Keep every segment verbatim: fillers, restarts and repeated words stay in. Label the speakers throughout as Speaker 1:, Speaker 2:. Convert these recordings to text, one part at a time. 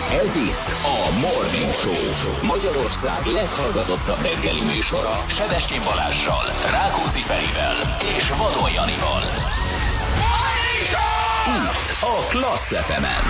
Speaker 1: Ez itt a Morning Show. Magyarország leghallgatottabb reggeli műsora. Sebestyén Balázssal, Rákóczi Ferivel és Vadon Janival. Itt a Klassz ef emen.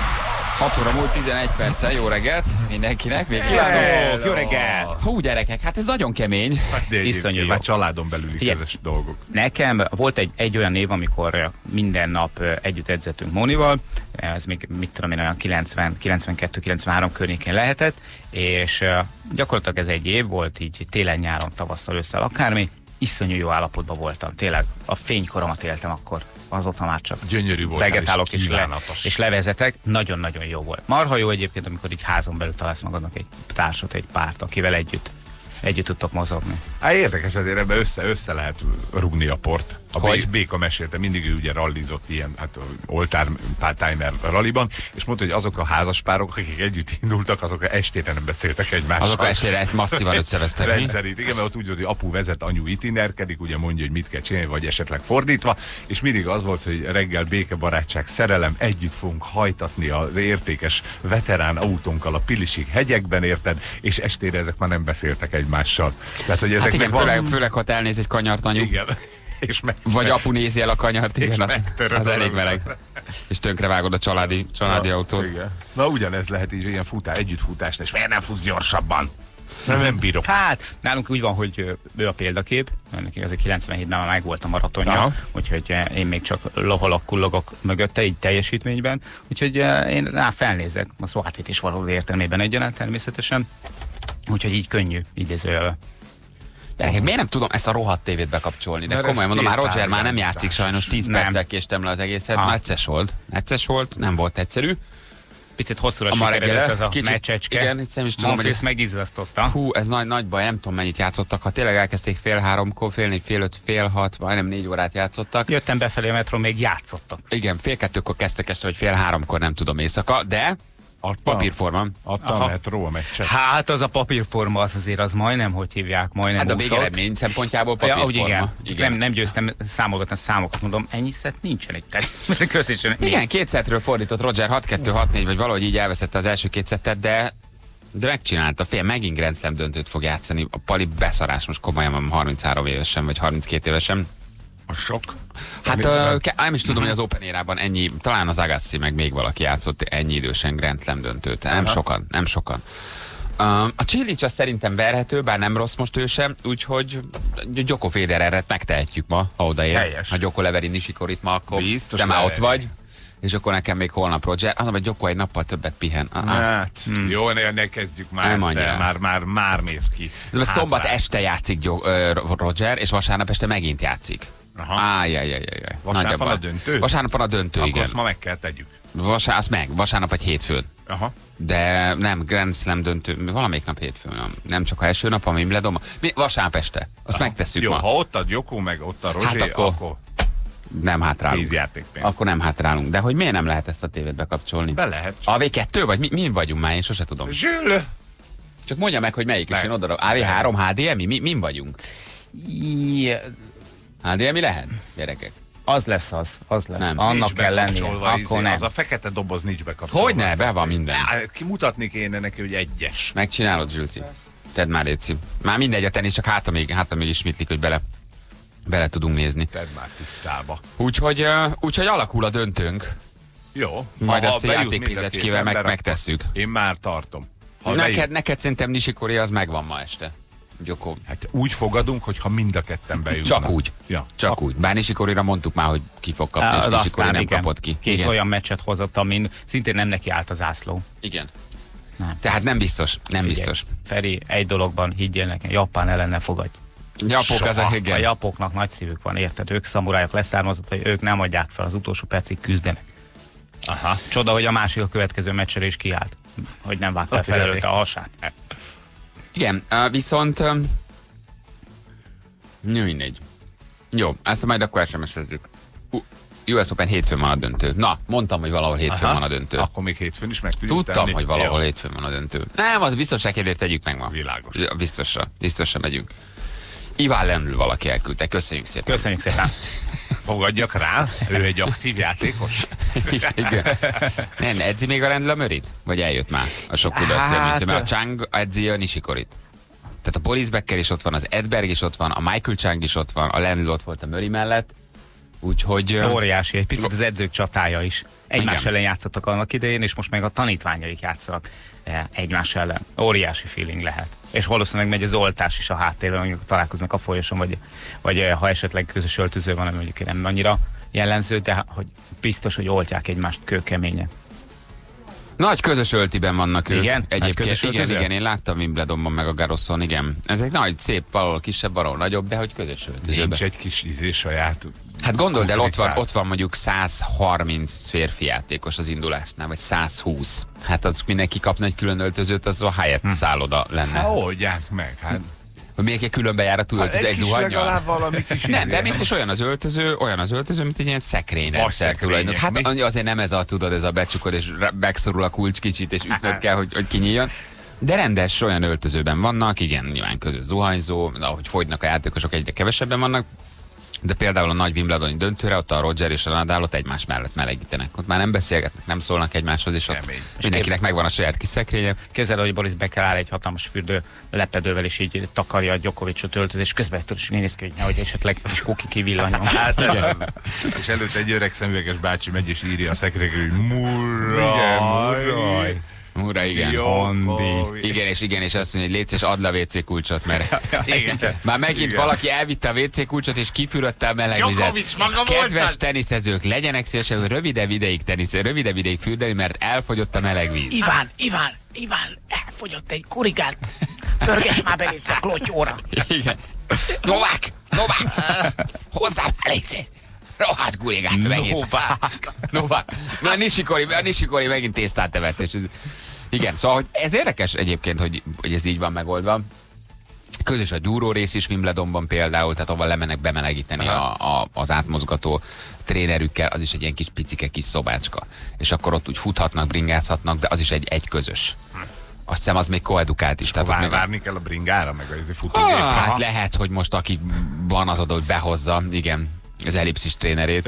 Speaker 2: hat óra múlt tizenegy perccel, jó reggelt mindenkinek.
Speaker 3: Sziasztok, jó reggelt!
Speaker 2: Hú, gyerekek, hát ez nagyon kemény.
Speaker 3: Hát de
Speaker 2: Iszonyú
Speaker 3: már
Speaker 2: jó.
Speaker 3: családon belüli
Speaker 2: Figyelj,
Speaker 3: közös dolgok.
Speaker 2: Nekem volt egy, egy olyan év, amikor minden nap együtt edzettünk Mónival, ez még mit tudom én, olyan kilencven, kilencvenkettő, kilencvenhárom környékén lehetett, és gyakorlatilag ez egy év volt, így télen, nyáron, tavasszal, ősszel, akármi, iszonyú jó állapotban voltam, tényleg a fénykoromat éltem akkor. Azóta már csak
Speaker 3: gyönyörű volt,
Speaker 2: vegetálok és, és, le, és levezetek. Nagyon-nagyon jó volt. Marha jó egyébként, amikor így házon belül találsz magadnak egy társat, egy párt, akivel együtt, együtt tudtok mozogni.
Speaker 3: Hát érdekes, azért ebbe össze, össze lehet rugni a port. A
Speaker 2: Hogy?
Speaker 3: Béka mesélte, mindig ő ugye rallizott ilyen, hát oltár timer ralliban, és mondta, hogy azok a házaspárok, akik együtt indultak, azok estére nem beszéltek egymással.
Speaker 2: Azok estére egy masszívan összevesztek.
Speaker 3: Rendszerint, igen, mert ott úgy volt, hogy apu vezet, anyu itinerkedik, ugye mondja, hogy mit kell csinálni, vagy esetleg fordítva, és mindig az volt, hogy reggel béke, barátság, szerelem, együtt fogunk hajtatni az értékes veterán autónkkal a Pilisig hegyekben, érted, és estére ezek már nem beszéltek egymással. Tehát, hogy ezek
Speaker 2: Hát igen,
Speaker 3: van...
Speaker 2: főleg, főleg, ha elnéz egy kanyart anyu.
Speaker 3: Igen. És meg,
Speaker 2: Vagy apu nézi el a kanyart, igen, az, az elég meleg.
Speaker 3: meleg.
Speaker 2: És tönkre vágod a családi, családi
Speaker 3: Na,
Speaker 2: autót.
Speaker 3: Igen. Na ugyanez lehet így, ilyen futás, együttfutás, és miért nem futsz gyorsabban? Nem, nem bírok.
Speaker 2: Hát, nálunk úgy van, hogy ő a példakép, neki azért kilencvenhétben már megvolt a maratonja,
Speaker 3: Aha.
Speaker 2: úgyhogy én még csak loholok, kullogok mögötte, így teljesítményben, úgyhogy én rá felnézek, a szó átvités való értelmében egyaránt természetesen, úgyhogy így könnyű, idézőjelve.
Speaker 4: Gyerekek, miért nem tudom ezt a rohadt tévét bekapcsolni? De
Speaker 3: Mert
Speaker 4: komolyan
Speaker 3: ez
Speaker 4: mondom, már
Speaker 3: két
Speaker 4: Roger már nem
Speaker 3: tárgyalás.
Speaker 4: játszik sajnos, tíz
Speaker 2: Nem.
Speaker 4: perccel késtem le az egészet,
Speaker 2: Ah.
Speaker 4: már egyszer volt. Egyszer volt, nem volt egyszerű.
Speaker 2: Picit hosszúra
Speaker 4: A ma
Speaker 2: sikerült
Speaker 4: reggel
Speaker 2: ez a
Speaker 4: kicsit-
Speaker 2: meccecske.
Speaker 4: igen, itt nem is tudom, hogy
Speaker 2: Monfils
Speaker 4: ez-
Speaker 2: megizzasztotta.
Speaker 4: Hú, ez nagy, nagy baj, nem tudom mennyit játszottak. Ha tényleg elkezdték fél háromkor, fél négy, fél öt, fél hat, majdnem négy órát játszottak.
Speaker 2: Jöttem befelé a metró, még játszottak.
Speaker 4: Igen, fél kettőkor kezdtek este, vagy fél háromkor, nem tudom éjszaka, de papírforma.
Speaker 3: Adta
Speaker 2: Aha.
Speaker 3: a metró a meccset.
Speaker 2: Hát az a papírforma, az azért az majdnem, hogy hívják, majdnem
Speaker 4: Hát a
Speaker 2: úszott.
Speaker 4: végeredmény szempontjából
Speaker 2: Ja,
Speaker 4: papírforma.
Speaker 2: úgy igen. igen. Nem, nem győztem számolgatni a számokat, mondom, ennyi szett nincsen egy tenisz. Köszönöm.
Speaker 4: Igen, két szettről fordított Roger, hat kettő, hat négy, vagy valahogy így elveszette az első két szettet, de de megcsinálta, fél, megint Grand Slam döntőt fog játszani. A Pali beszarás, most komolyan van, harminchárom évesen, vagy harminckét évesen.
Speaker 3: A sok.
Speaker 4: Hát ö, ke- nem is tudom, hogy az Open érában ennyi, talán az Agassi meg még valaki játszott ennyi idősen Grand Slam döntőt. Nem sokan, nem sokan. Uh, a Cilic az szerintem verhető, bár nem rossz most ő sem, úgyhogy Gyoko Federeret megtehetjük ma, ha odaér.
Speaker 3: Helyes.
Speaker 4: Ha Gyoko leveri Nishikorit ma, akkor
Speaker 3: Biztos
Speaker 4: te már ott
Speaker 3: leveri.
Speaker 4: vagy. És akkor nekem még holnap Roger. Az, hogy Gyoko egy nappal többet pihen. Ah, ah.
Speaker 3: Hát, hmm. Jó, ne, ne kezdjük már
Speaker 4: Nem
Speaker 3: ezt
Speaker 4: annyira.
Speaker 3: el, már, már, már néz ki.
Speaker 4: Ez a szombat
Speaker 3: Hátrán.
Speaker 4: este játszik Gyo- ö, Roger, és vasárnap este megint játszik.
Speaker 3: Aha.
Speaker 4: Ájjajjajjaj.
Speaker 3: Vasárnap van a döntő?
Speaker 4: Vasárnap van a döntő,
Speaker 3: Akkor
Speaker 4: igen.
Speaker 3: azt ma meg kell tegyük.
Speaker 4: Vasár, azt meg, vasárnap vagy hétfőn.
Speaker 3: Aha.
Speaker 4: De nem, Grand Slam döntő, valamelyik nap hétfőn, nem, nem csak a első nap, ami Wimbledon. Mi, vasárnap este, azt
Speaker 3: Aha.
Speaker 4: megtesszük
Speaker 3: Jó,
Speaker 4: ma.
Speaker 3: ha ott a Gyoko, meg ott a Rozsé,
Speaker 4: Hát akkor-
Speaker 3: akkor
Speaker 4: Nem hátrálunk.
Speaker 3: tíz játékpénz.
Speaker 4: Akkor nem hátrálunk. De hogy miért nem lehet ezt a tévét bekapcsolni?
Speaker 3: Be lehet.
Speaker 4: á vé kettő vagy mi, mi vagyunk már, én sose tudom.
Speaker 3: Zsül!
Speaker 4: Csak mondja meg, hogy melyik, és
Speaker 3: Meg.
Speaker 4: én oda. á vé három, há dé em i, mi, min vagyunk? há dé em i lehet, gyerekek?
Speaker 2: Az lesz az, az lesz.
Speaker 4: Nem,
Speaker 2: Annak
Speaker 3: Nincs
Speaker 2: kell lennie,
Speaker 3: bekapcsolva,
Speaker 2: akkor
Speaker 3: izé,
Speaker 2: nem.
Speaker 3: az a fekete doboz nincs bekapcsolva.
Speaker 4: Hogyne, be van minden.
Speaker 3: Á, Kimutatni kéne neki, hogy egyes.
Speaker 4: Megcsinálod, Zsülci. Tedd már, Léci. Már mindegy a tenisz, csak hátra még, hátra még ismétlik, hogy bele, bele tudunk nézni.
Speaker 3: Tedd már tisztába.
Speaker 4: Úgyhogy, uh, úgyhogy alakul a döntőnk.
Speaker 3: Jó.
Speaker 4: Majd
Speaker 3: Ha- ha
Speaker 4: ezt a
Speaker 3: bejut mind a
Speaker 4: játékpénzecskével
Speaker 3: két
Speaker 4: meg,
Speaker 3: ember,
Speaker 4: megtesszük.
Speaker 3: akkor Én már tartom. Ha
Speaker 4: Neked,
Speaker 3: bejut-
Speaker 4: neked szerintem Nishikori az megvan ma este. Gyoko.
Speaker 3: Hát úgy fogadunk, hogyha mind a ketten bejutnak.
Speaker 4: Csak úgy.
Speaker 3: Ja.
Speaker 4: Csak
Speaker 3: Ak-
Speaker 4: úgy. Bár Nishikorira mondtuk már, hogy ki fog kapni, és
Speaker 2: De
Speaker 4: Nishikori nem
Speaker 2: igen,
Speaker 4: kapott ki.
Speaker 2: Két
Speaker 4: Igen.
Speaker 2: olyan meccset hozott, amin szintén nem neki állt az ászló.
Speaker 4: Igen.
Speaker 2: Nem.
Speaker 4: Tehát nem biztos. Nem
Speaker 2: Figyelj,
Speaker 4: biztos.
Speaker 2: Feri, egy dologban higgyél nekem, Japán ellen ne fogadj.
Speaker 4: Japok
Speaker 2: Soha.
Speaker 4: ezek,
Speaker 2: A
Speaker 4: igen.
Speaker 2: japoknak nagy szívük van, érted? Ők szamurájok leszármazott, hogy ők nem adják fel, az utolsó percig küzdenek.
Speaker 3: Aha.
Speaker 2: Csoda, hogy a másik a következő meccsre is kiállt, hogy nem vágta
Speaker 3: Hát,
Speaker 2: fel előtte a hasát.
Speaker 4: Igen, uh, viszont... Um, jó, mindegy. Jó, ezt majd akkor es em es-ezzük. Uh, u es Open hétfőn van a döntő. Na, mondtam, hogy valahol hétfőn
Speaker 3: Aha.
Speaker 4: van a döntő.
Speaker 3: Akkor még hétfőn is meg tudjuk
Speaker 4: Tudtam,
Speaker 3: tenni.
Speaker 4: hogy valahol
Speaker 3: Jó.
Speaker 4: hétfőn van a döntő. Nem, az biztonságért tegyük meg ma.
Speaker 3: Világos.
Speaker 4: Ja, biztosra, biztosra megyünk. Iván Lendl valaki elküldte, köszönjük szépen.
Speaker 2: Köszönjük szépen.
Speaker 3: Fogadjak rá, ő egy aktív játékos.
Speaker 4: Igen. Nem, edzi még a Lendl a Mörit? Vagy eljött már a sok kudarc
Speaker 2: Hát,
Speaker 4: élmény? Mert a Chang edzi a Nishikorit. Tehát a Boris Becker is ott van, az Edberg is ott van, a Michael Chang is ott van, a Lendl ott volt a Möri mellett. Úgyhogy...
Speaker 2: Óriási, egy picit az edzők csatája is. Egymás
Speaker 4: Igen.
Speaker 2: ellen játszottak annak idején, és most meg a tanítványaik játszanak egymás ellen. Óriási feeling lehet. És valószínűleg megy az oltás is a háttérben, amikor találkoznak a folyoson, vagy, vagy ha esetleg közös öltöző van, ami mondjuk nem annyira jellemző, de hogy biztos, hogy oltják egymást kőkeményen.
Speaker 4: Nagy közös öltiben vannak ők.
Speaker 2: Igen?
Speaker 4: Egyébként,
Speaker 2: közös
Speaker 4: igen,
Speaker 2: öltöző?
Speaker 4: igen, én láttam Wimbledonban meg a Garroson, igen. Ez egy nagy, szép, valahol kisebb, valahol nagyobb, de hogy közös öltözőben.
Speaker 3: Nincs egy kis izé saját...
Speaker 4: Hát gondold el, ott van,
Speaker 3: kutricát.
Speaker 4: ott van mondjuk száz harminc férfi játékos az indulásnál, vagy száz húsz. Hát az mindenki kapna egy külön öltözőt, az a Hyatt hm. szálloda lenne.
Speaker 3: Hát oldják meg, hát...
Speaker 4: Vagy még egy külön bejáratú
Speaker 3: Hát
Speaker 4: öltöző, egy,
Speaker 3: egy kis
Speaker 4: zuhannyal.
Speaker 3: legalább valami kis
Speaker 4: Nem,
Speaker 3: izé,
Speaker 4: de mész, és olyan az öltöző, olyan az öltöző, mint egy ilyen szekrényrendszer tulajdonképpen. Hát
Speaker 3: mi?
Speaker 4: azért nem ez a, tudod, ez a becsukod, és megszorul a kulcs kicsit, és ütnöd kell, hogy, hogy kinyíljon. De rendes olyan öltözőben vannak, igen, nyilván közös zuhanyzó, ahogy fogynak a játékosok, egyre kevesebben vannak. De például a nagy Wimbledoni döntőre, ott a Roger és a Nadal ott egymás mellett melegítenek. Ott már nem beszélgetnek, nem szólnak egymáshoz, és ott
Speaker 3: Kemény.
Speaker 4: mindenkinek megvan a saját kis szekrénye.
Speaker 2: Képzeld, hogy Boris Becker áll egy hatalmas fürdő lepedővel, és így takarja a Djokovicot öltözés közben, és néz ki, hogy nehogy esetleg kis kuki kivillanjon.
Speaker 3: Hát ez. És előtt egy öreg szemüveges bácsi megy és írja a szekrényre, hogy Murraj.
Speaker 4: Ura, igen.
Speaker 3: Jó,
Speaker 2: Hondi.
Speaker 4: Igen, és igen, és azt mondja, hogy légy és add le a vé cé kulcsot, mert igen. Már megint
Speaker 3: Igen.
Speaker 4: valaki elvitte a vé cé kulcsot, és kifürödte a meleg vizet.
Speaker 3: Djokovic, maga
Speaker 4: Kedves
Speaker 3: voltad?
Speaker 4: teniszezők, legyenek szívesek rövidebb ideig tenisz, rövidebb ideig fürdeni, mert elfogyott a meleg víz.
Speaker 2: Iván, Iván, Iván, elfogyott egy kurigát. Pörges már be légy a klotyóra.
Speaker 4: Igen. Novák! Novák! Hozzá légy! Rohadt gurigát megint.
Speaker 2: Novák.
Speaker 4: Novák. A Nishikori, a Nishikori megint tésztát evett. És ez... Igen, szóval hogy ez érdekes egyébként, hogy, hogy ez így van megoldva. Közös a gyúró rész is Wimbledonban például, tehát ahol lemennek bemelegíteni a, a, az átmozgató trénerükkel, az is egy ilyen kis picike kis szobácska. És akkor ott úgy futhatnak, bringázhatnak, de az is egy, egy közös. Azt hiszem, az még koedukált is. Tehát ott
Speaker 3: Vár,
Speaker 4: még...
Speaker 3: várni kell a bringára, meg a futógépre.
Speaker 4: Hát
Speaker 3: ha?
Speaker 4: lehet, hogy most aki van az oda, hogy behozza, igen, az ellipszis trénerét.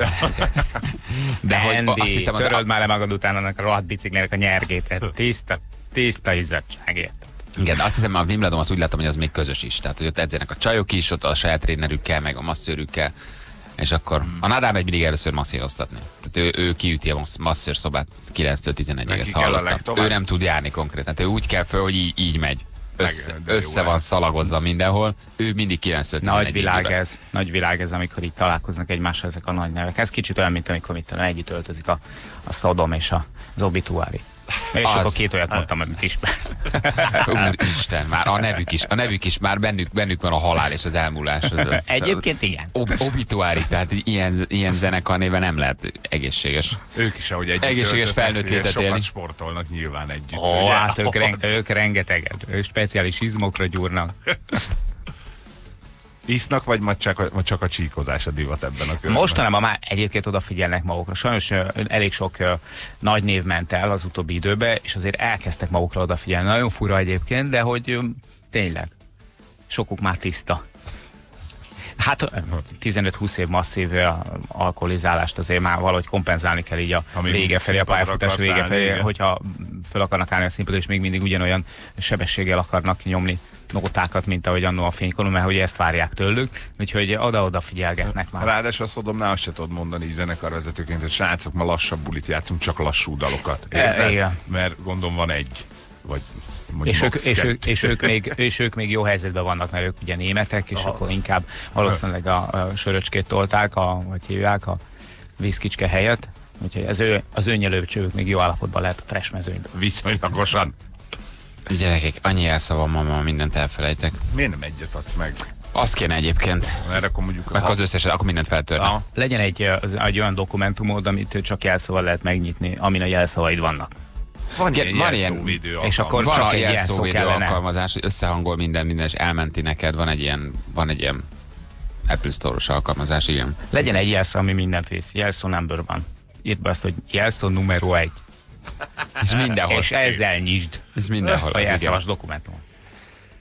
Speaker 4: De hogy
Speaker 2: Andy,
Speaker 4: azt hiszem, az
Speaker 2: töröld már le magad után annak a rohadt biciklinek a nyergét. Ez tiszta, tiszta izzadságért.
Speaker 4: igen, de azt hiszem, a Wimbledon azt úgy láttam, hogy az még közös is. Tehát, hogy ott edzenek a csajok is, ott a saját trénerükkel, meg a masszőrükkel, és akkor a Nadal megy mindig először masszíroztatni. Tehát ő, ő kiüti a masszőr szobát kilenctől tizenegyig, ezt
Speaker 3: kell a
Speaker 4: hallottam.
Speaker 3: legtovább.
Speaker 4: Ő nem tud járni konkrétan. Tehát ő úgy kell föl, hogy így, így megy. Össze,
Speaker 3: Meg- de jó,
Speaker 4: össze van
Speaker 3: ez.
Speaker 4: szalagozva mindenhol. Ő mindig kilenctől
Speaker 2: Nagy
Speaker 4: tizenegyig.
Speaker 2: világ ez, nagy világ ez, amikor így találkoznak egymással ezek a nagy nevek. Ez kicsit olyan, mint amikor mit tudom, együtt öltözik a, a Szodom és a, az Obituári. És
Speaker 4: Az.
Speaker 2: akkor két olyat mondtam, amit ismersz.
Speaker 4: Úristen, már a nevük is, a nevük is, már bennük, bennük van a halál és az elmúlás. Az-
Speaker 2: Egyébként igen.
Speaker 4: Ob obituári, tehát ilyen, ilyen zenekar néven nem lehet egészséges.
Speaker 3: Ők is, ahogy együtt
Speaker 4: Egészséges
Speaker 3: öltöznek,
Speaker 4: felnőtt
Speaker 3: ugye
Speaker 4: életet
Speaker 3: sokat
Speaker 4: élni.
Speaker 3: sportolnak nyilván együtt.
Speaker 2: Ó,
Speaker 3: ugye?
Speaker 2: hát ők, ren ők rengeteget. Ők speciális izmokra gyúrnak.
Speaker 3: Isznak, vagy majd csak, vagy csak a csíkozás a divat ebben a körben?
Speaker 2: Mostanában már egyébként odafigyelnek magukra. Sajnos ö, elég sok ö, nagy név ment el az utóbbi időben, és azért elkezdtek magukra odafigyelni. Nagyon fura egyébként, de hogy ö, tényleg, sokuk már tiszta. Hát tizenöt-húsz év masszív ö, alkoholizálást azért már valahogy kompenzálni kell így a
Speaker 3: Ami
Speaker 2: vége felé, a
Speaker 3: színpadra
Speaker 2: pályafutás
Speaker 3: akarsz
Speaker 2: vége
Speaker 3: állni,
Speaker 2: felé,
Speaker 3: igen.
Speaker 2: hogyha föl akarnak állni a színpadra, és még mindig ugyanolyan sebességgel akarnak nyomni nótákat, mint ahogy annó a fénykolon, mert hogy ezt várják tőlük, úgyhogy oda-oda figyelgetnek már.
Speaker 3: Ráadásul a Szodomnál azt se tudod mondani így zenekarvezetőként, hogy srácok, ma lassabb bulit játszunk, csak lassú dalokat. Érted?
Speaker 2: E, igen.
Speaker 3: Mert gondolom van egy, vagy mondjuk
Speaker 2: És ők,
Speaker 3: max.
Speaker 2: és, ők,
Speaker 3: kettő.
Speaker 2: és, ők még, és ők még jó helyzetben vannak, mert ők ugye németek, és
Speaker 3: Aha.
Speaker 2: akkor inkább valószínűleg a, a söröcskét tolták, a, hogy hívják, a vízkicske helyett. Úgyhogy az ő, az önnyelőcsövük még jó állapotban lehet a trash mezőnyben.
Speaker 3: Viszonylagosan.
Speaker 4: Gyerekek, annyi elszavam ma, ma mindent elfelejtek.
Speaker 3: Miért nem egyet adsz meg?
Speaker 4: Azt kéne egyébként.
Speaker 3: Mert akkor mondjuk...
Speaker 4: Akkor az összes, akkor mindent feltörne.
Speaker 3: Aha.
Speaker 2: Legyen egy, az, egy olyan dokumentumod, amit csak jelszóval lehet megnyitni, amin a jelszavaid vannak.
Speaker 3: Van
Speaker 4: Ge-
Speaker 3: ilyen
Speaker 4: van ilyen-
Speaker 3: jelszóvédő
Speaker 2: és akkor
Speaker 4: Van
Speaker 2: csak
Speaker 4: a
Speaker 2: egy jelszó
Speaker 4: jelszóvédő
Speaker 2: kellene.
Speaker 4: alkalmazás, hogy összehangol minden, minden, és elmenti neked. Van egy ilyen, van egy ilyen Apple Store-os alkalmazás, igen.
Speaker 2: Legyen egy jelszó, ami mindent visz. Jelszó number van. Írd be azt, hogy jelszó numero egy.
Speaker 4: És mindenhol.
Speaker 2: És ezzel nyisd
Speaker 4: És mindenhol.
Speaker 2: a
Speaker 4: az igen.
Speaker 2: jelszavas dokumentumot.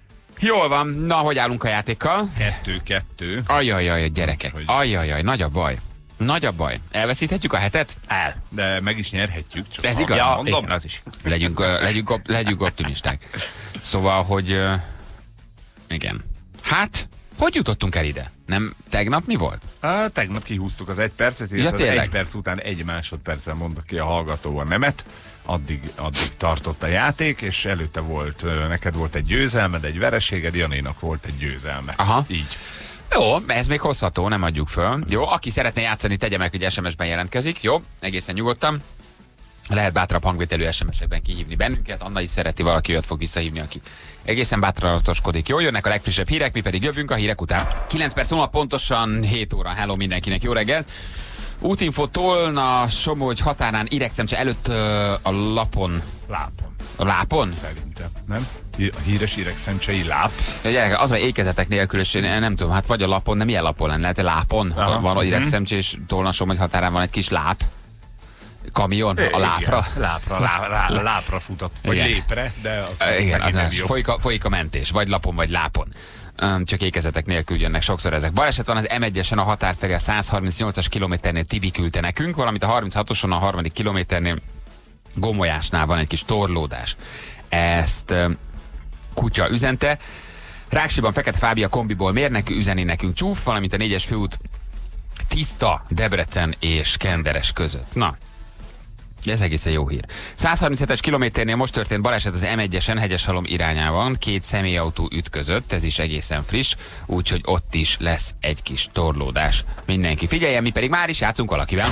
Speaker 4: Jól van, na, hogy állunk a játékkal?
Speaker 3: Kettő-kettő.
Speaker 4: Ajajaj, gyerekek,
Speaker 3: Hogy-
Speaker 4: ajajaj, nagy a baj. Nagy a baj. Elveszíthetjük a hetet?
Speaker 2: El.
Speaker 3: De meg is nyerhetjük. Csak
Speaker 4: Ez
Speaker 3: ha
Speaker 4: igaz?
Speaker 3: azt
Speaker 2: Ja,
Speaker 3: mondom.
Speaker 2: igen, az is.
Speaker 4: Legyünk, ö, legyünk, op- legyünk optimisták. Szóval, hogy... ö, Igen. Hát, hogy jutottunk el ide? Nem tegnap mi volt?
Speaker 3: Á, tegnap kihúztuk az egy percet, és
Speaker 4: Ja,
Speaker 3: az
Speaker 4: tényleg?
Speaker 3: egy perc után egy másodperccel mondta ki a hallgató a nemet. Addig, addig tartott a játék, és előtte volt, ö, neked volt egy győzelmed, egy vereséged, Janinak volt egy győzelme.
Speaker 4: Aha.
Speaker 3: Így.
Speaker 4: Jó, ez még hozható, nem adjuk föl. Jó, aki szeretne játszani, tegye meg, hogy es em es-ben jelentkezik. Jó, egészen nyugodtan. Lehet bátrabb hangvételű es em es-ekben kihívni bennünket. Anna is szereti, valaki olyat fog visszahívni, aki egészen bátran aratoskodik. Jó, jönnek a legfrissebb hírek, mi pedig jövünk a hírek után. kilenc perc múlva pontosan hét óra. Hello mindenkinek, jó reggelt! Útinfo Tolna, Somogy határán, Iregcemcse előtt ö, a lapon.
Speaker 3: Lápon.
Speaker 4: A lápon?
Speaker 3: Szerintem, nem? A híres Iregszemcsei láp.
Speaker 4: Ja, gyerekek, az, hogy ékezetek nélkül, és én nem tudom, hát vagy a lapon, nem milyen lapon lenne, lehet, lápon.
Speaker 3: Aha.
Speaker 4: Van a Iregcemcse, és Tolna, Somogy határán van egy kis láp. Kamion, a lápra.
Speaker 3: Igen, lápra, lá, lá, lápra futott, vagy
Speaker 4: Igen.
Speaker 3: lépre, de azt
Speaker 4: Uh, igen,
Speaker 3: megint
Speaker 4: az
Speaker 3: nem
Speaker 4: az,
Speaker 3: jó.
Speaker 4: folyik, a, folyik a mentés, vagy lapon, vagy lápon. Um, csak ékezetek nélkül jönnek sokszor ezek. Baleset van az em egyesen a határ felé a száz harmincnyolcas kilométernél, Tibi küldte nekünk, valamint a harminchatoson a harmadik kilométernél Gomolyásnál van egy kis torlódás. Ezt um, Kutya üzente. Ráksiban Fekete Fábia a kombiból mérnek, üzeni nekünk Csúf, valamint a négyes főút Tiszta, Debrecen és Kenderes között. Na, ez egészen jó hír. száz harminchetes kilométernél most történt baleset az em egyesen Hegyeshalom irányában, két személyautó ütközött, ez is egészen friss, úgyhogy ott is lesz egy kis torlódás. Mindenki figyeljen, mi pedig már is játszunk valakivel.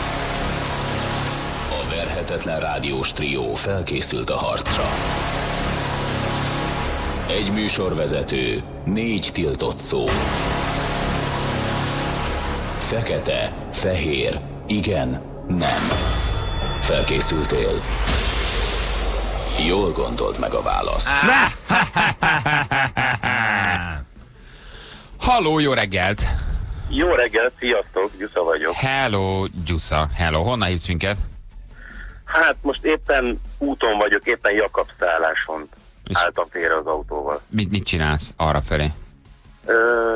Speaker 1: A verhetetlen rádiós trió felkészült a harcra. Egy műsorvezető, négy tiltott szó. Fekete, fehér, igen, nem. Felkészültél? Jól gondold meg a választ.
Speaker 4: Halló, jó reggelt!
Speaker 5: Jó reggelt, sziasztok, Gyusza vagyok.
Speaker 4: Hello, Gyusza. Hello, honnan hívsz minket?
Speaker 5: Hát most éppen úton vagyok, éppen Jakab szálláson
Speaker 4: És-
Speaker 5: álltam félre az autóval.
Speaker 4: Mit, mit csinálsz arra felé?
Speaker 5: Ö,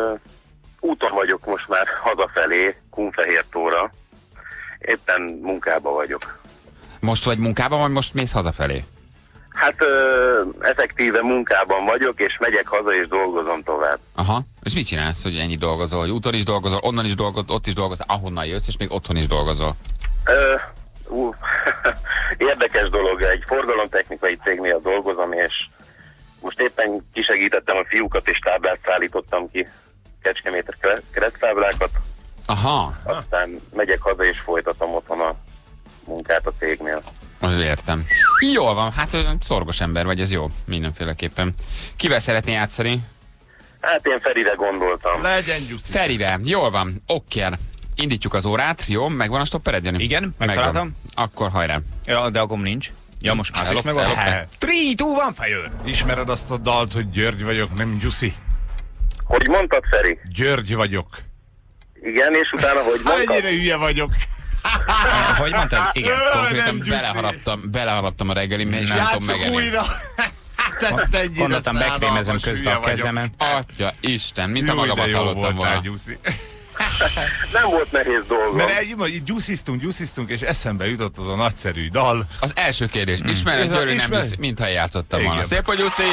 Speaker 5: úton vagyok most már hazafelé, Kunfehértóra. Éppen munkába vagyok.
Speaker 4: Most vagy munkában, vagy most mész hazafelé?
Speaker 5: Hát ö, effektíve munkában vagyok, és megyek haza, és dolgozom tovább.
Speaker 4: Aha. És mit csinálsz, hogy ennyi dolgozol? Hogy úton is dolgozol, onnan is dolgozol, ott is dolgozol, ahonnan jössz, és még otthon is dolgozol.
Speaker 5: Ö, ú, érdekes dolog, egy forgalomtechnikai cégnél dolgozom, és most éppen kisegítettem a fiúkat, és táblát szállítottam ki, Kecskemétre kere- kereszttáblákat,
Speaker 4: Aha,
Speaker 5: aztán megyek haza, és folytatom otthon a munkát a cégnél.
Speaker 4: most értem. Jól van, hát ö, szorgos ember vagy, ez jó, mindenféleképpen. Kivel szeretné játszani?
Speaker 5: Hát én Ferire gondoltam.
Speaker 3: Legyen Gyuszi.
Speaker 4: Ferivel, jól van, oké. Indítjuk az órát, jó? Megvan a stoppered, Jani?
Speaker 2: Igen,
Speaker 4: Megvan.
Speaker 2: megtaláltam.
Speaker 4: Akkor hajrá.
Speaker 2: Ja, de akkor nincs. Ja, most már is
Speaker 4: Ellopta,
Speaker 2: megvan.
Speaker 4: ellopta.
Speaker 2: három, kettő, one, fire!
Speaker 3: Ismered azt a dalt, hogy György vagyok, nem Gyuszi?
Speaker 5: Hogy mondtad, Feri?
Speaker 3: György vagyok.
Speaker 5: Igen, és utána hogy mondtad?
Speaker 3: Mennyire hülye vagyok.
Speaker 2: Hogy mondtad? Igen.
Speaker 4: Konkrétan
Speaker 3: nem, Gyuszi.
Speaker 4: beleharaptam, beleharaptam a reggelimbe, és nem tudom
Speaker 3: Játsszuk
Speaker 4: megenni.
Speaker 3: újra. Hát ezt ennyire
Speaker 2: Gondoltam, bekrémezem
Speaker 3: szánalmas
Speaker 2: közben a
Speaker 3: hülye vagyok.
Speaker 2: kezemen.
Speaker 4: Atya Isten, mint a
Speaker 3: Jó, de
Speaker 4: magamat
Speaker 3: jó
Speaker 4: hallottam
Speaker 3: voltál,
Speaker 4: volna.
Speaker 3: Gyuszi.
Speaker 5: Nem volt nehéz dolgom.
Speaker 3: Mert egy, így gyusziztunk, gyusziztunk, és eszembe jutott az a nagyszerű dal.
Speaker 4: Az első kérdés, ismered
Speaker 3: Ez a-
Speaker 4: György, nem
Speaker 3: ismer-
Speaker 4: hisz, mintha játszottam volna.
Speaker 3: Igen.
Speaker 4: Szép, hogy Jussi!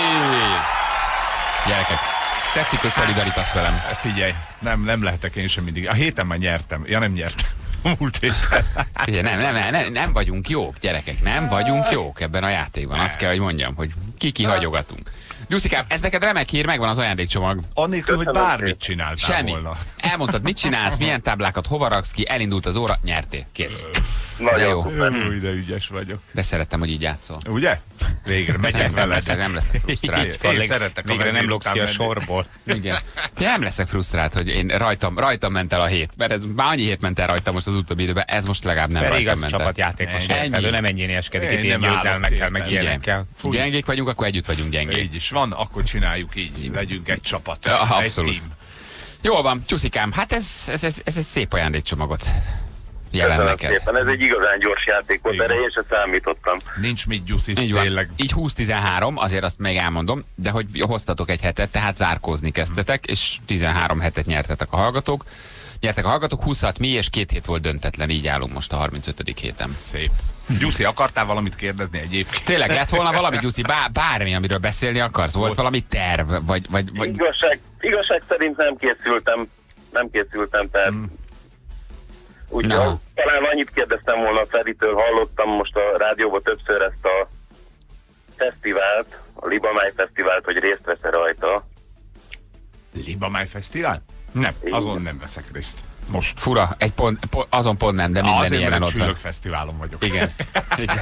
Speaker 4: Gyerekek, tetszik, hogy szolidarítasz velem.
Speaker 3: Figyelj, nem, nem lehetek én sem mindig. A héten már nyertem. Ja, nem nyertem. A múlt héten.
Speaker 4: Figyelj, nem, nem, nem, nem vagyunk jók, gyerekek, nem vagyunk jók ebben a játékban. Azt kell, hogy mondjam, hogy ki-ki hagyogatunk. Gyuszikám, ez neked remek hír, megvan az ajándékcsomag.
Speaker 3: Annélkül, hogy
Speaker 5: Köszönöm
Speaker 3: bármit
Speaker 5: szépen.
Speaker 3: csináltál
Speaker 4: Semmi.
Speaker 3: volna.
Speaker 4: Elmondtad, mit csinálsz, milyen táblákat hova raksz ki, elindult az óra, nyertél. Kész.
Speaker 5: Nagyon
Speaker 4: jó.
Speaker 5: szuper.
Speaker 3: Új, de ügyes vagyok.
Speaker 4: De szerettem, hogy így játszol.
Speaker 3: Ugye? Végre megyek
Speaker 4: Nem
Speaker 3: vele.
Speaker 4: leszek, nem leszek frusztrált.
Speaker 2: Így van,
Speaker 3: Én
Speaker 2: leg-
Speaker 3: szeretek a
Speaker 2: végre nem
Speaker 3: vezér
Speaker 2: lopsz
Speaker 3: után
Speaker 2: ki a
Speaker 3: menni.
Speaker 2: sorból.
Speaker 4: Igen. Ja, nem leszek frusztrált, hogy én rajtam, rajtam ment el a hét. Mert ez már annyi hét ment el rajtam most az utóbbi időben, ez most legalább nem
Speaker 2: Feri
Speaker 4: rajtam
Speaker 2: igaz
Speaker 4: ment el.
Speaker 2: csapatjátékos,
Speaker 3: Ennyi.
Speaker 2: érted? Ő nem ennyire eskedik
Speaker 3: Én
Speaker 2: itt ilyen
Speaker 3: nem állok
Speaker 2: győzelmekkel, meg
Speaker 3: érted.
Speaker 2: ilyenekkel.
Speaker 3: Fúj.
Speaker 4: Gyengék vagyunk, akkor együtt vagyunk gyengék.
Speaker 3: Így is van, akkor csináljuk így. Legyünk egy csapat.
Speaker 4: Ja,
Speaker 3: egy
Speaker 4: abszolút.
Speaker 3: team.
Speaker 4: Jól van, Csúszikám, hát ez, ez, ez, ez egy szép ajándékcsomagot jelen
Speaker 5: Köszönöm
Speaker 4: neked.
Speaker 5: szépen, ez egy igazán gyors játék volt,
Speaker 3: Igen.
Speaker 5: erre én sem számítottam.
Speaker 3: Nincs mit, Gyuszi,
Speaker 4: Így van.
Speaker 3: tényleg.
Speaker 4: Így húsz tizenhárom, azért azt még elmondom, de hogy hoztatok egy hetet, tehát zárkózni kezdtetek, és tizenhárom hetet nyertetek a hallgatók. Nyertek a hallgatók, huszat mi, és két hét volt döntetlen, így állunk most a harmincötödik héten.
Speaker 3: Szép. Gyuszi, akartál valamit kérdezni egyébként?
Speaker 4: Tényleg lett volna valami, Gyuszi, bár, bármi, amiről beszélni akarsz? Volt valami terv? Vagy, vagy, vagy...
Speaker 5: Igazság, igazság szerint nem készültem, nem készültem, tehát
Speaker 3: Hmm.
Speaker 5: úgyhogy
Speaker 4: Na.
Speaker 5: talán annyit kérdeztem volna Feritől, hallottam most a rádióban többször ezt a fesztivált, a Libamáj fesztivált, hogy részt vesz rajta.
Speaker 3: Libamáj Fesztivál? Nem, azon nem veszek részt. Most.
Speaker 4: Fura, egy pont, pont, azon pont nem, de minden
Speaker 3: Azért,
Speaker 4: ilyen
Speaker 3: mert
Speaker 4: ott
Speaker 3: egy
Speaker 4: van.
Speaker 3: Csülök Fesztiválon vagyok.
Speaker 4: Igen. Igen.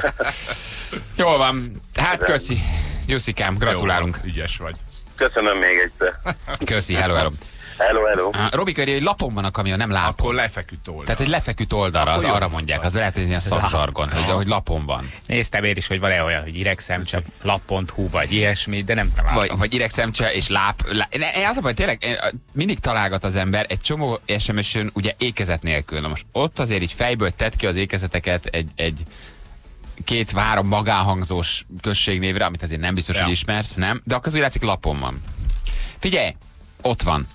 Speaker 4: Jól van. Hát köszi. Gyuszikám, gratulálunk.
Speaker 3: Jó, ügyes vagy.
Speaker 5: Köszönöm még egyszer.
Speaker 4: Köszi, hello, hello.
Speaker 5: Hello, hello.
Speaker 4: Uh, Robi köré, hogy lapon van a kamion, nem lápon.
Speaker 3: Akkor lefeküdt oldal.
Speaker 4: Tehát, hogy lefeküdt oldalra, az
Speaker 3: Akkor jó
Speaker 4: arra
Speaker 3: mondtad.
Speaker 4: mondják. Az lehet, hogy ez ilyen szakzsargon, hogy, hogy lapon van.
Speaker 2: Néztem én is, hogy van-e olyan, hogy iregszemcse, lap pont hu vagy ilyesmi, de nem találtam.
Speaker 4: Vagy, vagy iregszemcse és láp. lá... Ne, ne, az a baj, tényleg én, mindig találgat az ember egy csomó es em es-ön ugye ékezet nélkül. Na most ott azért így fejből tett ki az ékezeteket egy, egy két-három magánhangzós községnévre, amit azért nem biztos,
Speaker 3: Ja.
Speaker 4: hogy ismersz, nem? De akkor az úgy látszik lapon van. Figyelj, ott van.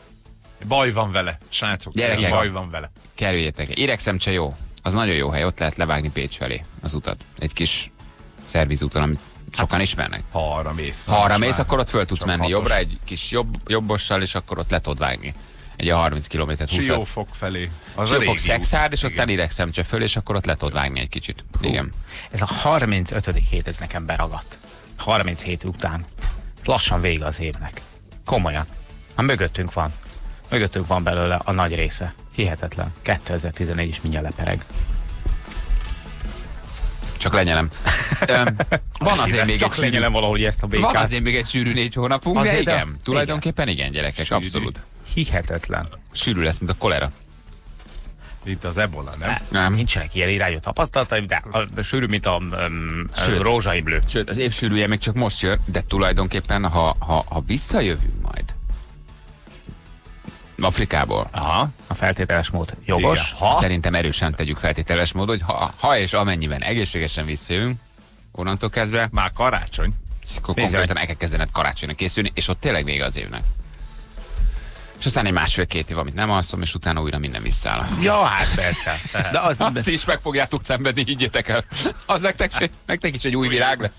Speaker 3: Baj van vele, srácok.
Speaker 4: Gyerekek.
Speaker 3: Baj van vele.
Speaker 4: Kerüljétek. Iregszemcse jó. Az nagyon jó hely, ott lehet levágni Pécs felé az utat. Egy kis szervizúton, amit sokan ismernek.
Speaker 3: Ha arra mész.
Speaker 4: Ha arra
Speaker 3: Most
Speaker 4: mész,
Speaker 3: már
Speaker 4: akkor ott föl tudsz
Speaker 3: csak
Speaker 4: menni
Speaker 3: hatos.
Speaker 4: jobbra, egy kis jobb, jobbossal, és akkor ott le tudod vágni. Egy a harminc kilométert, húsz.
Speaker 3: Siófok felé. Az a
Speaker 4: Siófok
Speaker 3: régi
Speaker 4: Szexárd,
Speaker 3: út.
Speaker 4: és aztán
Speaker 3: Igen.
Speaker 4: Iregszemcse föl, és akkor ott le tudod vágni egy kicsit. Igen.
Speaker 2: Ez a harmincötödik hét, ez nekem beragadt. harminchét után. Lassan vége az évnek. Komolyan. Hát mögöttünk van. Mögöttünk van belőle a nagy része. Hihetetlen. kétezer-tizenegy is mindjárt lepereg.
Speaker 4: Csak lenyelem. Öm, van azért még egy
Speaker 2: Csak
Speaker 4: sűrű,
Speaker 2: lenyelem valahogy ezt a békát.
Speaker 4: van azért még egy sűrű négy hónapunk, de
Speaker 2: Azért, de-
Speaker 4: igen. Tulajdonképpen igen, gyerekek,
Speaker 3: Sűrű.
Speaker 4: abszolút.
Speaker 2: Hihetetlen.
Speaker 4: Sűrű lesz, mint a kolera.
Speaker 3: Itt az ebola, nem?
Speaker 4: Nem.
Speaker 2: Nincsenek ilyen irányú tapasztalataim, de a, sűrű, mint a um,
Speaker 4: Sőt.
Speaker 2: rózsaimlő.
Speaker 4: Sőt, az év sűrűje még csak most jön, de tulajdonképpen, ha, ha, ha visszajövünk majd Afrikából,
Speaker 2: Aha. A feltételes mód jogos.
Speaker 3: Igen. Ha?
Speaker 4: szerintem erősen tegyük feltételes mód, hogy ha, ha és amennyiben egészségesen visszajövünk, onnantól kezdve,
Speaker 3: Már karácsony.
Speaker 4: akkor
Speaker 2: Bizony.
Speaker 4: konkrétan el kell kezdened karácsonyra készülni, és ott tényleg vége az évnek. És aztán egy másfél-két év, amit nem alszom, és utána újra minden visszaáll.
Speaker 2: Ja, hát persze. De az,
Speaker 4: Azt is meg fogjátok szenvedni, higgyétek el. Az nektek, nektek is egy új világ lesz.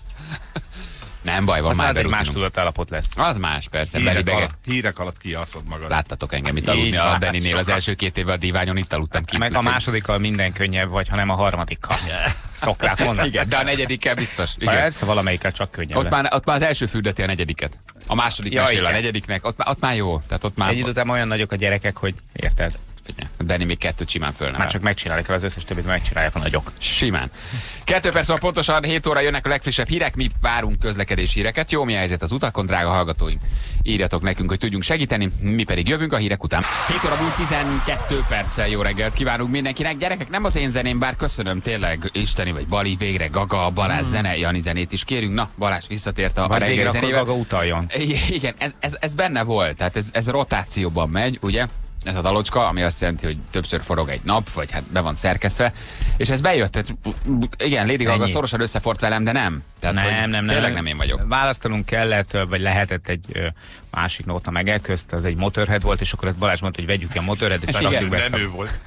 Speaker 4: Nem baj, van
Speaker 2: az
Speaker 4: már
Speaker 2: már egy más
Speaker 4: berutinunk.
Speaker 2: tudatállapot lesz.
Speaker 4: Az más, persze.
Speaker 3: Hírek
Speaker 4: Belibege.
Speaker 3: alatt, hírek alatt kialszod magad.
Speaker 4: Láttatok engem itt
Speaker 2: Így
Speaker 4: aludni a
Speaker 2: van,
Speaker 4: Beninél az
Speaker 3: sokat.
Speaker 4: első két évvel a diványon, itt aludtam ki.
Speaker 2: Meg a másodikkal minden könnyebb vagy, hanem a harmadikkal. Szokták mondani.
Speaker 4: Igen, de a negyedikkel biztos. Igen.
Speaker 2: Persze, valamelyikkel csak könnyebb
Speaker 4: Ott
Speaker 2: lesz.
Speaker 4: már, ott már az első fürdeti a negyediket. A második
Speaker 2: Ja,
Speaker 4: mesél a
Speaker 2: igen.
Speaker 4: negyediknek, ott, már- ott már jó. Tehát ott már...
Speaker 2: Egy idő után olyan nagyok a gyerekek, hogy érted?
Speaker 4: Figyelj, Benni még kettőt simán föl nem.
Speaker 2: Már csak megcsinálják el az összes többit, megcsinálják a nagyok.
Speaker 4: Simán. Kettő perc van pontosan, hét óra jönnek a legfrissebb hírek, mi várunk közlekedési híreket. Jó, mi a helyzet az utakon, drága hallgatóink? Írjatok nekünk, hogy tudjunk segíteni, mi pedig jövünk a hírek után. hét óra múlt tizenkettő perccel jó reggelt kívánunk mindenkinek. Gyerekek, nem az én zeném, bár köszönöm tényleg, Isteni vagy Bali, végre Gaga, Balázs hmm. zene, Jani zenét is kérünk. Na, Balázs visszatért a, a
Speaker 2: Vagy végre
Speaker 4: reggeli
Speaker 2: akkor
Speaker 4: zenével.
Speaker 2: Gaga utaljon.
Speaker 4: I- Igen, ez, ez, ez benne volt, tehát ez, ez rotációban megy, ugye? Ez a dalocska, ami azt jelenti, hogy többször forog egy nap, vagy hát be van szerkesztve, és ez bejött, tehát igen, Lady Gaga
Speaker 2: Ennyi.
Speaker 4: szorosan összefort velem, de nem. Tehát,
Speaker 2: Nem,
Speaker 4: hogy
Speaker 2: nem, nem.
Speaker 4: Tényleg nem én vagyok.
Speaker 2: Választanunk kellett, vagy lehetett egy ö, másik nóta meg elközt, az egy Motorhead volt, és akkor Balázs mondta, hogy vegyük ki a Motorhead-et, és
Speaker 4: Igen,
Speaker 2: rakjuk be ezt
Speaker 3: Nem
Speaker 2: a...
Speaker 3: ő volt.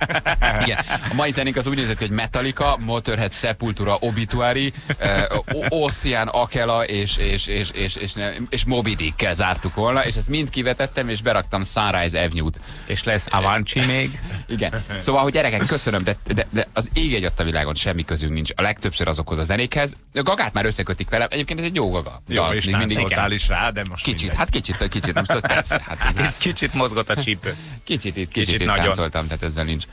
Speaker 4: Igen. A mai zenénk az úgy nézett, hogy Metallica, Motorhead, Sepultura, Obituary, uh, Ocean, Akela és, és, és, és, és, és, és Moby Dick-kel zártuk volna, és ezt mind kivetettem, és beraktam Sunrise Avenue-t.
Speaker 2: És lesz Avanci még.
Speaker 4: Igen. Szóval, hogy gyerekek, köszönöm, de, de, de az ég egy a világon semmi közünk nincs. A legtöbbször azokhoz a zenékhez. A Gagát már összekötik velem. Egyébként ez egy jó Gaga.
Speaker 3: Jó,
Speaker 4: dal.
Speaker 3: és
Speaker 4: Még mindig-
Speaker 3: táncoltál is rá, de most
Speaker 4: Kicsit,
Speaker 3: mindegy.
Speaker 4: hát kicsit, kicsit, most ott persze. Hát ez,
Speaker 2: Kicsit mozgott a csípő.
Speaker 4: kicsit itt, kicsit,
Speaker 2: Kicsit
Speaker 4: itt
Speaker 2: nagyon.
Speaker 4: táncoltam, tehát ezzel nincs.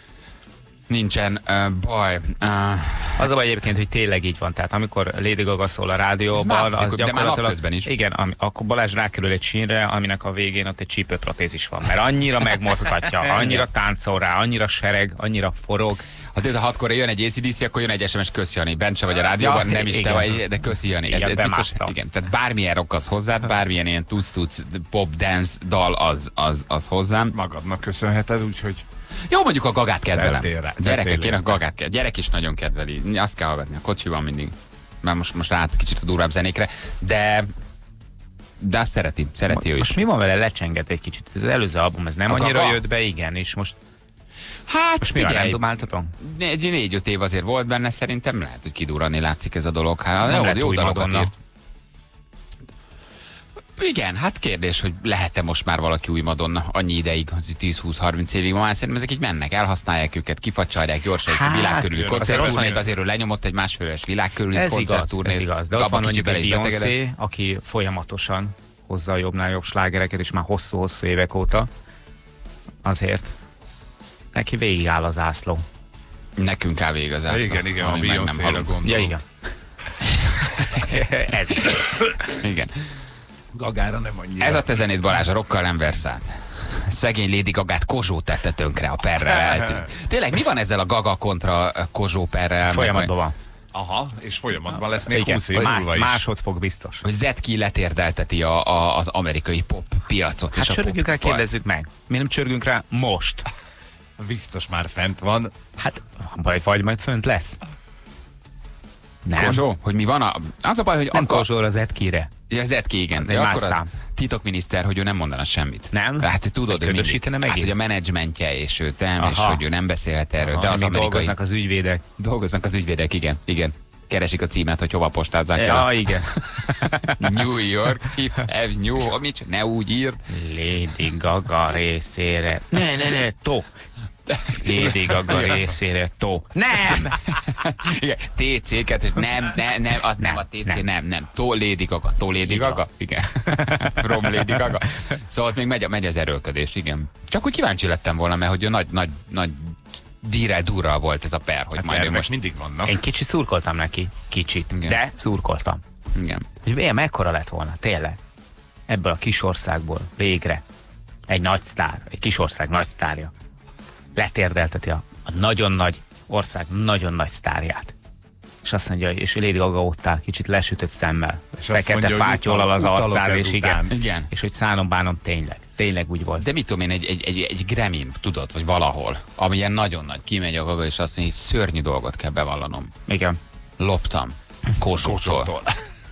Speaker 4: Nincsen uh, baj. Uh,
Speaker 2: Az a baj egyébként, hogy tényleg így van. Tehát amikor Lady Gaga szól a
Speaker 4: Ez
Speaker 2: rádióban,
Speaker 4: más,
Speaker 2: az
Speaker 4: de már
Speaker 2: gyakorlatilag...
Speaker 4: napközben is.
Speaker 2: Igen, ami, akkor Balázs rákerül egy sínre, aminek a végén ott egy csípőprotézis van. Mert annyira megmozgatja, annyira táncol rá, annyira sereg, annyira forog.
Speaker 4: ha délután hatkor jön egy á cé dé cé, akkor jön egy es em es, köszi Jani. Bent se vagy a rádióban,
Speaker 2: Ja,
Speaker 4: nem is te
Speaker 2: igen.
Speaker 4: vagy, de köszi Jani.
Speaker 2: Igen,
Speaker 4: Ez- ez biztos,
Speaker 2: bemásztam.
Speaker 4: igen, tehát bármilyen rock az hozzád, bármilyen ilyen tuc-tuc, pop, dance dal az, az, az hozzám.
Speaker 3: Magadnak köszönheted, úgyhogy
Speaker 4: Jó, mondjuk a Gagát kedvelem.
Speaker 3: Tettél rá,
Speaker 4: Gyerekek,
Speaker 3: tettél
Speaker 4: én a
Speaker 3: rá.
Speaker 4: Gagát kedvelem. Gyerek is nagyon kedveli. Azt kell hallgatni a kocsiban mindig. Már most, most rá kicsit a durvább zenékre, de de azt szereti, szereti ő is.
Speaker 2: Most mi van vele, lecsenget egy kicsit. Ez az előző album, ez nem
Speaker 4: A
Speaker 2: annyira
Speaker 4: Gaga?
Speaker 2: jött be, igen, és most,
Speaker 4: Hát
Speaker 2: most mi van,
Speaker 4: figyelj,
Speaker 2: randomáltatom?
Speaker 4: egy négy-öt év azért volt benne, szerintem lehet, hogy kidurrani látszik ez a dolog. Hát,
Speaker 2: Nem
Speaker 4: jó,
Speaker 2: lett
Speaker 4: jó
Speaker 2: új
Speaker 4: dalokat
Speaker 2: Madonna.
Speaker 4: írt. Igen, hát kérdés, hogy lehet-e most már valaki új Madonna annyi ideig, tíz-húsz-harminc évig, ma már szerintem ezek így mennek, elhasználják őket, kifacsarják gyorsan, hát,
Speaker 2: Hát,
Speaker 4: világkörüli
Speaker 3: azért
Speaker 4: koncert.
Speaker 3: ott
Speaker 4: Ott van
Speaker 3: van-
Speaker 4: itt azért ő lenyomott egy másféles világkörüli
Speaker 2: Ez igaz,
Speaker 4: koncertturnét.
Speaker 2: ez igaz, de ott
Speaker 4: Abba
Speaker 2: van
Speaker 4: kicsit
Speaker 2: mondjuk
Speaker 4: bele
Speaker 2: egy
Speaker 4: is betegedett.
Speaker 2: Beyoncé, aki folyamatosan hozza a jobbnál jobb slágereket, és már hosszú-hosszú évek óta. Azért neki végigáll az zászló.
Speaker 4: Nekünk kb. Igaz ez.
Speaker 3: Igen, igen, a Beyoncé-ra gondolom.
Speaker 2: Ja, igen. Ez is.
Speaker 4: Igen.
Speaker 3: Gagára nem annyira.
Speaker 4: Ez a te zenét, Balázs, a rokkal nem verszált. Szegény Lady Gagát Kozsó tette tönkre, a perrel eltűnt. Tényleg mi van ezzel a Gaga kontra Kozsó perrel?
Speaker 2: Folyamatban van.
Speaker 3: Aha, és folyamatban lesz még
Speaker 2: Igen,
Speaker 3: húsz év
Speaker 2: má-
Speaker 3: múlva is.
Speaker 2: másod fog biztos.
Speaker 4: Hogy Zetki letérdelteti a, a, az amerikai pop piacot.
Speaker 2: Hát
Speaker 4: és a
Speaker 2: csörögjük rá,
Speaker 4: pop-
Speaker 2: kérdezzük meg. Mi nem csörgünk rá most?
Speaker 3: Biztos már fent van.
Speaker 2: Hát, baj, vagy majd fönt lesz. Nem,
Speaker 4: Kozsó, hogy mi van? A, az a baj, hogy
Speaker 2: nem
Speaker 4: akkor...
Speaker 2: Kozsóra az Edkire.
Speaker 4: Ja, Zetki, igen.
Speaker 2: Az
Speaker 4: De
Speaker 2: egy más
Speaker 4: akkor a
Speaker 2: szám.
Speaker 4: titokminiszter, hogy ő nem mondana semmit.
Speaker 2: Nem?
Speaker 4: Hát, hogy tudod, ő mindig,
Speaker 2: Ködösítene
Speaker 4: hát,
Speaker 2: megint?
Speaker 4: hogy a menedzsmentje, és ő nem, és
Speaker 2: Aha.
Speaker 4: hogy ő nem beszélhet erről.
Speaker 2: De
Speaker 4: De az
Speaker 2: az
Speaker 4: amerikai...
Speaker 2: dolgoznak az ügyvédek.
Speaker 4: Dolgoznak az ügyvédek, igen. Igen. Keresik a címet, hogy hova postázzák el.
Speaker 2: Ja, igen.
Speaker 4: New York, Fifth Avenue, mit? Ne úgy írt.
Speaker 2: Lady Gaga részére. Ne, ne, ne, tó. Lady Gaga részére, tó. Nem!
Speaker 4: Igen, té cé-ket, és nem, nem, nem, az nem,
Speaker 2: Nem,
Speaker 4: a té cé,
Speaker 2: nem.
Speaker 4: nem, nem. Tó Lady Gaga, Tó Lady
Speaker 2: Így
Speaker 4: Gaga,
Speaker 2: van.
Speaker 4: igen. From Lady Gaga. Szóval ott még megy, megy az erőlködés, igen. Csak úgy kíváncsi lettem volna, mert hogy nagy, nagy, nagy dire durral volt ez a per, hogy
Speaker 3: Hát
Speaker 4: majd ő
Speaker 3: tervek
Speaker 4: most...
Speaker 3: mindig vannak.
Speaker 2: Én kicsit szurkoltam neki. Kicsit.
Speaker 4: Igen.
Speaker 2: De szurkoltam.
Speaker 4: Igen.
Speaker 2: Hogy milyen mekkora lett volna, tényleg. Ebből a kis országból végre egy nagy sztár, egy kis ország nagy sztárja letérdelteti a, a nagyon nagy ország nagyon nagy sztárját. És azt mondja, és Lady Gaga ott áll, kicsit lesütött szemmel,
Speaker 3: És azt
Speaker 2: fekete
Speaker 3: mondja, hogy
Speaker 2: fátyollal az
Speaker 3: utal- utalok
Speaker 2: arcán, és
Speaker 3: ezután.
Speaker 2: igen,
Speaker 4: Igen.
Speaker 2: és hogy szánom bánom tényleg, tényleg úgy volt.
Speaker 4: De mit tudom én, egy, egy, egy, egy Grammy-n, tudod, vagy valahol, ami ilyen nagyon nagy, kimegy a Gaga, és azt mondja, hogy szörnyű dolgot kell bevallanom.
Speaker 2: Igen,
Speaker 4: Loptam. Kossuthól.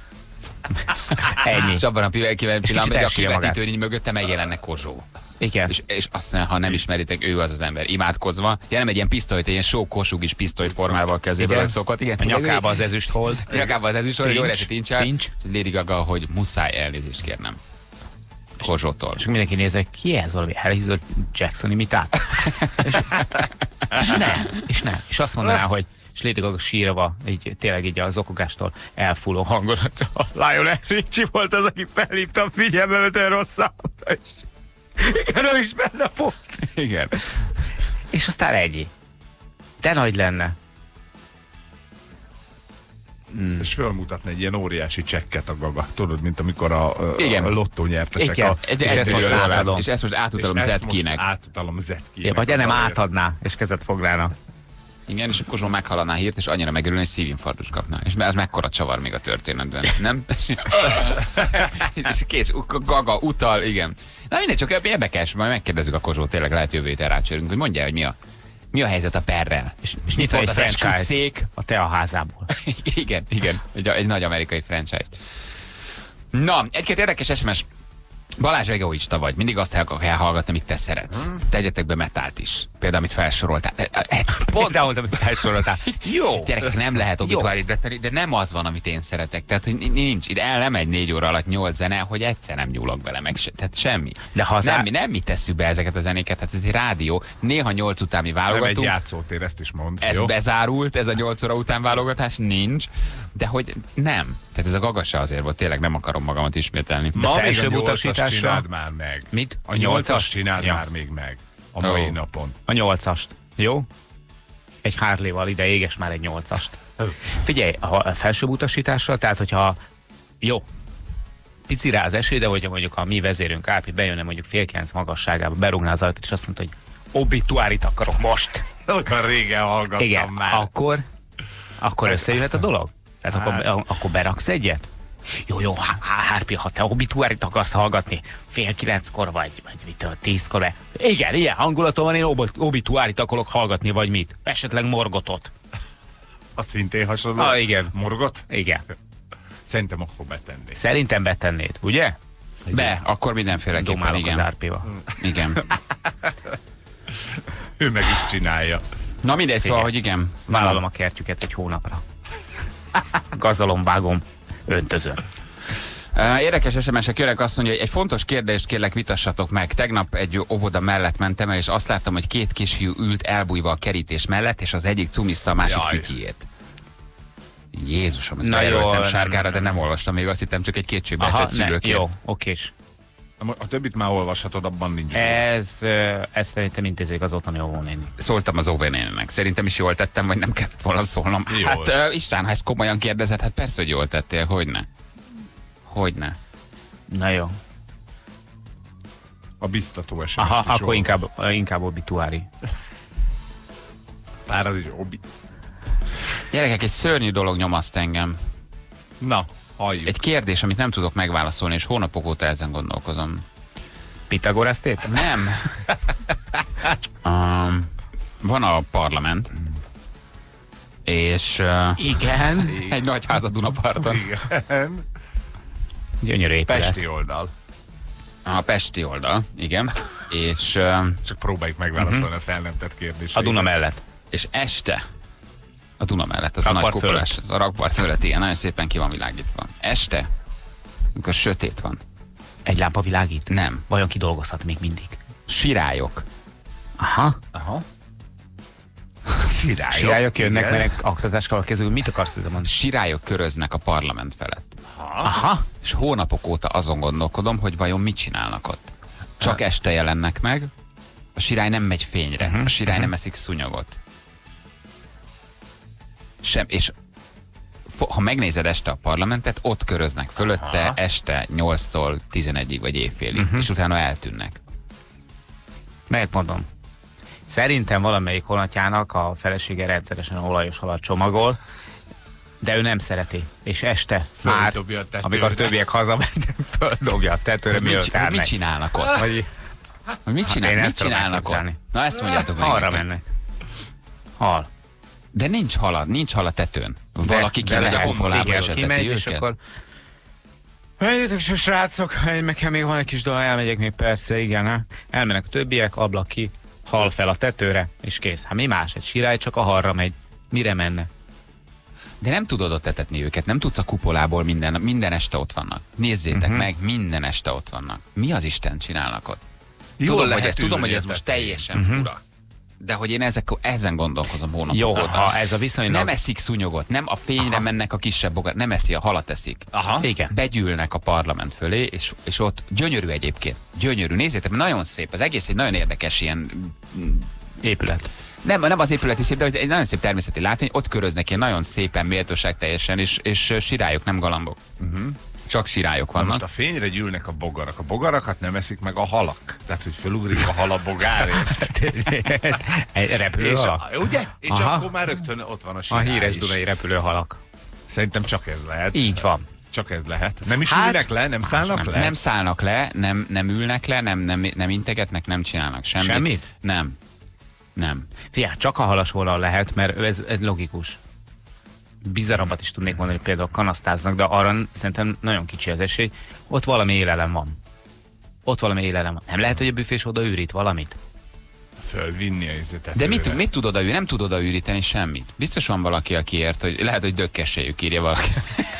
Speaker 2: ennyi.
Speaker 4: És abban a pillanatban,
Speaker 2: kicsit
Speaker 4: hogy a
Speaker 2: elsírja magát.
Speaker 4: kivetítőn így mögötte megjelenne Kozsó.
Speaker 2: Igen.
Speaker 4: És, és azt mondja, ha nem ismeritek, ő az az ember, imádkozva. Ja, nem egy ilyen pisztolyt, egy ilyen só kossuth pisztolyt formával kezével,
Speaker 2: Igen.
Speaker 4: hogy szokott. Igen.
Speaker 2: A nyakába az ezüst hold.
Speaker 4: A nyakába az ezüst hold, jó
Speaker 2: Tincs,
Speaker 4: lesz, tincsel.
Speaker 2: tincs.
Speaker 4: Lady Gaga, hogy muszáj elnézést kérnem. Kozsótól.
Speaker 2: És mindenki nézze, ki ez valami elhízott Jackson imitát? és, és nem, és nem. És azt mondaná, hogy és Lady Gaga sírva, így, tényleg így az okogástól elfúló hangon, a Lionel Richie volt az, aki felhívta a figyelmemet erre a számra, és igen, ő is benne volt.
Speaker 4: Igen.
Speaker 2: És aztán ennyi. De nagy lenne.
Speaker 3: És fölmutatni egy ilyen óriási csekket a Gaga. Tudod, mint amikor a, a,
Speaker 4: Igen.
Speaker 3: a lottó nyertesek.
Speaker 2: Igen.
Speaker 3: A,
Speaker 4: Egy,
Speaker 2: És
Speaker 4: egy
Speaker 2: ezt most
Speaker 4: millió dollár.
Speaker 2: átadom.
Speaker 4: És ezt most
Speaker 3: és
Speaker 4: átutalom
Speaker 3: ezt most
Speaker 4: Zetkinek.
Speaker 3: átutalom Zetkinek.
Speaker 2: Ja, vagy
Speaker 3: a
Speaker 2: nem
Speaker 3: dalért.
Speaker 2: átadná, és kezet foglalna.
Speaker 4: Igen, és a Kozsó meghallaná a hírt, és annyira megörülne, hogy szívinfarktus kapna. És ez mekkora csavar még a történetben, nem? És kész, Gaga utal, igen. Na mindegy, csak érdekes, majd megkérdezzük a Kozsót, tényleg lehet jövő héten rácsörünk, hogy mondja, hogy mi a, mi a helyzet a perrel. És, és mit
Speaker 2: Nyitva
Speaker 4: volt
Speaker 2: egy
Speaker 4: az
Speaker 2: franchise
Speaker 4: esküdtszék?
Speaker 2: a te a házából.
Speaker 4: Igen, igen, egy, egy nagy amerikai franchise. Na, egy-két érdekes es em es. Balázs egoista vagy, mindig azt kell hallgatni, amit te szeretsz.
Speaker 2: Hmm.
Speaker 4: Tegyetek be metált is. Például, amit felsoroltál. E, e, e, Pont,
Speaker 2: Például, amit felsoroltál. Jó.
Speaker 4: gyerekek, nem lehet obituárit betenni, de nem az van, amit én szeretek. Tehát, hogy nincs, ide el nem egy négy óra alatt nyolc zene, hogy egyszer nem nyúlok bele, meg se, tehát semmi.
Speaker 2: De ha az
Speaker 4: nem,
Speaker 2: á-
Speaker 4: mi nem mi tesszük be ezeket a zenéket, hát ez egy rádió. Néha nyolc után mi
Speaker 3: Nem egy
Speaker 4: válogatunk.
Speaker 3: játszótér, ezt is mond.
Speaker 4: Ez
Speaker 3: jó?
Speaker 4: bezárult, ez a nyolc óra után válogatás nincs, de hogy nem. Tehát ez a Gaga se azért volt, tényleg nem akarom magamat ismételni.
Speaker 3: Ma még a
Speaker 2: felsőbb
Speaker 3: nyolcas
Speaker 2: utasításra-
Speaker 3: csináld már meg.
Speaker 2: Mit?
Speaker 3: A nyolcas csináld
Speaker 2: Ja.
Speaker 3: már még meg. A mai
Speaker 4: Ó.
Speaker 3: napon.
Speaker 2: A nyolcast. Jó? Egy Harley-val ide éges már egy nyolcast. Figyelj, ha a felsőbb utasítással, tehát hogyha jó, pici rá az esély, de hogyha mondjuk a mi vezérünk Ápi bejönne mondjuk fél kilenc magasságába, berúgná az ajtót, és azt mondta, hogy obituárit akarok most.
Speaker 3: Olyan régen hallgattam
Speaker 2: Igen,
Speaker 3: már.
Speaker 2: akkor, akkor összejöhet a dolog? Tehát
Speaker 3: Hát.
Speaker 2: akkor, akkor beraksz egyet? Jó, jó, Hárpi, ha te obituárit akarsz hallgatni, fél kilenckor vagy, vagy mit tudom, tízkor, vagy... Igen, ilyen hangulatom van, én ob- obituárit akarok hallgatni, vagy mit? Esetleg Morgotot.
Speaker 3: A szintén hasonló?
Speaker 2: Ah, igen.
Speaker 3: Morgot?
Speaker 2: Igen.
Speaker 3: Szerintem akkor betennék.
Speaker 2: Szerintem betennéd, ugye?
Speaker 4: Be, akkor mindenféleképpen,
Speaker 2: Domálok az
Speaker 4: igen.
Speaker 2: Árpival.
Speaker 4: Igen.
Speaker 3: Ő meg is csinálja.
Speaker 4: Na mindegy, szóval, hogy igen.
Speaker 2: Vállalom a kertjüket egy hónapra. Gazalom, vágom, öntözöm.
Speaker 4: Uh, Érdekes es em es-ek jönnek, azt mondja, hogy egy fontos kérdést kérlek vitassatok meg. Tegnap egy óvoda mellett mentem el, és azt láttam, hogy két kisfiú ült elbújva a kerítés mellett, és az egyik cumizta a másik
Speaker 3: Jaj.
Speaker 4: fütyjét. Jézusom, ezt
Speaker 2: Na jó,
Speaker 4: bejelöltem
Speaker 2: nem,
Speaker 4: sárgára, de nem olvastam még, azt hittem csak egy kétségbe
Speaker 2: Aha,
Speaker 4: esett
Speaker 2: ne,
Speaker 4: szülőként.
Speaker 2: jó, okés.
Speaker 3: A többit már olvashatod, abban nincs.
Speaker 2: Ez, ö, ez szerintem intézik az otthoni óvónéni.
Speaker 4: Szóltam az óvónéninek. Szerintem is jól tettem, vagy nem kellett volna szólnom.
Speaker 3: Jól.
Speaker 4: Hát uh, István, ha ezt komolyan kérdezed, hát persze, hogy jól tettél, hogyne. Hogyne.
Speaker 2: Na jó.
Speaker 3: A biztató es em es-t
Speaker 2: Aha,
Speaker 3: is
Speaker 2: akkor
Speaker 3: olvas.
Speaker 2: inkább, inkább obituári.
Speaker 3: Pár az is obi.
Speaker 4: Gyerekek, egy szörnyű dolog nyomaszt engem.
Speaker 3: Na, halljuk.
Speaker 4: Egy kérdés, amit nem tudok megválaszolni, és hónapok óta ezen gondolkozom.
Speaker 2: Pitagorasz tét?
Speaker 4: Nem. um, van a parlament, és uh,
Speaker 2: Igen.
Speaker 4: egy nagy ház a Dunaparton.
Speaker 3: Igen.
Speaker 2: Gyönyörű épület.
Speaker 3: Pesti oldal.
Speaker 4: A pesti oldal, igen. És, uh,
Speaker 3: Csak próbáljuk megválaszolni uh-huh. a fel nem tett kérdéseket.
Speaker 2: A Duna mellett.
Speaker 4: és este a Duna mellett, az a nagy
Speaker 2: Rakpart
Speaker 4: kupolás, az a rakpart fölött, igen, nagyon szépen ki van világítva. Este, amikor sötét van,
Speaker 2: Egy lámpa világít?
Speaker 4: nem,
Speaker 2: Vajon kidolgozhat még mindig?
Speaker 4: sirályok.
Speaker 2: Aha.
Speaker 3: Aha. Sirályok.
Speaker 2: Sirályok jönnek,
Speaker 3: igen.
Speaker 2: mert aktatáskal kezül. Mit akarsz ezzel mondani?
Speaker 4: Sirályok köröznek a parlament felett.
Speaker 2: Aha.
Speaker 4: És hónapok óta azon gondolkodom, hogy vajon mit csinálnak ott. Csak este jelennek meg, a sirály nem megy fényre,
Speaker 2: Mhm.
Speaker 4: a sirály nem eszik szúnyogot. Sem, és fo- ha megnézed este a parlamentet, ott köröznek fölötte.
Speaker 3: Aha.
Speaker 4: Este nyolctól tizenegyig vagy éjfélig,
Speaker 2: Mhm.
Speaker 4: és utána eltűnnek.
Speaker 2: Mert mondom. Szerintem valamelyik honatjának a felesége rendszeresen olajos halat csomagol, de ő nem szereti. És este már,
Speaker 3: Földobja a tetőre.
Speaker 2: amikor a többiek hazamentek, földobja a tetőre,
Speaker 4: Hogy mit,
Speaker 2: mielőtt
Speaker 4: hogy mit
Speaker 2: elmegy.
Speaker 4: csinálnak ott?
Speaker 2: Vagy
Speaker 4: Hogy mit, csinál,
Speaker 2: én
Speaker 4: mit
Speaker 2: ezt tudom
Speaker 4: csinálnak ott?
Speaker 2: elképzelni.
Speaker 4: Na ezt mondjátok meg.
Speaker 2: arra
Speaker 4: nekem.
Speaker 2: mennek. Hal.
Speaker 4: De nincs hal, nincs hal a tetőn. Valaki
Speaker 2: De- de
Speaker 4: kimegy a
Speaker 2: lehet.
Speaker 4: kupolába
Speaker 2: Igen,
Speaker 4: és
Speaker 2: kimegy,
Speaker 4: eteti
Speaker 2: és
Speaker 4: őket.
Speaker 2: akkor Eljöttek se srácok, nekem még van egy kis dolog, elmegyek még persze, igen. Ha? Elmennek a többiek, ablak ki, hal fel a tetőre, és kész. Hát mi más? Egy sirály csak a harra megy. Mire menne?
Speaker 4: De nem tudod ott etetni őket, nem tudsz a kupolából minden, minden este ott vannak. Nézzétek
Speaker 2: Mhm.
Speaker 4: uh-huh. meg, minden este ott vannak. Mi az Isten csinálnak ott?
Speaker 3: Jól
Speaker 4: Tudom,
Speaker 3: lehet
Speaker 4: hogy ez, tudom,
Speaker 3: ülni
Speaker 4: hogy ez
Speaker 3: a
Speaker 4: most
Speaker 3: tetején.
Speaker 4: teljesen uh-huh. fura. De hogy én ezek, ezen gondolkozom hónapok
Speaker 2: Jó,
Speaker 4: óta.
Speaker 2: ha ez a viszonylag...
Speaker 4: Nem eszik szúnyogot, nem a fényre Aha. mennek a kisebb bogat, nem eszi, a halat eszik.
Speaker 3: Aha.
Speaker 2: Igen.
Speaker 4: Begyűlnek a parlament fölé, és, és ott gyönyörű egyébként. Gyönyörű, nézzétek, nagyon szép. Az egész egy nagyon érdekes ilyen...
Speaker 2: Épület.
Speaker 4: Nem, nem az épületi szép, de egy nagyon szép természeti látvány, ott köröznek ilyen nagyon szépen, méltóság teljesen, és, és sirályok, nem galambok. Uh-huh. Csak sirályok
Speaker 3: Na
Speaker 4: vannak.
Speaker 3: most a fényre gyűlnek a bogarak. A bogarakat nem eszik meg a halak. Tehát, hogy fölugrik a hal a bogárért.
Speaker 2: Egy
Speaker 3: és,
Speaker 2: repülőhalak?
Speaker 3: ugye? És
Speaker 2: Aha.
Speaker 3: akkor már rögtön ott van a
Speaker 2: A
Speaker 3: sirály
Speaker 2: híres
Speaker 3: is.
Speaker 2: dunai repülőhalak.
Speaker 3: Szerintem csak ez lehet.
Speaker 2: Így van.
Speaker 3: Csak ez lehet. Nem is
Speaker 2: Hát,
Speaker 3: ülnek le, nem szállnak
Speaker 2: nem-
Speaker 3: le?
Speaker 4: Nem szállnak le, nem, nem ülnek le, nem, nem, nem integetnek, nem csinálnak semmit.
Speaker 2: Semmit?
Speaker 4: Nem. Nem.
Speaker 2: Figyelj, csak a halas vonal lehet, mert ez, ez logikus. Bizarabbat is tudnék mondani, hogy például kanasztáznak, de arra szerintem nagyon kicsi az esély. Ott valami élelem van. Ott valami élelem van. Nem lehet, hogy a büfés oda űrít valamit?
Speaker 3: Fölvinni a izzetet.
Speaker 4: De mit, mit tud oda űríteni? Nem tud oda űríteni semmit. Biztos van valaki, aki ért, hogy lehet, hogy dökkesséjük, írja valaki.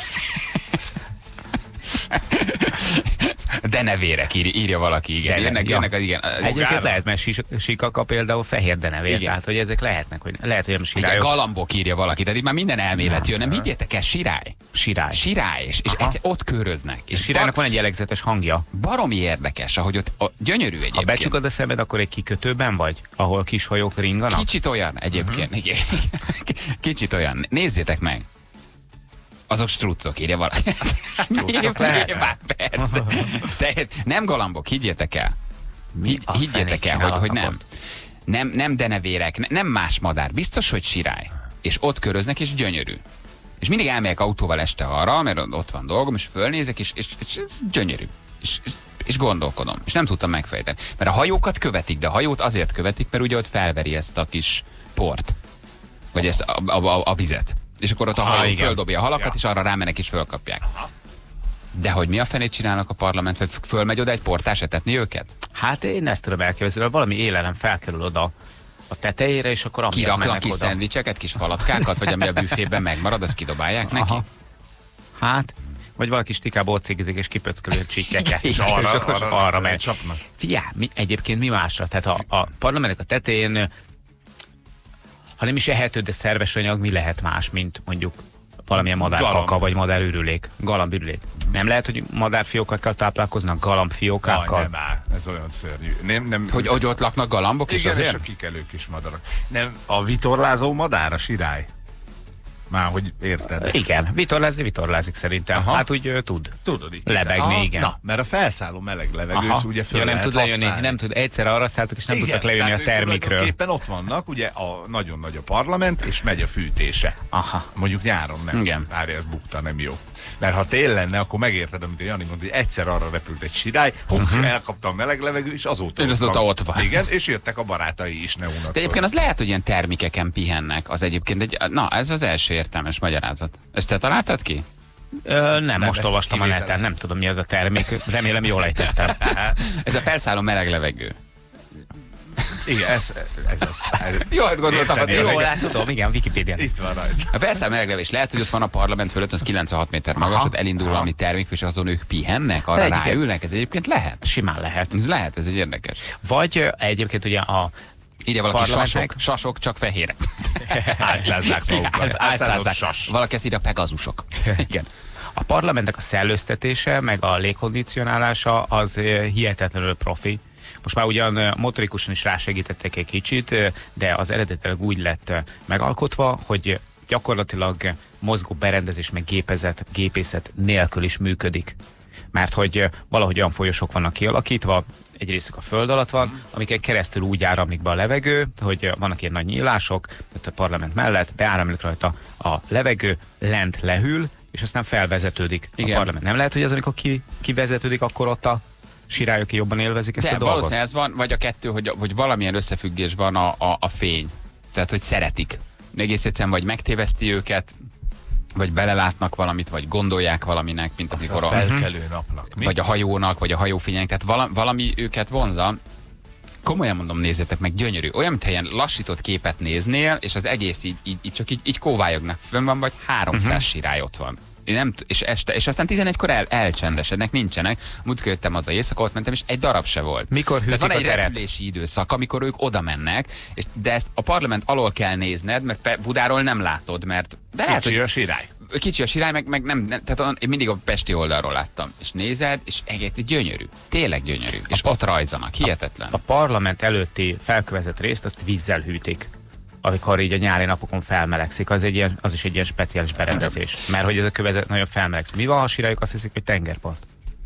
Speaker 4: De nevérek, írja, írja valaki, igen.
Speaker 2: De-
Speaker 4: Jönnek,
Speaker 2: ja.
Speaker 4: jönnek, az- igen.
Speaker 2: Egyébként
Speaker 3: Bogára.
Speaker 2: lehet, mert sis- sikaka például fehér denevér,
Speaker 4: Igen.
Speaker 2: tehát hogy ezek lehetnek, hogy lehet, hogy nem
Speaker 4: Igen,
Speaker 2: sirályok,
Speaker 4: galambok, írja valaki, tehát itt már minden elmélet jön, nem higgyétek el, sirály.
Speaker 2: sirály.
Speaker 4: Sirály, és, és
Speaker 2: Aha.
Speaker 4: egyszer ott köröznek.
Speaker 2: És
Speaker 4: És
Speaker 2: sirálynak
Speaker 4: bar,
Speaker 2: van egy jellegzetes hangja.
Speaker 4: baromi érdekes, ahogy ott a, gyönyörű
Speaker 2: Ha
Speaker 4: egyébként.
Speaker 2: becsukod a szemed, akkor egy kikötőben vagy, ahol kis hajók ringanak?
Speaker 4: Kicsit olyan egyébként. Igen. Kicsit olyan. Nézzétek meg. Azok struccok, írja valaki.
Speaker 2: Struccok lehetnek?
Speaker 4: Nyilván, persze. De nem galambok, higgyétek el. Higy,
Speaker 2: a
Speaker 4: higgyétek
Speaker 2: fenét
Speaker 4: el, hogy, hogy
Speaker 2: csinálhatnak
Speaker 4: nem.
Speaker 2: ott?
Speaker 4: Nem, nem denevérek, ne- nem más madár. Biztos, hogy sirály. És ott köröznek, és gyönyörű. És mindig elmegyek autóval este arra, mert ott van dolgom, és fölnézek, és, és, és ez gyönyörű. És, és, és gondolkodom. És nem tudtam megfejteni. Mert a hajókat követik, de a hajót azért követik, mert ugye ott felveri ezt a kis port. Vagy ezt a, a, a, a vizet. És akkor ott a hajó földobja a halakat, ja. és arra rámenek és fölkapják. Aha. De hogy mi a fenét csinálnak a parlament? Vagy fölmegy oda egy portás etetni őket?
Speaker 2: Hát én ezt tudom elképzelni, valami élelem felkerül oda a tetejére, és akkor
Speaker 4: kiraknak kis szendvicseket, kis falatkákat, vagy ami a büfében megmarad, azt kidobálják neki?
Speaker 2: Aha. Hát, vagy valaki stikából cigizik, és kipöcköli a csíkeket, és arra, és arra, arra, arra megy. Figyelj, mi, egyébként mi másra? Tehát a, a parlamentnek a tetején, ha nem is ehető, de szerves anyag, mi lehet más, mint mondjuk valamilyen madárkaka, vagy madárürülék, galambürülék. Nem lehet, hogy madárfiókákkal táplálkoznak, galambfiókákkal?
Speaker 3: Nem áll, ez olyan szörnyű. Nem, nem,
Speaker 4: hogy, hogy ott laknak galambok is
Speaker 3: igen,
Speaker 4: azért?
Speaker 3: És a kikelő kis madarak. Nem, a vitorlázó madár, a sirály. Már, hogy érted?
Speaker 2: Igen, vitorlázni, vitorlázik szerintem. Aha. Hát úgy uh, tud.
Speaker 3: Tudod így.
Speaker 2: Lebegni, aha, igen.
Speaker 3: Na, mert a felszálló meleg levegőt aha. ugye föl ja,
Speaker 2: nem tud lejönni,
Speaker 3: használni.
Speaker 2: nem tud, egyszer arra szálltok, és nem
Speaker 3: igen,
Speaker 2: tudtak lejönni a termékről.
Speaker 3: Éppen ott vannak, ugye a nagyon nagy a parlament, és megy a fűtése.
Speaker 2: Aha.
Speaker 3: Mondjuk nyáron nem.
Speaker 4: Igen.
Speaker 3: Várja, ez bukta, nem jó. Mert ha tél lenne, akkor megérted, amit Jani mondta, hogy egyszer arra repült egy sirály, huk, uh-huh. elkapta a meleg levegő, és azóta,
Speaker 4: és azóta ott van.
Speaker 3: Igen, és jöttek a barátai is, ne unatkozz.
Speaker 4: De egyébként az lehet, hogy ilyen termékeken pihennek, az egyébként egy, na ez az első értelmes magyarázat. Ezt te találtad ki?
Speaker 2: Ö, nem, nem, most olvastam a neten, nem tudom mi az a termék, remélem jól ejtettem.
Speaker 4: Ez a felszálló meleg levegő.
Speaker 3: Igen, ez, ez az. Ez,
Speaker 4: jól gondoltam, hogy
Speaker 2: jól hát tudom, igen, Wikipédián.
Speaker 3: Itt van rajta.
Speaker 4: A felszálló meleg levegő, és lehet, hogy ott van a parlament fölött, az kilencvenhat méter magas, ott elindul
Speaker 2: aha.
Speaker 4: valami termék, és azon ők pihennek, arra
Speaker 2: egyébként
Speaker 4: ráülnek, ez egyébként lehet.
Speaker 2: Simán lehet.
Speaker 4: Ez lehet, ez egy érdekes.
Speaker 2: Vagy egyébként ugye a
Speaker 4: írja valaki sasok, sasok, csak fehérek.
Speaker 3: Átlázzák magukat.
Speaker 4: Átlázzák. Sas. Valaki ezt írja pegazusok. Igen.
Speaker 2: A parlamentnek a szellőztetése, meg a légkondicionálása az hihetetlenül profi. Most már ugyan motorikusan is rásegítettek egy kicsit, de az eredetileg úgy lett megalkotva, hogy gyakorlatilag mozgó berendezés, meg gépezet, gépészet nélkül is működik. Mert hogy valahogy olyan folyosók vannak kialakítva, egy részük a föld alatt van, amiken keresztül úgy áramlik be a levegő, hogy vannak ilyen nagy nyílások, tehát a parlament mellett beáramlik rajta a levegő, lent lehűl, és aztán felvezetődik. Igen. A parlament. Nem lehet, hogy ez, amikor ki, kivezetődik, akkor ott a sirályok jobban élvezik ezt
Speaker 4: de,
Speaker 2: a dolgot?
Speaker 4: Valószínűleg ez van, vagy a kettő, hogy, hogy valamilyen összefüggés van a, a, a fény. Tehát, hogy szeretik. Egész egyszerűen vagy megtéveszti őket, vagy belelátnak valamit, vagy gondolják valaminek, mint amikor a,
Speaker 3: a felkelő napnak. Mi?
Speaker 4: Vagy a hajónak, vagy a hajófények, tehát valami, valami őket vonza. Komolyan mondom, nézzétek meg, gyönyörű. Olyan, mint ilyen lassított képet néznél, és az egész így, így, így csak így, így kóvályognak. Fönn van, vagy háromszáz uh-huh. sirály ott van. Nem, és, este, és aztán tizenegykor el, elcsendesednek, nincsenek. Múltkor jöttem az a éjszaka, ott mentem, és egy darab se volt.
Speaker 2: Mikor hűtik
Speaker 4: van egy
Speaker 2: a teret?
Speaker 4: repülési időszak, amikor ők oda mennek, és, de ezt a parlament alól kell nézned, mert Budáról nem látod, mert... De lehet,
Speaker 3: kicsi
Speaker 4: hogy,
Speaker 3: a sirály.
Speaker 4: Kicsi a sirály, meg, meg nem, nem, tehát én mindig a pesti oldalról láttam. És nézed, és egész gyönyörű. Tényleg gyönyörű. A és ott rajzanak, hihetetlen.
Speaker 2: A, a parlament előtti felkövezett részt, azt vízzel hűtik. Amikor így a nyári napokon felmelegszik, az, egy ilyen, az is egy ilyen speciális berendezés. Mert hogy ez a kövezet nagyon felmelegszik. Mi van, ha sirályok azt hiszik, hogy tengerpart?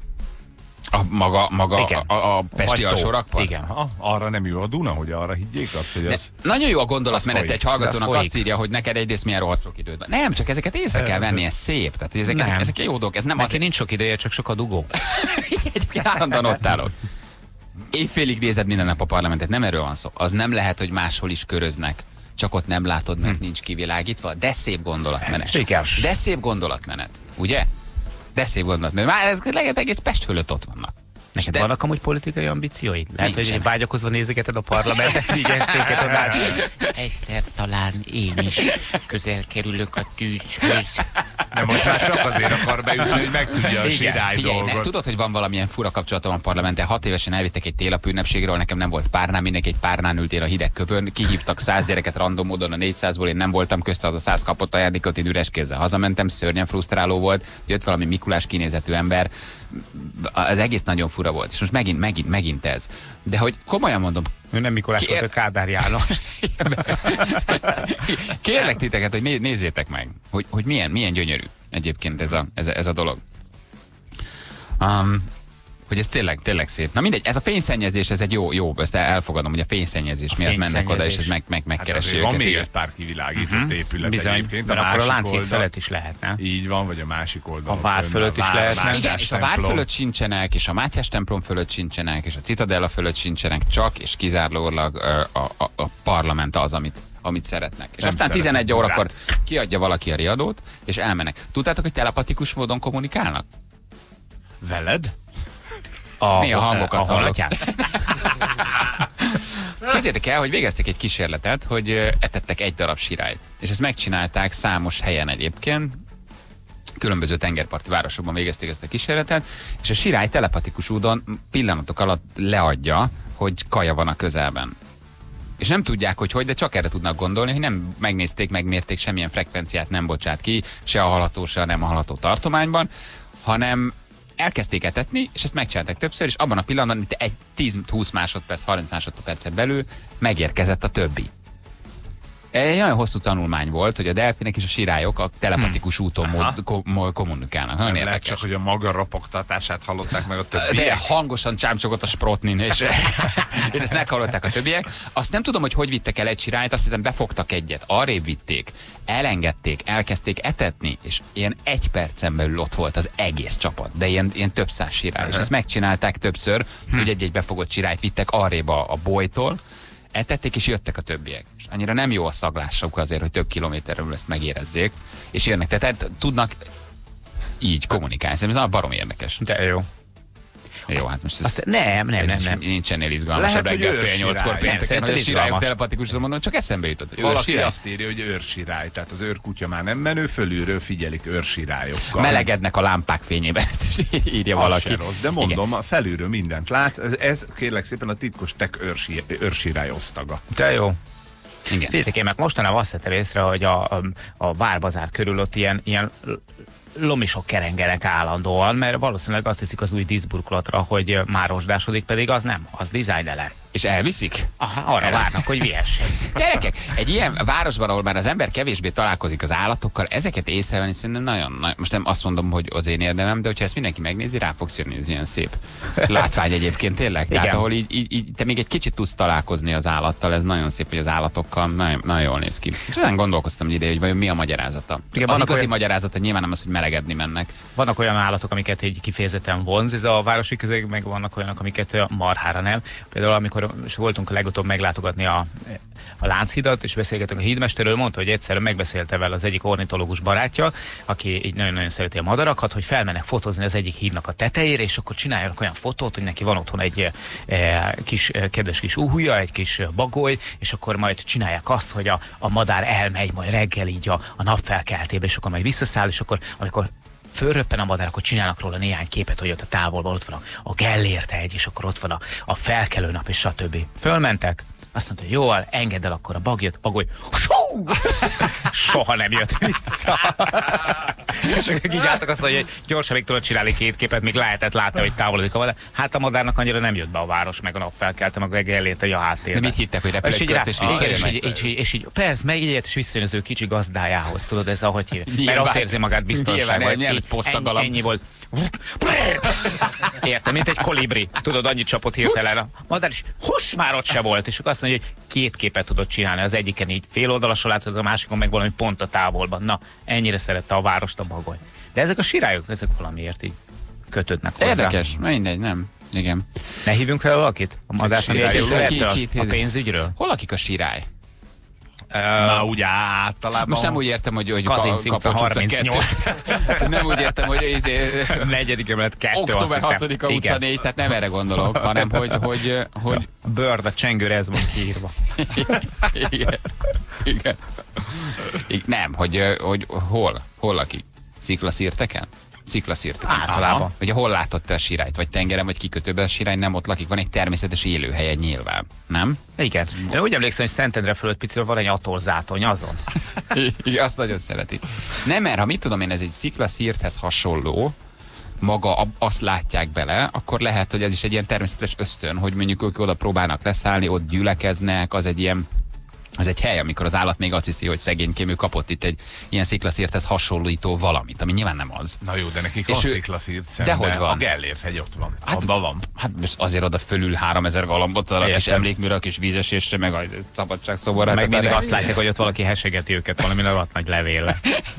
Speaker 4: A maga, maga
Speaker 2: igen.
Speaker 4: a, a, a pesti alsó rakpart?
Speaker 2: Igen.
Speaker 3: Ha, arra nem jó a Duna, hogy arra higgyék azt, hogy az...
Speaker 4: Nagyon jó a gondolatmenet egy hallgatónak, az azt írja, hogy neked egyrészt milyen rohadt sok időd van. Nem, csak ezeket észre kell venni, ez szép. Tehát ezek, ezek, ezek jó dolgok. Ez nem
Speaker 2: az... nincs sok ideje, csak sok a dugó.
Speaker 4: Egyébként állandóan ott állok. Évfélig nézed minden nap a parlamentet, nem erről van szó. Az nem lehet, hogy máshol is köröznek. Csak ott nem látod, mert hm. nincs kivilágítva. De szép gondolatmenet. De szép gondolatmenet. Ugye? De szép gondolatmenet. Már ez lehet egész Pest fölött ott vannak.
Speaker 2: Neked de... vannak amúgy politikai ambícióid? Lehet, nincsenek. Hogy vágyakozva nézegeted a parlamentet, így esténket odálsz. Egyszer talán én is közel kerülök a tűzhöz.
Speaker 3: De most már csak azért akar beütni, hogy megtudja a sirály dolgot.
Speaker 4: Tudod, hogy van valamilyen fura kapcsolatom a parlamenttel? Hat évesen elvittek egy télapű ünnepségről, nekem nem volt párnám, mindenki egy párnán ült én a hideg kövön, kihívtak száz gyereket random módon a négyszázból, én nem voltam közte, az a száz kapott ajándékot, én üres kézzel hazamentem, szörnyen frusztráló volt, jött valami Mikulás kinézetű ember, az egész nagyon fura volt, és most megint, megint, megint ez. De hogy komolyan mondom,
Speaker 2: ő nem Mikulás volt, a Kádár János.
Speaker 4: Kérlek titeket, hogy né nézzétek meg, hogy, hogy milyen, milyen gyönyörű egyébként ez a, ez a, ez a dolog. Um, Hogy ez tényleg, tényleg szép. Na mindegy, ez a fényszennyezés, ez egy jó, jó, ezt elfogadom, hogy a fényszennyezés a miatt mennek oda, és ez meg, meg, megkeresi
Speaker 3: hát
Speaker 4: őket.
Speaker 3: van még egy pár kivilágított uh-huh. épület
Speaker 2: Bizony,
Speaker 3: egyébként.
Speaker 2: mert
Speaker 3: A
Speaker 2: akkor a Lánchíd
Speaker 3: oldal,
Speaker 2: felett is lehetne.
Speaker 3: Így van, vagy a másik oldalon.
Speaker 2: A Vár fölött is lehetne.
Speaker 4: Igen, és a Vár fölött sincsenek, és a Mátyás templom fölött sincsenek, és a Citadella fölött sincsenek, csak és kizárólag a, a, a, a parlament az, amit amit szeretnek. És
Speaker 3: nem
Speaker 4: aztán tizenegy
Speaker 3: magát.
Speaker 4: órakor kiadja valaki a riadót, és elmennek. Tudtátok, hogy telepatikus módon kommunikálnak?
Speaker 3: Veled?
Speaker 2: A,
Speaker 4: Mi a hangokat
Speaker 2: a
Speaker 4: hallok? Képzeljétek el, hogy végeztek egy kísérletet, hogy etettek egy darab sirályt. És ezt megcsinálták számos helyen egyébként, különböző tengerparti városokban végezték ezt a kísérletet, és a sirály telepatikus úton pillanatok alatt leadja, hogy kaja van a közelben. És nem tudják, hogy hogy, de csak erre tudnak gondolni, hogy nem megnézték, megmérték, semmilyen frekvenciát nem bocsát ki, se a halató, se a nem a halató tartományban, hanem elkezdték etetni, és ezt megcsinálták többször, és abban a pillanatban, mint egy tíz-húsz másodperc, harminc másodpercen belül megérkezett a többi. Egy nagyon hosszú tanulmány volt, hogy a delfinek és a sirályok a telepatikus hmm. úton mód, ko, kommunikálnak. Nagyon
Speaker 3: nem lehet
Speaker 4: érdekes.
Speaker 3: csak, hogy a maga ropogtatását hallották meg a többiek.
Speaker 4: De hangosan csámcsogott a sprotnin, és, és ezt meghallották a többiek. Azt nem tudom, hogy hogy vittek el egy sirályt, azt hiszem befogtak egyet, arrébb vitték, elengedték, elkezdték etetni, és ilyen egy percen belül ott volt az egész csapat, de ilyen, ilyen több száz sirály. És ezt megcsinálták többször, hm. hogy egy-egy befogott sirályt vittek arrébb a, a bolytól, etették, és jöttek a többiek. És annyira nem jó a szaglások azért, hogy több kilométerről ezt megérezzék, és jönnek. Tehát tudnak így kommunikálni. Szerintem ez barom érdekes.
Speaker 2: De jó.
Speaker 4: Jó, hát most ez,
Speaker 2: Azt nem, nem, nem, nem.
Speaker 4: Nincs ennél izgalmasabb reggel fél nyolckor pénteken, hogy a sirályok telepatikusra mondom, csak eszembe jutott. Hogy
Speaker 3: valaki
Speaker 4: őrsirály.
Speaker 3: azt írja, hogy őrsirály, tehát az őrkutya már nem menő, fölülről figyelik őrsirályokkal.
Speaker 4: Melegednek a lámpák fényében, ezt is írja
Speaker 3: az
Speaker 4: valaki.
Speaker 3: Se rossz, de mondom, igen. Felülről mindent látsz, ez, ez kérlek szépen a titkos tek őrsi, őrsirály osztaga.
Speaker 2: De jó.
Speaker 4: Igen.
Speaker 2: Féltek én, mert mostanában azt vettem észre, hogy a, a, a Várbazár körül ott ilyen, ilyen lomisok kerengenek állandóan, mert valószínűleg azt hiszik az új díszburkolatra, hogy már rozsdásodik, pedig az nem, az dizájnelem.
Speaker 4: És elviszik?
Speaker 2: Aha, arra várnak, hogy vihessen.
Speaker 4: Gyerekek, egy ilyen városban, ahol már az ember kevésbé találkozik az állatokkal, ezeket észrevenni szerintem nagyon, nagyon, most nem azt mondom, hogy az én érdemem, de hogyha ezt mindenki megnézi, rá fogsz jönni, ez ilyen szép látvány egyébként tényleg. Tehát
Speaker 2: igen.
Speaker 4: ahol így, így, így, te még egy kicsit tudsz találkozni az állattal, ez nagyon szép, hogy az állatokkal nagyon, nagyon jól néz ki. És ezen gondolkoztam egy ideje, hogy vajon mi a magyarázata.
Speaker 2: Igen,
Speaker 4: az igazi
Speaker 2: olyan...
Speaker 4: magyarázata nyilván nem az, hogy melegedni mennek.
Speaker 2: Vannak olyan állatok, amiket egy kifejezetten vonz ez a városi közeg, meg vannak olyanok, amiket marhára nem. Például amikor voltunk a legutóbb meglátogatni a, a Lánchidat, és beszélgetünk a hídmesterről, mondta, hogy egyszer megbeszélte vele az egyik ornitológus barátja, aki így nagyon-nagyon szereti a madarakat, hogy felmennek fotózni az egyik hídnak a tetejére, és akkor csináljanak olyan fotót, hogy neki van otthon egy e, kis, kedves kis uhuja, egy kis bagoly, és akkor majd csinálják azt, hogy a, a madár elmegy majd reggel így a, a napfelkeltébe, és akkor majd visszaszáll, és akkor amikor fölröppen a madár, akkor csinálnak róla néhány képet, hogy ott a távolban ott van a, a Gellért hegy, és akkor ott van a, a felkelő nap, és stb. Fölmentek, azt mondta, hogy jó, engedd el akkor a bagyot, bagoly, soha nem jött vissza. És akkor így álltak azt, hogy gyorsan még tudod csinálni két képet, még lehetett látni, hogy távolodik a madár. Hát a madárnak annyira nem jött be a város, meg a nap felkelte, meg a Gellért hegy a háttérben.
Speaker 4: De mit hittek, hogy repül egy kört, és visszajön?
Speaker 2: És így, és így, persze, megegyet, és visszajön az ő kicsi gazdájához, tudod, ez ahogy hívja. Mert ott érzi magát biztonságban. Ennyi, ennyi volt. Értem, mint egy kolibri. Tudod, annyit csapott hirtelen. A madár is, hús, már ott se volt. És akkor azt mondja, hogy két képet tudod csinálni. Az egyiken így fél oldalasra látod, a másikon meg valami pont a távolban. Na, ennyire szerette a várost a bagoly. De ezek a sirályok, ezek valamiért így kötődnek hozzá.
Speaker 4: Érdekes, mindegy, nem. Igen.
Speaker 2: Ne hívjunk fel valakit? A madárnak a pénzőgyről?
Speaker 4: Hol lakik a sirály?
Speaker 3: Na, ugye általában...
Speaker 4: Most nem úgy értem, hogy, hogy
Speaker 2: Kazinc utca harmincnyolc.
Speaker 4: Nem úgy értem, hogy izé,
Speaker 2: negyedik emelet kettő,
Speaker 4: október hatodika utca négy, tehát nem erre gondolok, hanem hogy... hogy, hogy...
Speaker 2: A Bird, a csengőre ez van kiírva.
Speaker 4: Igen. Igen. Nem, hogy, hogy hol? Hol lakik? Sziklaszírteken? Sziklaszírteken.
Speaker 2: Általában.
Speaker 4: Ugye hol látott te a sirályt? Vagy tengeren, vagy kikötőben a sirály nem ott lakik? Van egy természetes élőhelye nyilván, nem?
Speaker 2: Igen. Én úgy emlékszem, hogy Szentendre fölött picit van egy atollzátony azon.
Speaker 4: Igen, azt nagyon szereti. Nem, mert ha mit tudom én, ez egy sziklaszírthez hasonló, maga azt látják bele, akkor lehet, hogy ez is egy ilyen természetes ösztön, hogy mondjuk ők oda próbálnak leszállni, ott gyülekeznek, az egy ilyen Ez egy hely, amikor az állat még azt hiszi, hogy szegénykém, ő kapott itt egy ilyen sziklaszírthez hasonlító valamit, ami nyilván nem az.
Speaker 3: Na jó, de nekik
Speaker 4: És
Speaker 3: van
Speaker 4: ő-
Speaker 3: sziklaszírt szemben.
Speaker 4: Dehogy van.
Speaker 3: A Gellért hegy ott van.
Speaker 4: Hát-
Speaker 3: Abban van.
Speaker 4: Hát most azért oda fölül háromezer galambot, arra kis
Speaker 2: Értem.
Speaker 4: emlékműre, a kis vízesésre, meg a szabadságszobor.
Speaker 2: Meg mindig azt látják, hogy ott valaki hesegeti őket valami rohadt nagy levélle.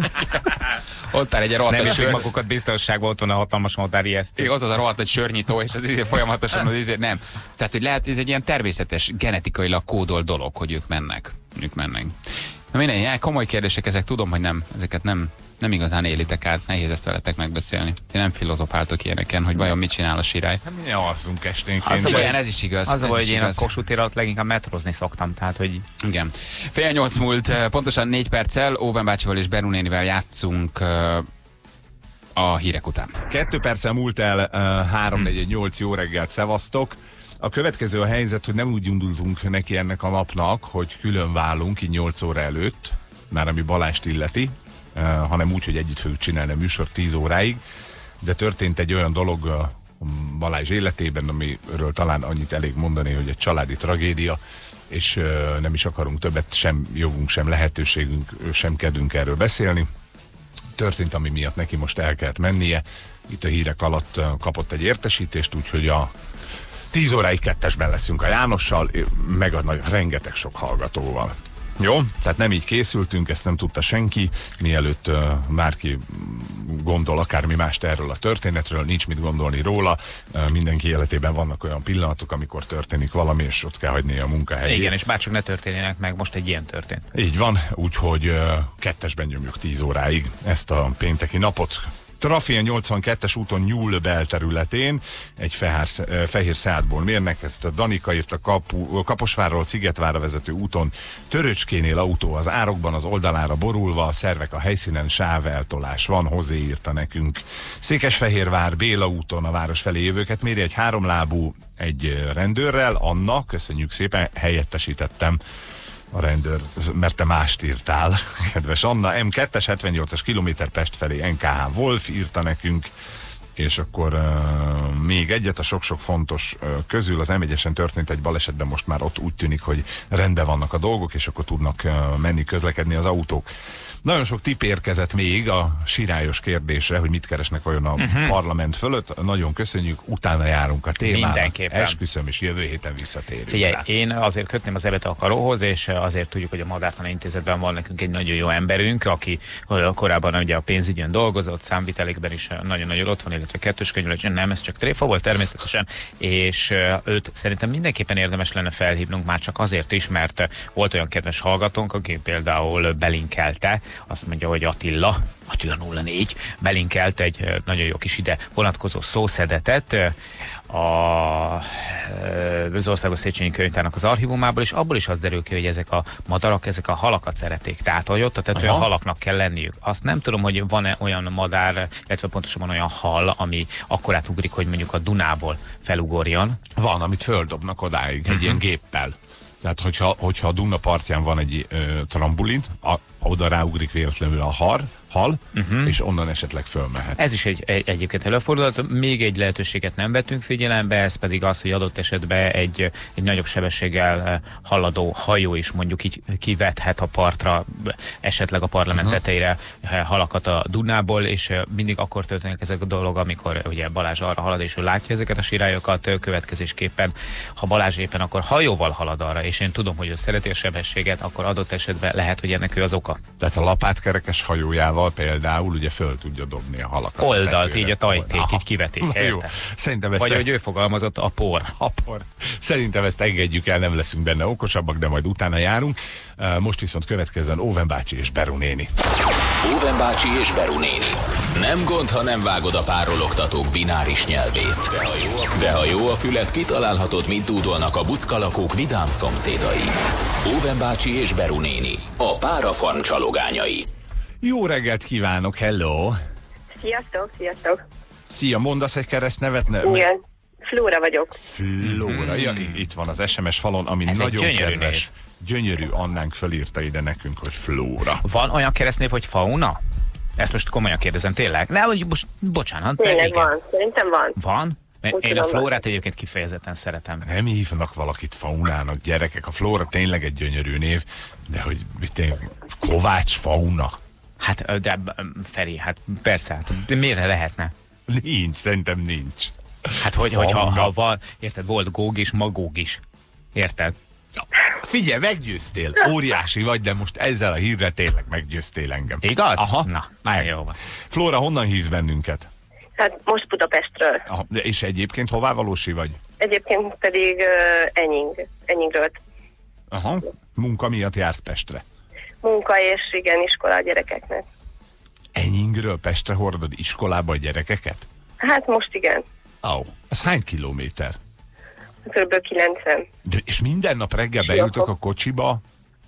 Speaker 4: Ott áll egy
Speaker 2: Nem
Speaker 4: rohadt
Speaker 2: érzik
Speaker 4: sör.
Speaker 2: magukat biztonságban, ott van a hatalmas madár ijesztő.
Speaker 4: Az az a rohadt nagy sörnyitó, és az izé folyamatosan az izé, nem. Tehát, hogy lehet, ez egy ilyen természetes, genetikailag kódol dolog, hogy ők mennek. Ők mennek. Na minden, ilyen komoly kérdések, ezek tudom, hogy nem, ezeket nem, nem igazán élitek át, nehéz ezt veletek megbeszélni. Ti nem filozofáltok ilyeneken, hogy vajon mit csinál a sirály.
Speaker 3: Hát mi alszunk esténként.
Speaker 2: Az a baj-
Speaker 4: Igen, ez is igaz.
Speaker 2: Az a
Speaker 4: ez
Speaker 2: baj,
Speaker 4: is
Speaker 2: hogy én a
Speaker 4: igaz.
Speaker 2: Kossuth téren ott leginkább metrozni szoktam, tehát hogy
Speaker 4: Igen. Fél nyolc múlt, eh, pontosan négy perccel, Óven bácsival és Beru nénivel játszunk eh, a hírek után.
Speaker 3: Kettő perccel múlt el, uh, három négy nyolc, jó reggelt, szevasztok. A következő a helyzet, hogy nem úgy indultunk neki ennek a napnak, hogy külön válunk így nyolc óra előtt, már ami Balást illeti, uh, hanem úgy, hogy együtt fogjuk csinálni a műsor tíz óráig, de történt egy olyan dolog uh, Balázs életében, amiről talán annyit elég mondani, hogy egy családi tragédia, és uh, nem is akarunk többet, sem jogunk, sem lehetőségünk, sem kedvünk erről beszélni. Történt, ami miatt neki most el kellett mennie. Itt a hírek alatt uh, kapott egy értesítést, úgyhogy a tíz óráig kettesben leszünk a Jánossal, meg a nagy, rengeteg sok hallgatóval. Jó? Tehát nem így készültünk, ezt nem tudta senki, mielőtt uh, bárki gondol akármi mást erről a történetről, nincs mit gondolni róla. Uh, mindenki életében vannak olyan pillanatok, amikor történik valami, és ott kell hagyni a munkahelyét.
Speaker 2: igen, és bárcsak ne történjenek meg, most egy ilyen történt.
Speaker 3: Így van, úgyhogy uh, kettesben nyomjuk tíz óráig ezt a pénteki napot. Trafi a nyolcvankettes úton Nyúl belterületén egy fehér, fehér Seatból mérnek, ezt a Danika írt a kapu, Kaposvárról Szigetvárra vezető úton. Töröcskénél autó az árokban, az oldalára borulva, a szervek a helyszínen, sáveltolás van, Hozé írta nekünk. Székesfehérvár Béla úton a város felé jövőket méri egy háromlábú egy rendőrrel, Anna, köszönjük szépen, helyettesítettem a rendőr, mert te mást írtál, kedves Anna. em kettes hetvennyolcas kilométer Pest felé, en ká há Wolf írta nekünk, és akkor uh, még egyet a sok-sok fontos uh, közül, az em egyesen történt egy balesetben, most már ott úgy tűnik, hogy rendben vannak a dolgok, és akkor tudnak uh, menni, közlekedni az autók. Nagyon sok tipp érkezett még a sirályos kérdésre, hogy mit keresnek vajon a uh-huh. parlament fölött. Nagyon köszönjük, utána járunk a témára.
Speaker 2: Mindenképpen.
Speaker 3: Esküszöm, és jövő héten visszatérünk.
Speaker 2: Figyelj,
Speaker 3: rá.
Speaker 2: én azért kötném az előtt a karóhoz, és azért tudjuk, hogy a Madártani Intézetben van nekünk egy nagyon jó emberünk, aki korábban ugye a pénzügyön dolgozott, számvitelékben is nagyon-nagyon ott van, illetve kettős könyvelésben, nem, ez csak tréfa volt természetesen, és őt szerintem mindenképpen érdemes lenne felhívnunk, már csak azért is, mert volt olyan kedves hallgatónk, aki például belinkelte, azt mondja, hogy Attila, Attila nulla négy belinkelt egy nagyon jó kis ide vonatkozó szószedetet a, az Országos Széchenyi Könyvtárnak az archívumából, és abból is az derül ki, hogy ezek a madarak, ezek a halakat szerették. Tehát, hogy ott a tetőn halaknak kell lenniük. Azt nem tudom, hogy van-e olyan madár, illetve pontosabban olyan hal, ami akkorát ugrik, hogy mondjuk a Dunából felugorjon.
Speaker 3: Van, amit földobnak odáig, uh-huh. egy ilyen géppel. Tehát, hogyha, hogyha a Duna partján van egy ö, trambulin, a, oda ráugrik véletlenül a har, hal, uh-huh. és onnan esetleg fölmehet.
Speaker 2: Ez is egy, egy, egyébként előfordulhat. Még egy lehetőséget nem vettünk figyelembe, ez pedig az, hogy adott esetben egy, egy nagyobb sebességgel haladó hajó is mondjuk így kivethet a partra, esetleg a parlament uh-huh. tetejére halakat a Dunából, és mindig akkor történik ezek a dolog, amikor ugye Balázs arra halad, és ő látja ezeket a sirályokat, következésképpen, ha Balázs éppen akkor hajóval halad arra, és én tudom, hogy ő szereti a sebességet, akkor adott esetben lehet, hogy ennek ő az oka.
Speaker 3: Tehát a lapátkerekes hajójával például ugye föl tudja dobni a halakat.
Speaker 2: Oldalt,
Speaker 3: a
Speaker 2: így a tajték, így kivetik.
Speaker 3: Jó. Szerintem ezt
Speaker 2: Vagy
Speaker 3: e...
Speaker 2: hogy ő fogalmazott, a por.
Speaker 3: A por. Szerintem ezt engedjük el, nem leszünk benne okosabbak, de majd utána járunk. Most viszont következzen Óven bácsi és Beru néni.
Speaker 1: Óven bácsi és Beru néni. Nem gond, ha nem vágod a párologtatók bináris nyelvét. De ha jó a fület, De ha jó a fület kitalálhatod, mint dúdolnak a buckalakók vidám szomszédai. Óven bácsi és Beru néni. A párafarm csalogányai.
Speaker 3: Jó reggelt kívánok, hello!
Speaker 6: Sziasztok, sziasztok!
Speaker 3: Szia, mondasz egy keresztnevet? Ne,
Speaker 6: Igen, Flóra vagyok.
Speaker 3: Flóra, mm. ja, itt van az es em es falon, ami
Speaker 2: Ez
Speaker 3: nagyon
Speaker 2: gyönyörű
Speaker 3: kedves. Név. Gyönyörű Annánk fölírta ide nekünk, hogy Flóra.
Speaker 2: Van olyan keresztnév, hogy Fauna? Ezt most komolyan kérdezem, tényleg? Ne, hogy most, bocsánat.
Speaker 6: Tényleg
Speaker 2: igen.
Speaker 6: van, szerintem van.
Speaker 2: Van? Mert
Speaker 6: Úgy
Speaker 2: én a
Speaker 6: tudom,
Speaker 2: Flórát egyébként kifejezetten szeretem.
Speaker 3: Nem hívnak valakit Faunának, gyerekek. A Flóra tényleg egy gyönyörű név, de hogy mit én, Kovács Fauna?
Speaker 2: Hát, de Feri, hát persze, hát de miért lehetne?
Speaker 3: Nincs, szerintem nincs.
Speaker 2: Hát hogy, hogyha
Speaker 3: Fauna.
Speaker 2: ha van, érted, volt Góg is, Magóg is. Érted?
Speaker 3: Figyelj, meggyőztél, óriási vagy, de most ezzel a hírrel tényleg meggyőztél engem.
Speaker 2: Igaz?
Speaker 3: Aha.
Speaker 2: Na,
Speaker 3: Meg.
Speaker 2: jó van.
Speaker 3: Flóra, honnan hívsz bennünket?
Speaker 6: Hát most Budapestről.
Speaker 3: Aha. De és egyébként hová valósi vagy?
Speaker 6: Egyébként pedig uh, Enying, Enyingről.
Speaker 3: Aha. Munka miatt jársz Pestre.
Speaker 6: Munka és igen, iskola a gyerekeknek.
Speaker 3: Enyingről Pestre hordod iskolába a gyerekeket?
Speaker 6: Hát most igen.
Speaker 3: Ó, oh, az hány kilométer?
Speaker 6: Körülbelül kilencven.
Speaker 3: De, és minden nap reggel beültök a kocsiba?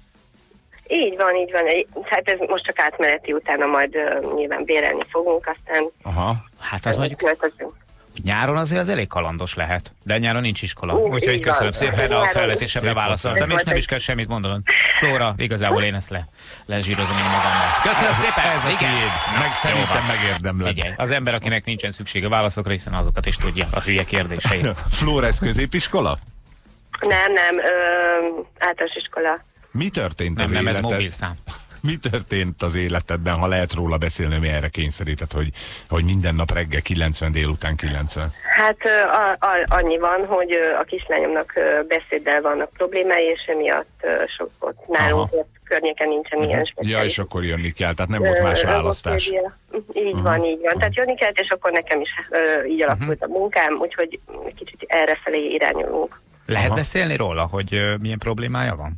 Speaker 6: Így van, így van. Hát ez most csak átmeneti, utána majd uh, nyilván bérelni fogunk, aztán
Speaker 3: Aha.
Speaker 2: Hát az mondjuk
Speaker 6: költözünk.
Speaker 2: nyáron azért az elég kalandos lehet. De nyáron nincs iskola.
Speaker 6: Ú,
Speaker 2: Úgyhogy
Speaker 6: így
Speaker 2: köszönöm
Speaker 6: van.
Speaker 2: szépen a
Speaker 6: Nyáron
Speaker 2: felvetésemre
Speaker 3: szép
Speaker 2: válaszoltam,
Speaker 6: volt.
Speaker 2: és nem is kell semmit mondanod. Flóra, igazából én ezt le, lezsírozom én magammal. Köszönöm szépen!
Speaker 3: Ez a
Speaker 2: Igen.
Speaker 3: tiéd.
Speaker 2: Na,
Speaker 3: Meg
Speaker 2: jó
Speaker 3: szerintem
Speaker 2: van.
Speaker 3: megérdemled.
Speaker 2: Figyelj, az ember, akinek nincsen szüksége válaszokra, hiszen azokat is tudja a hülye kérdéseit.
Speaker 3: Flóra, ez középiskola?
Speaker 6: Nem, nem, ö, általános iskola.
Speaker 3: Mi történt
Speaker 2: Nem,
Speaker 3: az
Speaker 2: nem, ez
Speaker 3: életed?
Speaker 2: mobilszám.
Speaker 3: Mi történt az életedben, ha lehet róla beszélni, mi erre kényszerített, hogy, hogy minden nap reggel kilencven, délután kilencven?
Speaker 6: Hát ö, a, a, annyi van, hogy ö, a kislányomnak ö, beszéddel vannak problémái, és emiatt ö, sok ott nálunk ott környéken nincsen ilyen speciális.
Speaker 3: Ja, és akkor jönni kell, tehát nem volt más
Speaker 6: Ö,
Speaker 3: választás.
Speaker 6: logopédia. Így uh-huh. van, így van. Tehát jönni kellett, és akkor nekem is ö, így alakult uh-huh. a munkám, úgyhogy kicsit errefelé irányulunk.
Speaker 2: Lehet
Speaker 3: Aha.
Speaker 2: beszélni róla, hogy ö, milyen problémája van?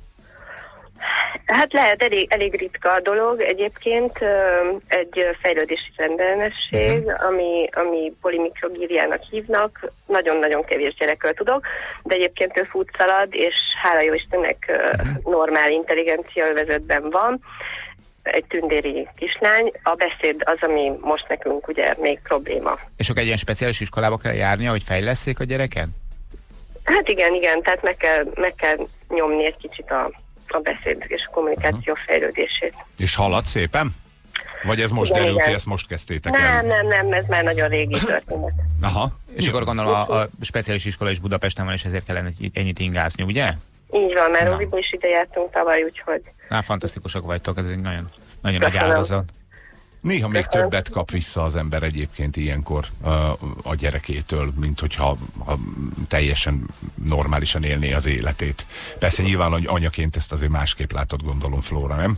Speaker 6: Hát lehet, elég, elég ritka a dolog. Egyébként ö, egy fejlődési rendellenesség, uh-huh. ami, ami polimikrogíriának hívnak. Nagyon-nagyon kevés gyerekről tudok, de egyébként ő fut, szalad, és hála jó Istennek uh-huh. normál intelligencia övezetben van. Egy tündéri kislány. A beszéd az, ami most nekünk ugye még probléma.
Speaker 2: És akkor egy ilyen speciális iskolába kell járnia, hogy fejlesszék a gyereket?
Speaker 6: Hát igen, igen, tehát meg kell, meg kell nyomni egy kicsit a, a beszéd és a kommunikáció uh-huh. fejlődését.
Speaker 3: És halad szépen? Vagy ez most
Speaker 6: Igen,
Speaker 3: derül ki,
Speaker 6: igen.
Speaker 3: ezt most kezdtétek el?
Speaker 6: Nem, nem, nem, ez már nagyon régi történet.
Speaker 3: Aha.
Speaker 2: És akkor gondolom a, a speciális iskola is Budapesten van, és ezért kellene ennyit ingázni, ugye?
Speaker 6: Így van, már
Speaker 2: Na.
Speaker 6: Óviba is ide jártunk tavaly, úgyhogy
Speaker 2: Na, fantasztikusak vagytok, ez egy nagyon, nagyon nagy
Speaker 6: Köszönöm.
Speaker 2: áldozat.
Speaker 3: Néha még többet kap vissza az ember egyébként ilyenkor a, a gyerekétől, mint hogyha ha teljesen normálisan élné az életét. Persze nyilván hogy anyaként ezt azért másképp látod, gondolom, Flóra, nem?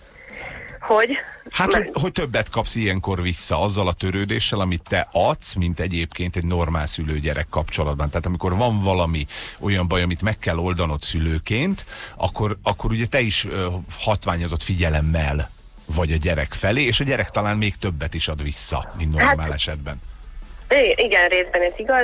Speaker 6: hogy?
Speaker 3: Hát, hogy, hogy többet kapsz ilyenkor vissza azzal a törődéssel, amit te adsz, mint egyébként egy normál szülő-gyerek kapcsolatban. Tehát amikor van valami olyan baj, amit meg kell oldanod szülőként, akkor, akkor ugye te is ö, hatványozott figyelemmel vagy a gyerek felé, és a gyerek talán még többet is ad vissza, mint normál hát, esetben.
Speaker 6: Igen, részben ez igaz.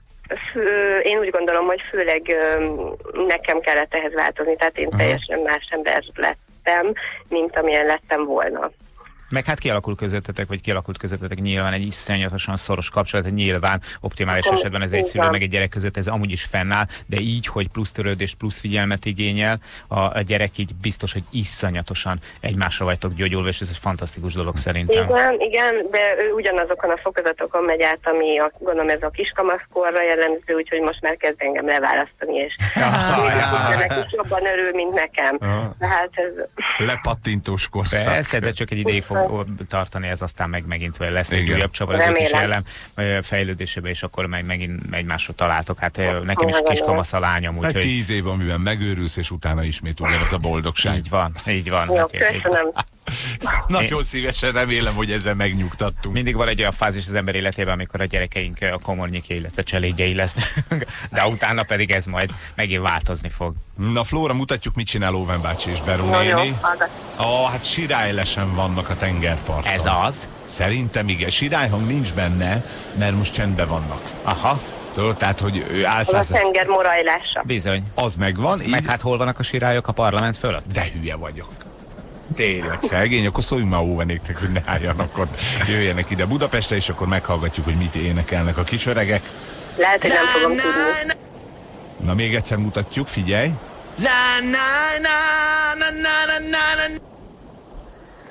Speaker 6: Fő, én úgy gondolom, hogy főleg ö, nekem kellett ehhez változni, tehát én uh-huh. teljesen más ember lettem, mint amilyen lettem volna.
Speaker 2: Meg hát kialakul közöttetek, vagy kialakult közöttetek nyilván egy iszonyatosan szoros kapcsolat, nyilván optimális Akkor esetben ez egy szülő meg egy gyerek között ez amúgy is fennáll, de így, hogy plusz törődést, plusz figyelmet igényel, a, a gyerek így biztos, hogy iszonyatosan egymásra vagytok gyógyulva, és ez egy fantasztikus dolog szerintem.
Speaker 6: Igen, igen, de ő ugyanazokon a fokozatokon megy át, ami a, gondolom ez a kiskamaszkorra jellemző, úgyhogy most már kezd engem leválasztani, és neki jobban örül, mint nekem. Tehát ez...
Speaker 3: Lepattintós korszak.
Speaker 2: Persze, de csak egy ideig fog tartani ez, aztán meg megint lesz egy
Speaker 6: Igen.
Speaker 2: újabb csavar az ő kis ellen fejlődésébe, és akkor meg megint egymásra találtok. Hát nekem is kiskamasz a lányom, úgyhogy...
Speaker 3: Egy tíz év, amiben megőrülsz, és utána ismét ugyanaz a boldogság.
Speaker 2: Így van, így van.
Speaker 6: Jó, köszönöm.
Speaker 3: Nagyon szívesen remélem, hogy ezzel megnyugtattunk.
Speaker 2: Mindig van egy olyan fázis az ember életében, amikor a gyerekeink a komornyikjai, illetve cselédjei lesznek, de utána pedig ez majd megint változni fog.
Speaker 3: Na Flóra, mutatjuk, mit csinál Óven bácsi és Beru néni. Ó, hát sirályelesen vannak a tengerparton.
Speaker 2: Ez az?
Speaker 3: Szerintem igen. Sirályhang nincs benne, mert most csendben vannak.
Speaker 2: Aha.
Speaker 3: Tudod, tehát, hogy ő
Speaker 6: Az a tenger morajlása.
Speaker 2: Bizony.
Speaker 3: Az megvan.
Speaker 2: Meg így... hát hol vannak a sirályok a parlament fölött?
Speaker 3: De hülye vagyok. Tényleg, szegény, akkor szóljunk már Óvenéknek, hogy ne álljanak ott, jöjjenek ide Budapestre, és akkor meghallgatjuk, hogy mit énekelnek a kisöregek.
Speaker 6: Lehet, hogy nem fogom tudni.
Speaker 3: Na, még egyszer mutatjuk, figyelj.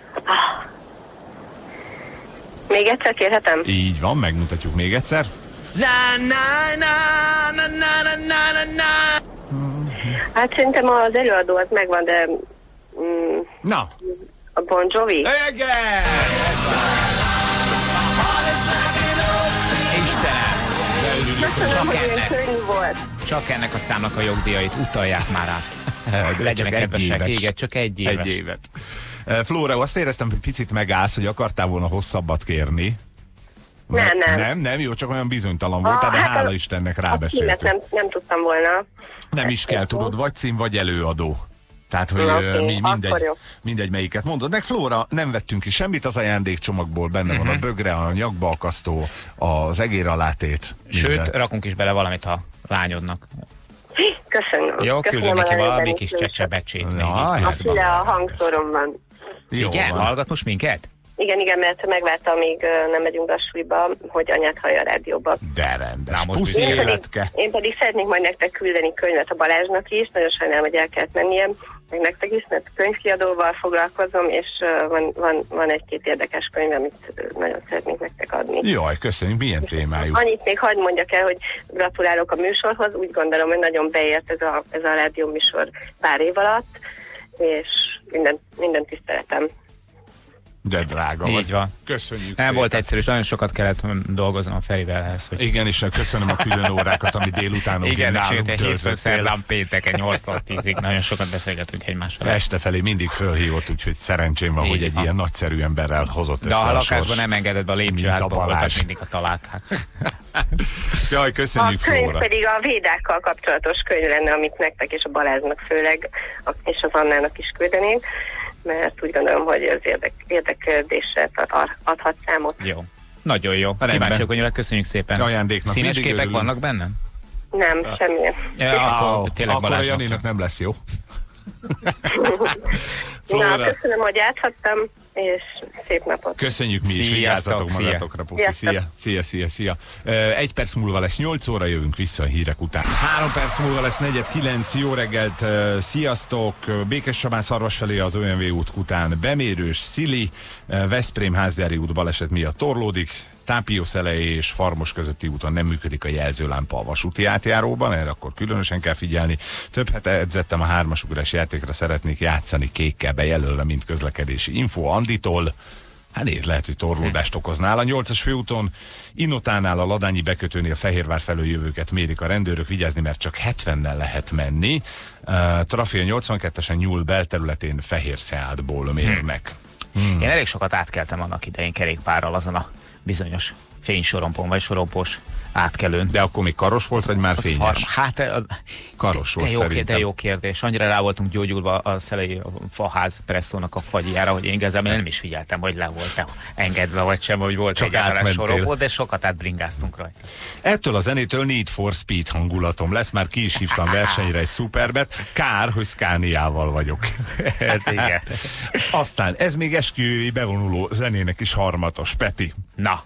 Speaker 6: Még egyszer kérhetem?
Speaker 3: Így van, megmutatjuk még egyszer. Na, na, na, na, na, na, na, na.
Speaker 6: Hát szerintem az előadó az megvan, de mm,
Speaker 3: Na.
Speaker 6: a Bon Jovi.
Speaker 3: Igen!
Speaker 2: Istenem!
Speaker 6: Köszönöm,
Speaker 2: Csak
Speaker 6: hogy ilyen
Speaker 2: ennek.
Speaker 6: könnyű volt.
Speaker 2: Csak ennek a számnak a jogdíjait utalják már át. Legyenek kedvesek, igen, csak egy éves.
Speaker 3: Egy évet. Flóra, azt éreztem, hogy picit megállsz, hogy akartál volna hosszabbat kérni.
Speaker 6: Nem, nem.
Speaker 3: Nem, nem, jó, csak olyan bizonytalan voltál, de
Speaker 6: hát
Speaker 3: hála
Speaker 6: a-
Speaker 3: Istennek
Speaker 6: A címet
Speaker 3: rábeszéltünk.
Speaker 6: nem, nem tudtam volna.
Speaker 3: Nem is kell, tudod, vagy cím, vagy előadó. Tehát, hogy
Speaker 6: Na,
Speaker 3: ö,
Speaker 6: oké,
Speaker 3: mi, mindegy,
Speaker 6: akkor jó.
Speaker 3: mindegy melyiket mondod. Meg Flóra, nem vettünk ki semmit az ajándékcsomagból, benne van a bögre, a nyakbalkasztó, az egéralátét.
Speaker 2: Sőt,
Speaker 3: minden.
Speaker 2: rakunk is bele valamit a lányodnak.
Speaker 6: Köszönöm.
Speaker 2: Jó,
Speaker 6: Köszönöm
Speaker 2: küldöm
Speaker 6: a
Speaker 2: neki valami
Speaker 6: levében
Speaker 2: kis
Speaker 6: is.
Speaker 2: csecsebecsét még
Speaker 3: Na,
Speaker 2: így.
Speaker 3: hát.
Speaker 6: A füle a hangszoromban.
Speaker 3: Jó
Speaker 2: Igen,
Speaker 3: van.
Speaker 2: hallgat most minket?
Speaker 6: Igen, igen, mert megvárta, amíg ö, nem megyünk a suliba, hogy anyát hallja a rádióba.
Speaker 3: De rendes.
Speaker 2: Na, most
Speaker 3: Puszi
Speaker 2: bizony.
Speaker 6: Én pedig,
Speaker 3: életke.
Speaker 6: én pedig szeretnék majd nektek küldeni könyvet a Balázsnak is, nagyon sajnálom, hogy el kellett mennie, meg nektek is, mert könyvkiadóval foglalkozom, és uh, van, van, van egy-két érdekes könyv, amit uh, nagyon szeretnék nektek adni.
Speaker 3: Jaj, köszönjük, milyen témájú.
Speaker 6: Annyit még hagyd mondjak el, hogy gratulálok a műsorhoz, úgy gondolom, hogy nagyon beért ez a, ez a rádió műsor pár év alatt, és minden, minden tiszteletem.
Speaker 3: De drága
Speaker 2: Így
Speaker 3: vagy.
Speaker 2: van.
Speaker 3: Köszönjük
Speaker 2: Nem
Speaker 3: szépen.
Speaker 2: volt egyszerű, és nagyon sokat kellett dolgoznom a Ferivel ehhez, hogy
Speaker 3: Igen, és köszönöm a külön órákat, ami délutánonként
Speaker 2: igen,
Speaker 3: nálunk
Speaker 2: sőt, hétfőn,
Speaker 3: töltöttél.
Speaker 2: szerdán, pénteken, nyolctól tízig nagyon sokat beszélgetünk egymással.
Speaker 3: Este felé mindig fölhívott, úgyhogy szerencsém van,
Speaker 2: Így
Speaker 3: hogy egy
Speaker 2: van.
Speaker 3: ilyen nagyszerű emberrel hozott
Speaker 2: De
Speaker 3: össze
Speaker 2: a
Speaker 3: a
Speaker 2: lakásban
Speaker 3: sors.
Speaker 2: nem engedett be, a
Speaker 3: Mint a
Speaker 2: lépcsőházban voltak
Speaker 3: Balázs.
Speaker 2: mindig a találkák.
Speaker 3: Jaj,
Speaker 6: A
Speaker 3: köszönjük,
Speaker 6: könyv
Speaker 3: Flóra.
Speaker 6: pedig a védákkal kapcsolatos könyv lenne, amit nektek és a Balázsnak főleg, a- és az Annának is küldenénk, mert úgy gondolom, hogy az érdek, érdeklődésre ad- adhat számot.
Speaker 2: Jó. Nagyon jó.
Speaker 3: Rendben.
Speaker 2: Kíváncsiak, hogy köszönjük szépen.
Speaker 3: Ajándéknak
Speaker 2: Színes
Speaker 3: mindig
Speaker 2: képek
Speaker 3: örülünk.
Speaker 2: vannak benne?
Speaker 6: Nem, semmilyen.
Speaker 2: Ja, akkor
Speaker 3: Ó,
Speaker 2: tényleg
Speaker 3: akkor a
Speaker 2: Balázsnak.
Speaker 3: Janinak nem lesz jó.
Speaker 6: Na,
Speaker 3: Flóra,
Speaker 6: köszönöm, hogy áthattam, és szép napot.
Speaker 3: köszönjük mi is,
Speaker 2: Sziasztok,
Speaker 3: vigyázzatok
Speaker 2: szia.
Speaker 3: magatokra, puszi,
Speaker 6: Sziasztok.
Speaker 3: szia, szia, szia, szia. Ö, Egy perc múlva lesz nyolc óra, jövünk vissza a hírek után. Három perc múlva lesz negyed kilenc, jó reggelt, ö, sziasztok, Békés Csabán Szarvas felé az o em vé út után bemérős, Szili, ö, Veszprém Házgyári út baleset miatt torlódik, Tápiószelei és Farmos közötti úton nem működik a jelzőlámpa a vasúti átjáróban, erre akkor különösen kell figyelni. Több hete edzettem a hármasugrás játékra, szeretnék játszani kékkel bejelölve, mint közlekedési info Anditól. Hát nézd, lehet, hogy torlódást okoznál. A nyolcas főúton Inotánál a Ladányi bekötőnél Fehérvár felől jövőket mérik a rendőrök, vigyázni, mert csak hetvennel lehet menni. Uh, Trafia nyolcvankettesen Nyúl belterületén Fehérseádból mérnek.
Speaker 2: Hmm. Én elég sokat átkeltem annak idején kerékpárral azon a bizonyos fénysorompon vagy sorompós átkelőn.
Speaker 3: De akkor még karos volt, vagy már fényes?
Speaker 2: Farm, hát a-
Speaker 3: Karos
Speaker 2: te,
Speaker 3: volt
Speaker 2: jó,
Speaker 3: szerintem.
Speaker 2: de jó kérdés. Annyira rá voltunk gyógyulva a szelei a faház presszónak a fagyjára, hogy én igazából nem is figyeltem, hogy le volt engedve, vagy sem, hogy volt
Speaker 3: Csak
Speaker 2: egyáltalán
Speaker 3: átmentél.
Speaker 2: sorompó, de sokat átbringáztunk rajta.
Speaker 3: Ettől a zenétől Need for Speed hangulatom lesz, már ki is hívtam versenyre egy szuperbet. Kár, hogy Scaniával vagyok.
Speaker 2: Hát igen.
Speaker 3: Aztán ez még esküvői bevonuló zenének is harmatos, Peti.
Speaker 2: Na,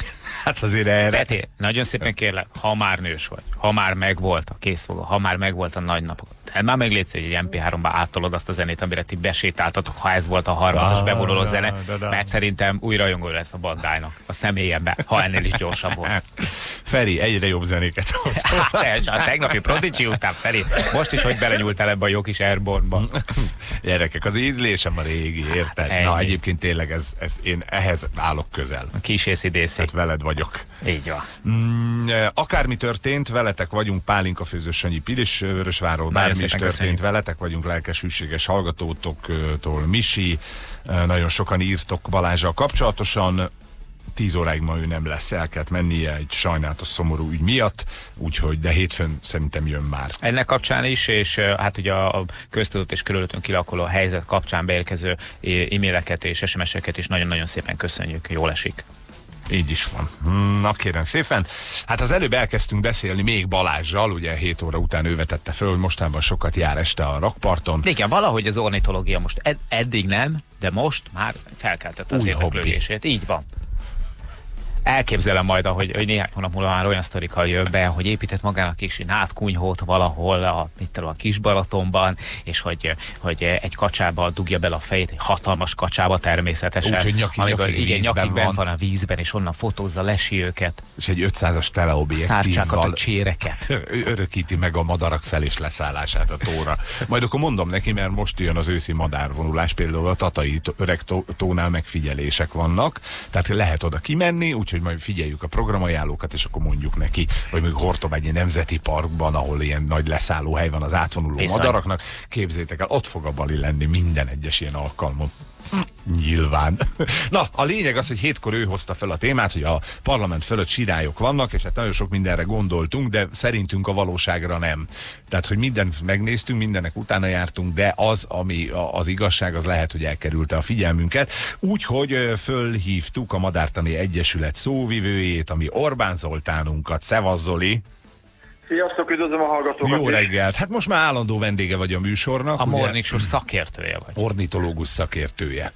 Speaker 3: Hát azért erre.
Speaker 2: Peti, nagyon szépen kérlek, ha már nős vagy, ha már megvolt a készfogó, ha már megvolt a nagy napok, te már meglétsz, hogy egy em pé háromba áttolod azt a zenét, amire ti besétáltatok, ha ez volt a harmatos
Speaker 3: Da,
Speaker 2: bevonuló
Speaker 3: da,
Speaker 2: zene,
Speaker 3: da, da.
Speaker 2: mert szerintem új rajongó lesz a bandájnak, a személyemben, ha ennél is gyorsabb volt.
Speaker 3: Feri, egyre jobb zenéket hoz.
Speaker 2: Hát, a tegnapi Prodigy után, Feri, most is, hogy belenyúltál ebbe a jó kis Airborne-ba.
Speaker 3: Gyerekek, az ízlésem a régi, érted?
Speaker 2: Ennyi.
Speaker 3: Na, egyébként tényleg ez, ez, én ehhez állok közel.
Speaker 2: Kis észidészi.
Speaker 3: Tehát veled vagyok.
Speaker 2: Így van.
Speaker 3: Mm, akármi történt, veletek vagyunk, Pálinka főzős Sanyi Pilisvörösvárról,
Speaker 2: Nagyon
Speaker 3: bármi is
Speaker 2: szépen
Speaker 3: történt,
Speaker 2: köszönjük.
Speaker 3: veletek vagyunk, lelkes, hűséges hallgatótoktól Misi, nagyon sokan írtok Balázsral kapcsolatosan, tíz óráig ma ő nem lesz, el kellett mennie egy sajnálatos szomorú ügy miatt, úgyhogy, de hétfőn szerintem jön már.
Speaker 2: Ennek kapcsán is, és eh, hát ugye a köztudott és körülöttünk kilakoló helyzet kapcsán beérkező eh, e-maileket és es em es-eket is nagyon-nagyon szépen köszönjük, jól esik.
Speaker 3: Így is van. Na kérem szépen. Hát az előbb elkezdtünk beszélni még Balázsral, ugye hét óra után ő vetette föl, hogy mostában sokat jár este a rakparton.
Speaker 2: De igen, valahogy az ornitológia most ed- eddig nem, de most már felkeltette az
Speaker 3: Új
Speaker 2: érdeklődését. Így van. elképzelem majd, hogy, hogy néhány hónap múlva már olyan sztorikkal jön be, hogy épített magának kis nátkunyhót valahol a, mit tudom, a Kisbalatonban, és hogy, hogy egy kacsába dugja bele a fejét, egy hatalmas kacsába természetesen.
Speaker 3: Úgy, hogy nyakig,
Speaker 2: amikor,
Speaker 3: nyakig
Speaker 2: igen,
Speaker 3: vízben
Speaker 2: nyakig
Speaker 3: van.
Speaker 2: van a vízben, és onnan fotózza, lesi őket.
Speaker 3: És egy ötszázas teleobjektívval
Speaker 2: Szárcsákat, a cséreket.
Speaker 3: örökíti meg a madarak fel és leszállását a tóra. Majd akkor mondom neki, mert most jön az őszi madárvonulás, például a Tatai öreg tónál megfigyelések vannak, tehát lehet oda kimenni, úgyhogy majd figyeljük a programajánlókat, és akkor mondjuk neki, hogy még Hortobágyi Nemzeti Parkban, ahol ilyen nagy leszállóhely van az átvonuló
Speaker 2: Bizony.
Speaker 3: madaraknak, képzétek el, ott fog a Bali lenni minden egyes ilyen alkalmon. Nyilván. Na, a lényeg az, hogy hétkor ő hozta fel a témát, hogy a parlament fölött sirályok vannak, és hát nagyon sok mindenre gondoltunk, de szerintünk a valóságra nem. Tehát, hogy mindent megnéztünk, mindennek utána jártunk, de az, ami az igazság, az lehet, hogy elkerülte a figyelmünket. Úgyhogy fölhívtuk a Madártani Egyesület szóvivőjét, ami Orbán Zoltánunkat. Szevasz, Zoli!
Speaker 7: Sziasztok, üdvözlöm a hallgatókat.
Speaker 3: Jó reggelt! Hát most már állandó vendége vagy a műsornak.
Speaker 2: A Morning Show szakértője vagy.
Speaker 3: Ornitológus szakértője.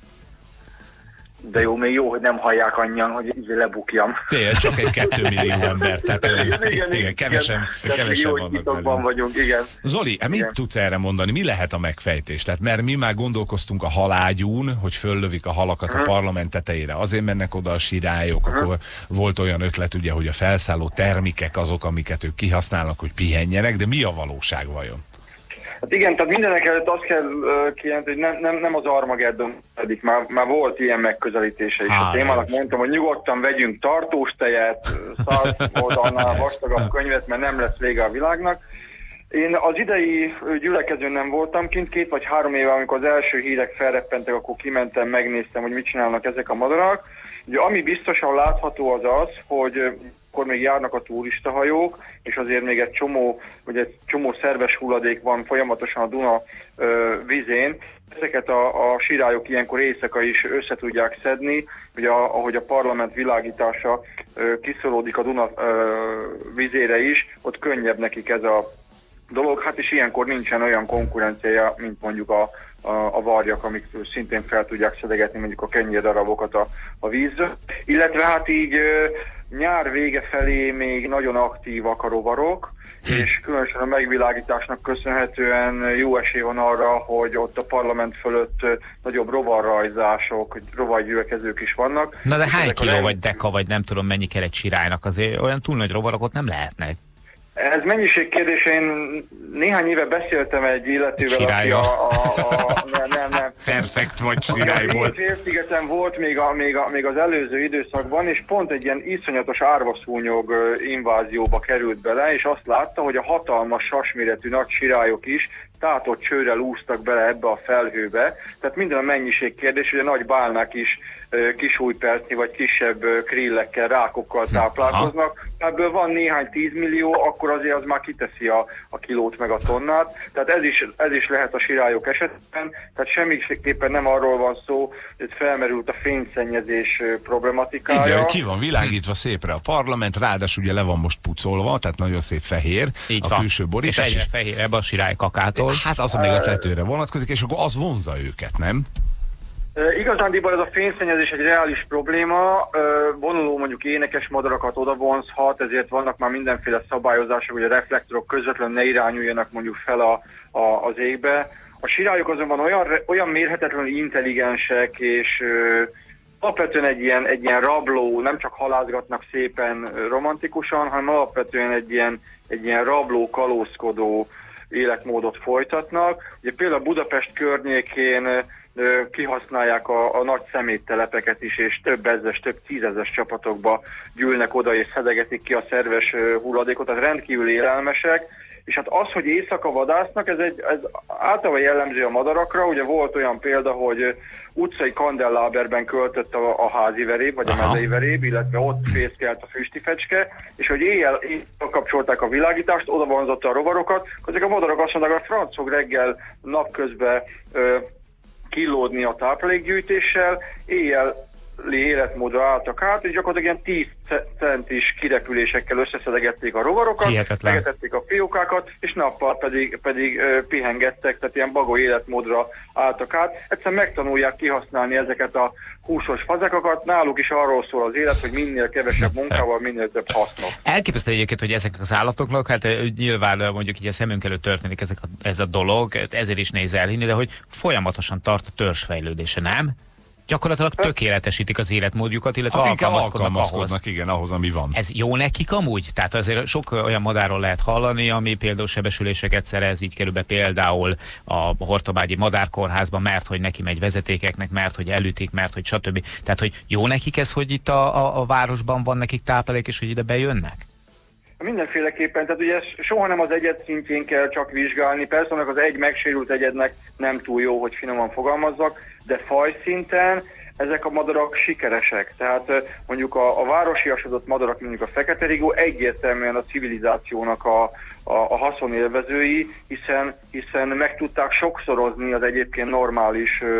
Speaker 7: De jó, még jó, hogy nem hallják annyian, hogy így lebukjam.
Speaker 3: Tényleg csak egy kettő millió ember, tehát
Speaker 7: igen,
Speaker 3: igen,
Speaker 7: igen,
Speaker 3: igen, kevesen,
Speaker 7: igen.
Speaker 3: kevesen
Speaker 7: Jó,
Speaker 3: vannak
Speaker 7: titokban vagyunk, igen.
Speaker 3: Zoli, mit
Speaker 7: igen.
Speaker 3: tudsz erre mondani? Mi lehet a megfejtés? Tehát mert mi már gondolkoztunk a halágyún, hogy föllövik a halakat uh-huh. a parlament tetejére. Azért mennek oda a sirályok, uh-huh. akkor volt olyan ötlet ugye, hogy a felszálló termikek azok, amiket ők kihasználnak, hogy pihenjenek, de mi a valóság vajon?
Speaker 7: Hát igen, tehát mindenek előtt azt kell uh, kijelenteni, hogy nem, nem, nem az Armageddon pedig, már, már volt ilyen megközelítése is
Speaker 2: Há,
Speaker 7: a témának. Mondtam, hogy nyugodtan vegyünk tartós tejet, száz oldalnál vastagabb könyvet, mert nem lesz vége a világnak. Én az idei gyülekezőn nem voltam kint, két vagy három éve, amikor az első hírek felreppentek, akkor kimentem, megnéztem, hogy mit csinálnak ezek a madarak. Ugye, ami biztosan látható az az, hogy akkor még járnak a turistahajók, és azért még egy csomó, ugye egy csomó szerves hulladék van folyamatosan a Duna ö, vízén. Ezeket a, a sirályok ilyenkor éjszaka is össze tudják szedni, ugye a, ahogy a parlament világítása ö, kiszolódik a Duna ö, vízére is, ott könnyebb nekik ez a dolog. Hát és ilyenkor nincsen olyan konkurenciája, mint mondjuk a, a, a varjak, amik szintén fel tudják szedegetni mondjuk a kenyérdarabokat a, a vízről. Illetve hát így ö, nyár vége felé még nagyon aktívak a rovarok, hm. és különösen a megvilágításnak köszönhetően jó esély van arra, hogy ott a parlament fölött nagyobb rovarrajzások, rovargyülekezők is vannak.
Speaker 2: Na de hány kiló
Speaker 7: rend...
Speaker 2: vagy deka, vagy nem tudom mennyi kell egy sirálynak, azért olyan túl nagy rovarok ott nem lehetnek.
Speaker 7: Ez mennyiség kérdés, én néhány éve beszéltem egy illetővel, aki a, a, a nem, nem, nem.
Speaker 3: Perfekt vagy sirály volt.
Speaker 7: Félszigeten volt még, a, még, a, még az előző időszakban, és pont egy ilyen iszonyatos árvaszúnyog invázióba került bele, és azt látta, hogy a hatalmas sasméretű nagy sirályok is tátott csőrrel úsztak bele ebbe a felhőbe. Tehát minden a mennyiség kérdés, hogy a nagy bálnák is kis újpercnyi vagy kisebb krillekkel, rákokkal táplálkoznak. Ebből van néhány tízmillió, akkor azért az már kiteszi a, a kilót meg a tonnát. Tehát ez is, ez is lehet a sirályok esetben. Tehát semmiképpen nem arról van szó, hogy felmerült a fényszennyezés problematikája.
Speaker 3: Igen, ki van világítva szépre a parlament, ráadásul ugye le van most pucolva, tehát nagyon szép fehér.
Speaker 2: Így
Speaker 3: a
Speaker 2: van.
Speaker 3: külső borítás.
Speaker 2: És egyre fehér ebbe a sirály kakától.
Speaker 3: Hát az még a tetőre vonatkozik, és akkor az vonzza őket, nem?
Speaker 7: Uh, igazándiból ez a fényszennyezés egy reális probléma, uh, vonuló mondjuk énekes madarakat oda vonzhat, ezért vannak már mindenféle szabályozások, hogy a reflektorok közvetlenül ne irányuljanak mondjuk fel a, a, az égbe. A sirályok azonban olyan, olyan mérhetetlenül intelligensek, és uh, alapvetően egy ilyen, egy ilyen rabló, nem csak halázgatnak szépen romantikusan, hanem alapvetően egy ilyen, egy ilyen rabló, kalózkodó életmódot folytatnak. Ugye például Budapest környékén kihasználják a, a nagy szeméttelepeket is, és több ezres, több tízezres csapatokba gyűlnek oda, és szedegetik ki a szerves hulladékot, tehát rendkívül élelmesek. És hát az, hogy éjszaka vadásznak, ez, egy, ez általában jellemző a madarakra. Ugye volt olyan példa, hogy utcai kandelláberben költött a, a házi veréb, vagy a mezei veréb, illetve ott fészkelt a füstifecske, és hogy éjjel, éjjel kapcsolták a világítást, oda vonzotta a rovarokat, ezek a madarak azt mondták, a franc fog reggel napközben ö, kilódni a táplálékgyűjtéssel, éjjel életmódra álltak át, és gyakorlatilag ilyen tíz centis kirepülésekkel összeszedegették a rovarokat, megetették a fiókákat, és nappal pedig, pedig uh, pihengettek, tehát ilyen bagoly életmódra álltak át. Egyszerűen megtanulják kihasználni ezeket a húsos fazekakat, náluk is arról szól az élet, hogy minél kevesebb munkával, minél több hasznot.
Speaker 2: Elképesztő egyébként, hogy ezek az állatoknak, hát nyilván mondjuk így a szemünk előtt történik ezek a, ez a dolog, ezért is néz elhinni, de hogy folyamatosan tart a törzsfejlődése, nem? Gyakorlatilag tökéletesítik az életmódjukat, illetve ha, alkalmazkodnak,
Speaker 3: alkalmazkodnak
Speaker 2: ahhoz.
Speaker 3: Igen, ahhoz, ami van.
Speaker 2: Ez jó nekik amúgy? Tehát azért sok olyan madárról lehet hallani, ami például sebesüléseket szerez, így kerül be például a Hortobágyi Madárkórházba, mert hogy neki megy vezetékeknek, mert hogy elütik, mert hogy stb. Tehát, hogy jó nekik ez, hogy itt a, a, a városban van nekik táplálék, és hogy ide bejönnek?
Speaker 7: Mindenféleképpen, tehát ugye soha nem az egyed szintjén kell csak vizsgálni, persze annak az egy megsérült egyednek nem túl jó, hogy finoman fogalmazzak, de fajszinten ezek a madarak sikeresek. Tehát mondjuk a, a városiasodott madarak, mondjuk a fekete rigó egyértelműen a civilizációnak a, a, a haszonélvezői, hiszen, hiszen meg tudták sokszorozni az egyébként normális ö,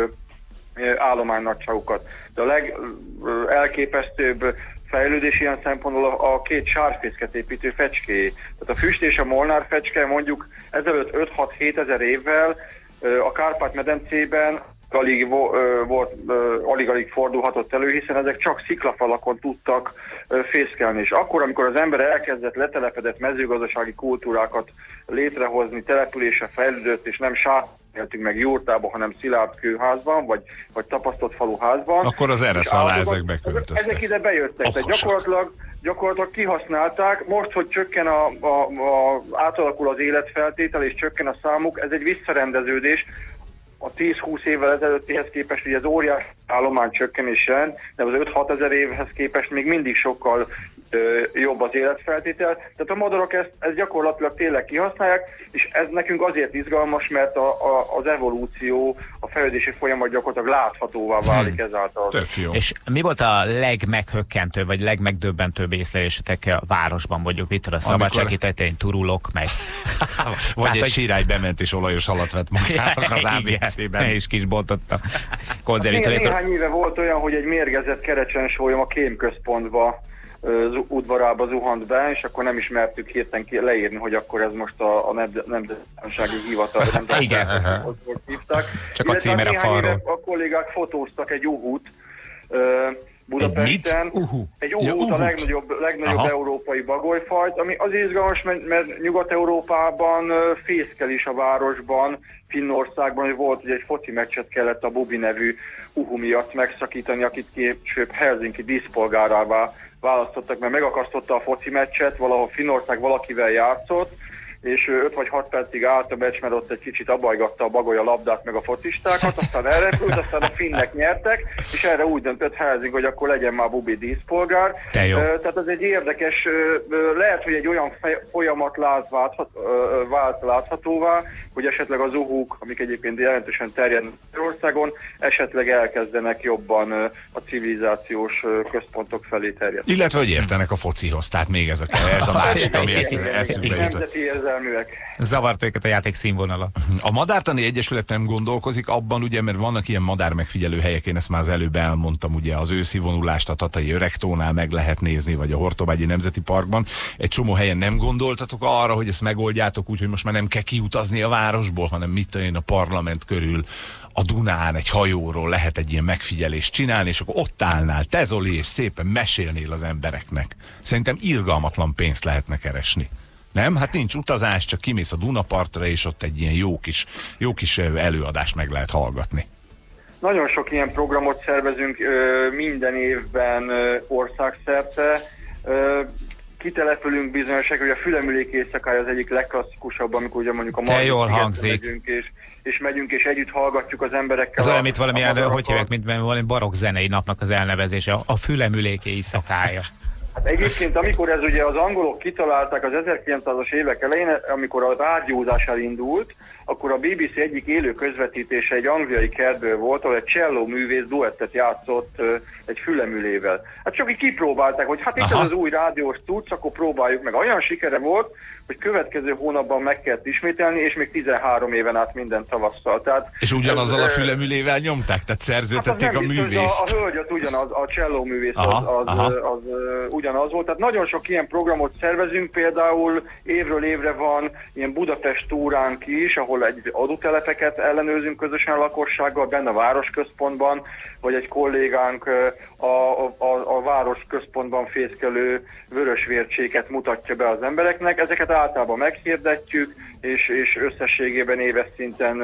Speaker 7: ö, állománynagyságukat. De a legelképesztőbb fejlődés ilyen szempontból a, a két sárfészket építő fecskéjé. Tehát a füst és a molnár fecske mondjuk ezelőtt öt-hat-hét ezer évvel a Kárpát-medencében alig volt, alig-alig fordulhatott elő, hiszen ezek csak sziklafalakon tudtak fészkelni. És akkor, amikor az ember elkezdett letelepedett mezőgazdasági kultúrákat létrehozni, települése fejlődött, és nem sátéltünk meg jurtába, hanem szilárd kőházban, vagy, vagy tapasztott faluházban.
Speaker 3: Akkor az eresz alá ezek beköltöztek.
Speaker 7: Ezek ide bejöttek. Tehát gyakorlatilag, gyakorlatilag kihasználták. Most, hogy csökken a, a, a, átalakul az életfeltétel, és csökken a számuk, ez egy visszarendeződés. A tíz-húsz évvel ezelőttihez képest ugye az óriási állomány csökkenés jelent, de az öt-hat ezer évhez képest még mindig sokkal ö, jobb az életfeltétel. Tehát a madarak ezt, ezt gyakorlatilag tényleg kihasználják, és ez nekünk azért izgalmas, mert a, a, az evolúció, a fejlődési folyamat gyakorlatilag láthatóvá válik hmm. ezáltal.
Speaker 3: Tök jó.
Speaker 2: És mi volt a legmeghökkentőbb, vagy legmegdöbbentőbb észlelésetek a városban, mondjuk mit a Szabadsági tetején turulok meg?
Speaker 3: Vagy Tehát, egy hogy... sirály bement és olajos halat vett magának az á bé cében.
Speaker 2: És kis bontotta.
Speaker 7: Né- néhány éve volt olyan, hogy egy mérgezett kerecsensólyom a kémközpontba az udvarába zuhant be, és akkor nem ismertük hirtelen ki, leírni, hogy akkor ez most a, a nemzetbiztonsági hivatal, nem
Speaker 2: Igen.
Speaker 7: ott hívták.
Speaker 2: Csak a címer a falról.
Speaker 7: A kollégák fotóztak egy uhút Budapesten.
Speaker 3: Egy mit? Uhu.
Speaker 7: Egy uhút, ja, a legnagyobb, legnagyobb európai bagolyfajt, ami az izgalmas, mert, mert Nyugat-Európában fészkel is a városban, Finnországban, hogy volt, hogy egy foci meccset kellett a Bubi nevű uhu miatt megszakítani, akit később Helsinki díszpolgárává választottak, mert megakasztotta a foci meccset, valahol Finnország valakivel játszott, és öt vagy hat percig állt a meccs, mert ott egy kicsit abajgatta a bagoly a labdát meg a focistákat, aztán elrepült, aztán a finnek nyertek, és erre úgy döntött Helsinki, hogy akkor legyen már Bubi díszpolgár. Tehát ez egy érdekes, lehet, hogy egy olyan folyamat lát, válthat, vált láthatóvá, hogy esetleg az uhúk, amik egyébként jelentősen terjednek Magyarországon, esetleg elkezdenek jobban a civilizációs központok felé terjedni.
Speaker 3: Illetve, hogy értenek a focihoz, tehát még ez a, ez a másik, ami eszünkbe jutott.
Speaker 2: Zavart őket a játék színvonala.
Speaker 3: A Madártani Egyesület nem gondolkozik abban, ugye, mert vannak ilyen madár megfigyelő helyek, én ezt már az előbb elmondtam, ugye az őszi vonulást a Tatai Öregtónál meg lehet nézni, vagy a Hortobágyi Nemzeti Parkban. Egy csomó helyen nem gondoltatok arra, hogy ezt megoldjátok úgy, hogy most már nem kell kiutazni a városból, hanem mit tudom, a parlament körül, a Dunán egy hajóról lehet egy ilyen megfigyelést csinálni, és akkor ott állnál, te Zoli, és szépen mesélnél az embereknek. Szerintem irgalmatlan pénzt lehetne keresni. Nem? Hát nincs utazás, csak kimész a Dunapartra, és ott egy ilyen jó kis, jó kis előadást meg lehet hallgatni.
Speaker 7: Nagyon sok ilyen programot szervezünk minden évben országszerte. Kitelepülünk bizonyosak, hogy a Fülemülék éjszakája az egyik legklasszikusabb, amikor ugye mondjuk a Margit megyünk, és, és megyünk, és együtt hallgatjuk az emberekkel.
Speaker 2: Ez olyan, mint valamilyen, hogy hívják, mint valami barokk zenei napnak az elnevezése, a Fülemülék éjszakája.
Speaker 7: Hát egyébként, amikor ez ugye az angolok kitalálták az ezerkilencszázas évek elején, amikor a rádiózás elindult, akkor a bé bé cé egyik élő közvetítése egy angliai kertből volt, ahol egy cselló művész duettet játszott uh, egy fülemülével. Hát csak így kipróbálták, hogy hát itt ez az új rádiós tudsz, akkor próbáljuk meg. Olyan sikere volt, hogy következő hónapban meg kellett ismételni, és még tizenhárom éven át minden tavasszal. Tehát
Speaker 3: és ugyanazzal
Speaker 7: ez,
Speaker 3: a fülemülével nyomták, tehát szerződtették
Speaker 7: hát
Speaker 3: a művészt.
Speaker 7: A, a hölgy az ugyanaz, a cselló művész aha, az, az, az, az ugyanaz volt. Tehát nagyon sok ilyen programot szervezünk, például évről évre van ilyen Budapest túránk is, ahol egy adótelepeket ellenőrzünk közösen a lakossággal, benne a városközpontban, vagy egy kollégánk a, a, a, a városközpontban fészkelő vörösvércséket mutatja be az embereknek. Ezeket általában meghirdetjük, és, és összességében éves szinten